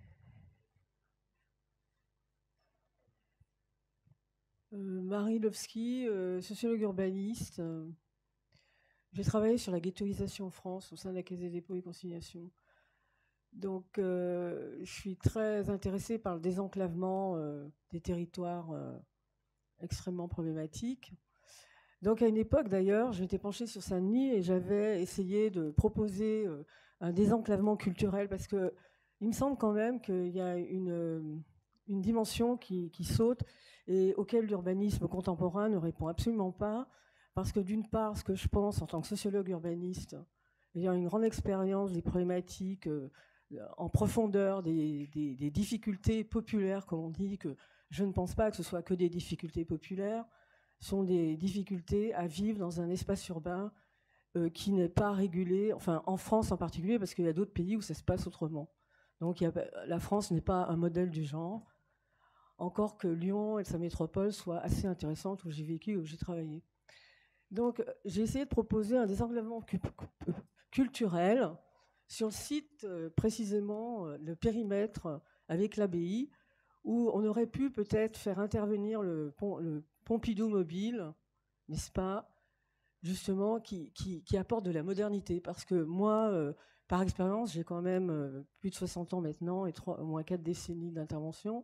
Marie Lovski, sociologue urbaniste. J'ai travaillé sur la ghettoisation en France au sein de la Caisse des dépôts et consignations. Donc, je suis très intéressée par le désenclavement des territoires extrêmement problématiques. Donc, à une époque, d'ailleurs, je m'étais penchée sur Saint-Denis et j'avais essayé de proposer un désenclavement culturel parce qu'il me semble quand même qu'il y a une dimension qui saute et auquel l'urbanisme contemporain ne répond absolument pas. Parce que d'une part, ce que je pense en tant que sociologue urbaniste, ayant une grande expérience des problématiques en profondeur, des difficultés populaires, comme on dit, que je ne pense pas que ce soit que des difficultés populaires, sont des difficultés à vivre dans un espace urbain qui n'est pas régulé, enfin en France en particulier, parce qu'il y a d'autres pays où ça se passe autrement. Donc la France n'est pas un modèle du genre, encore que Lyon et sa métropole soient assez intéressantes, où j'ai vécu, où j'ai travaillé. Donc, j'ai essayé de proposer un désenclavement culturel sur le site, précisément, le périmètre avec l'abbaye, où on aurait pu peut-être faire intervenir le Pompidou mobile, n'est-ce pas, justement, qui apporte de la modernité. Parce que moi, par expérience, j'ai quand même plus de 60 ans maintenant et au moins 4 décennies d'intervention.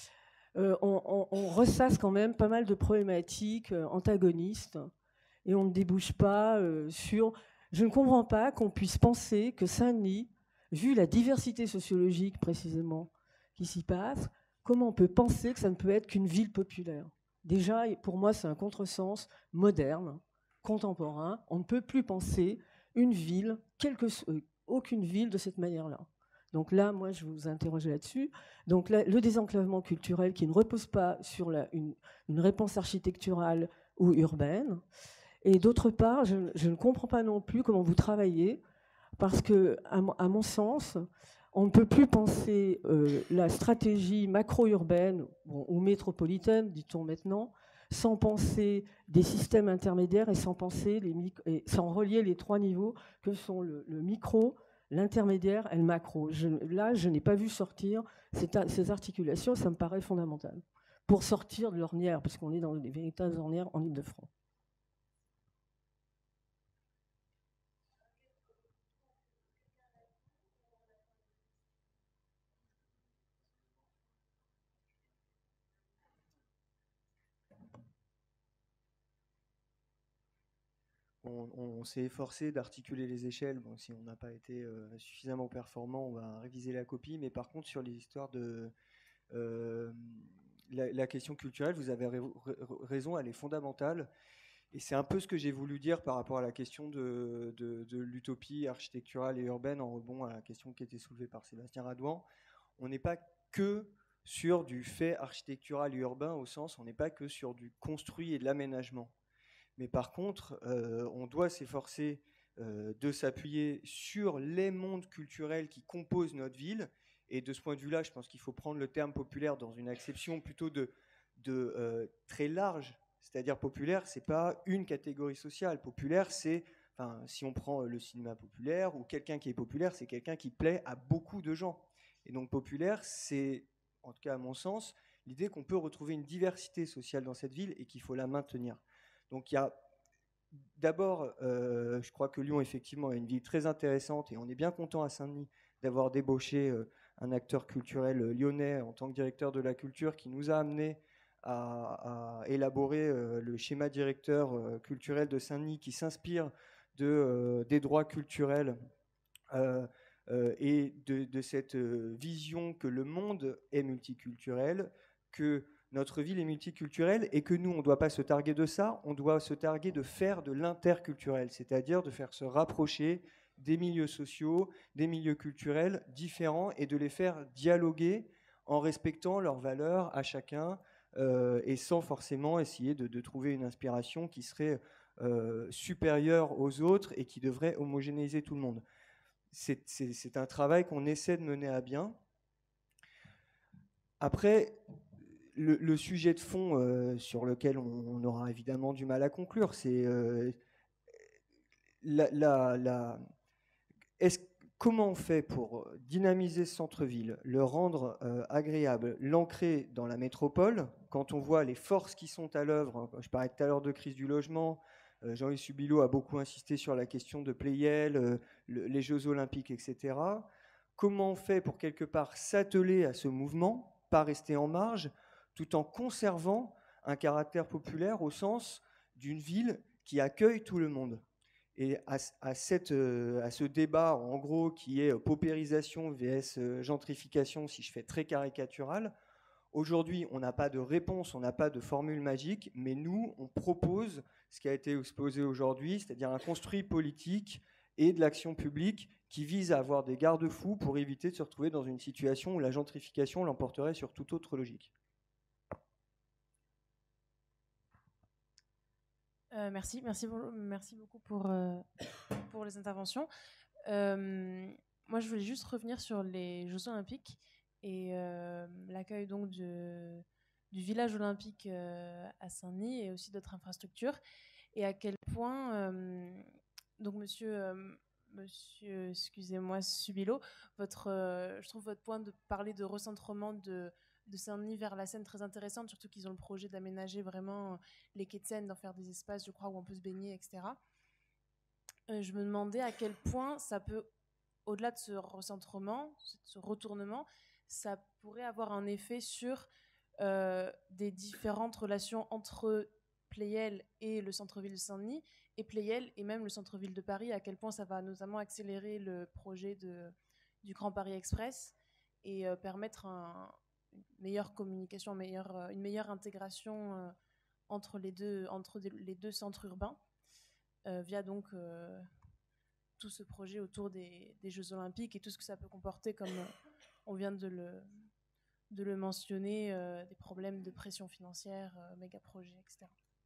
On ressasse quand même pas mal de problématiques antagonistes. Et on ne débouche pas sur... Je ne comprends pas qu'on puisse penser que Saint-Denis, vu la diversité sociologique précisément qui s'y passe, comment on peut penser que ça ne peut être qu'une ville populaire? Déjà, pour moi, c'est un contresens moderne, contemporain. On ne peut plus penser une ville, aucune ville de cette manière-là. Donc là, moi, je vous interroge là-dessus. Donc là, le désenclavement culturel qui ne repose pas sur une réponse architecturale ou urbaine. Et d'autre part, je ne comprends pas non plus comment vous travaillez, parce que, à mon sens, on ne peut plus penser la stratégie macro-urbaine ou métropolitaine, dit-on maintenant, sans penser des systèmes intermédiaires et sans relier les trois niveaux que sont le micro, l'intermédiaire et le macro. Là, je n'ai pas vu sortir ces articulations, ça me paraît fondamental, pour sortir de l'ornière, parce qu'on est dans des véritables ornières en Île-de-France. On s'est efforcé d'articuler les échelles. Bon, si on n'a pas été suffisamment performant, on va réviser la copie. Mais par contre, sur les histoires de la question culturelle, vous avez raison, elle est fondamentale. Et c'est un peu ce que j'ai voulu dire par rapport à la question de l'utopie architecturale et urbaine, en rebond à la question qui était soulevée par Sébastien Radouan. On n'est pas que sur du fait architectural et urbain, au sens, on n'est pas que sur du construit et de l'aménagement. Mais par contre, on doit s'efforcer de s'appuyer sur les mondes culturels qui composent notre ville. Et de ce point de vue-là, je pense qu'il faut prendre le terme populaire dans une acception plutôt de très large. C'est-à-dire populaire, ce n'est pas une catégorie sociale. Populaire, c'est, si on prend le cinéma populaire, ou quelqu'un qui est populaire, c'est quelqu'un qui plaît à beaucoup de gens. Et donc populaire, c'est, en tout cas à mon sens, l'idée qu'on peut retrouver une diversité sociale dans cette ville et qu'il faut la maintenir. Donc il y a d'abord, je crois que Lyon effectivement est une ville très intéressante et on est bien content à Saint-Denis d'avoir débauché un acteur culturel lyonnais en tant que directeur de la culture qui nous a amené à élaborer le schéma directeur culturel de Saint-Denis qui s'inspire des droits culturels et de cette vision que le monde est multiculturel, que notre ville est multiculturelle et que nous, on ne doit pas se targuer de ça, on doit se targuer de faire de l'interculturel, c'est-à-dire de faire se rapprocher des milieux sociaux, des milieux culturels différents et de les faire dialoguer en respectant leurs valeurs à chacun et sans forcément essayer de trouver une inspiration qui serait supérieure aux autres et qui devrait homogénéiser tout le monde. C'est un travail qu'on essaie de mener à bien. Après, le sujet de fond sur lequel on aura évidemment du mal à conclure, c'est comment on fait pour dynamiser ce centre-ville, le rendre agréable, l'ancrer dans la métropole, quand on voit les forces qui sont à l'œuvre. Je parlais tout à l'heure de crise du logement. Jean-Yves Subilo a beaucoup insisté sur la question de Playel, les Jeux Olympiques, etc. Comment on fait pour quelque part s'atteler à ce mouvement, pas rester en marge, tout en conservant un caractère populaire au sens d'une ville qui accueille tout le monde. Et à ce débat, en gros, qui est paupérisation vs gentrification, si je fais très caricatural, aujourd'hui, on n'a pas de réponse, on n'a pas de formule magique, mais nous, on propose ce qui a été exposé aujourd'hui, c'est-à-dire un construit politique et de l'action publique qui vise à avoir des garde-fous pour éviter de se retrouver dans une situation où la gentrification l'emporterait sur toute autre logique. Merci beaucoup pour les interventions. Moi, je voulais juste revenir sur les Jeux Olympiques et l'accueil donc du village olympique à Saint-Denis et aussi d'autres infrastructures, et à quel point, donc monsieur, excusez-moi, Subilo, je trouve votre point de parler de recentrement de Saint-Denis vers la Seine très intéressante, surtout qu'ils ont le projet d'aménager vraiment les quais de Seine, d'en faire des espaces, je crois, où on peut se baigner, etc. Je me demandais à quel point ça peut, au-delà de ce recentrement, ce retournement, ça pourrait avoir un effet sur des différentes relations entre Pleyel et le centre-ville de Saint-Denis, et Pleyel et même le centre-ville de Paris, à quel point ça va notamment accélérer le projet du Grand Paris Express et permettre une meilleure communication, une meilleure intégration entre les deux centres urbains via donc tout ce projet autour des Jeux Olympiques et tout ce que ça peut comporter, comme on vient de le mentionner, des problèmes de pression financière, méga projets, etc.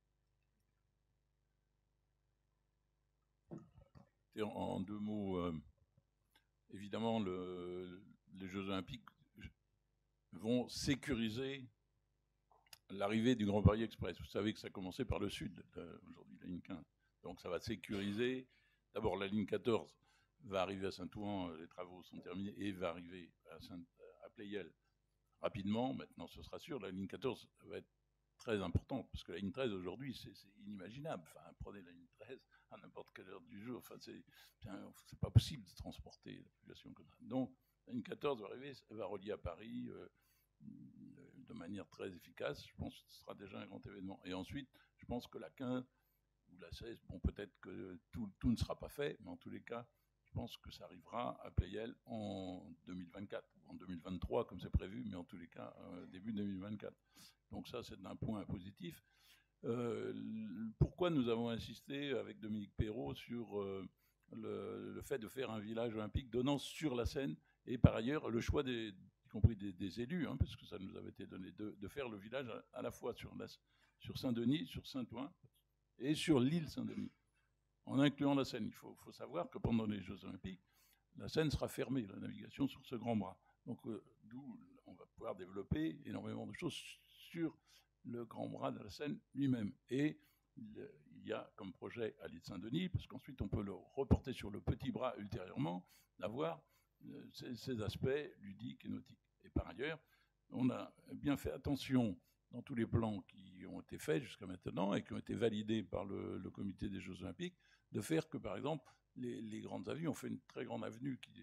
En deux mots, évidemment, les Jeux Olympiques vont sécuriser l'arrivée du Grand Paris Express. Vous savez que ça a commencé par le sud, aujourd'hui la ligne 15. Donc ça va sécuriser. D'abord, la ligne 14 va arriver à Saint-Ouen, les travaux sont terminés, et va arriver à Pleyel rapidement. Maintenant, ce sera sûr. La ligne 14 va être très importante, parce que la ligne 13, aujourd'hui, c'est inimaginable. Enfin, prenez la ligne 13 à n'importe quelle heure du jour. Enfin, c'est pas possible de transporter la population comme ça. Donc, la ligne 14 va arriver, elle va relier à Paris de manière très efficace. Je pense que ce sera déjà un grand événement. Et ensuite, je pense que la 15 ou la 16, bon, peut-être que tout ne sera pas fait, mais en tous les cas, je pense que ça arrivera à Pleyel en 2024, en 2023 comme c'est prévu, mais en tous les cas, début 2024. Donc ça, c'est un point positif. Pourquoi nous avons insisté avec Dominique Perrault sur le fait de faire un village olympique donnant sur la Seine, et par ailleurs le choix y compris des élus, hein, parce que ça nous avait été donné, de faire le village à la fois sur Saint-Denis, sur Saint-Ouen et sur l'île Saint-Denis, en incluant la Seine. Il faut savoir que pendant les Jeux Olympiques, la Seine sera fermée, la navigation sur ce grand bras. Donc d'où on va pouvoir développer énormément de choses sur le grand bras de la Seine lui-même. Et il y a comme projet à l'île Saint-Denis, parce qu'ensuite on peut le reporter sur le petit bras ultérieurement, d'avoir ces aspects ludiques et nautiques. Et par ailleurs, on a bien fait attention dans tous les plans qui ont été faits jusqu'à maintenant et qui ont été validés par le comité des Jeux Olympiques, de faire que, par exemple, les grandes avenues, on fait une très grande avenue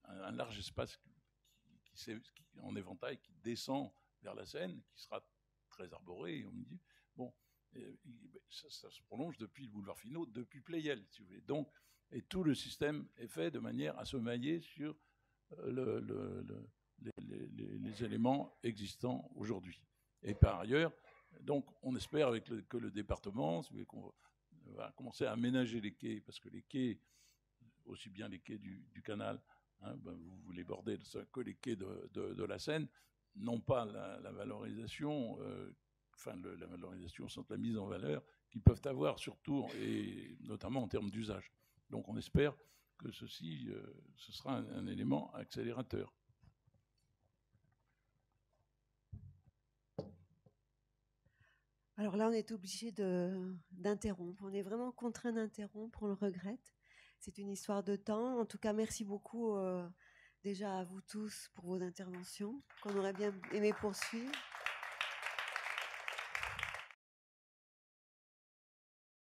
un large espace en éventail qui descend vers la Seine, qui sera très arboré. On me dit, bon, ça se prolonge depuis le boulevard Finot, depuis Pleyel, si vous voulez. Donc, et tout le système est fait de manière à se mailler sur les éléments existants aujourd'hui. Et par ailleurs, donc, on espère que le département, si vous voulez, qu'on va commencer à aménager les quais, parce que les quais, aussi bien les quais du canal, hein, vous les bordez que les quais de la Seine, n'ont pas la valorisation, la valorisation sans la mise en valeur qu'ils peuvent avoir surtout, et notamment en termes d'usage. Donc on espère que ce sera un élément accélérateur. Alors là, on est obligé d'interrompre. On est vraiment contraint d'interrompre, on le regrette. C'est une histoire de temps. En tout cas, merci beaucoup déjà à vous tous pour vos interventions, qu'on aurait bien aimé poursuivre.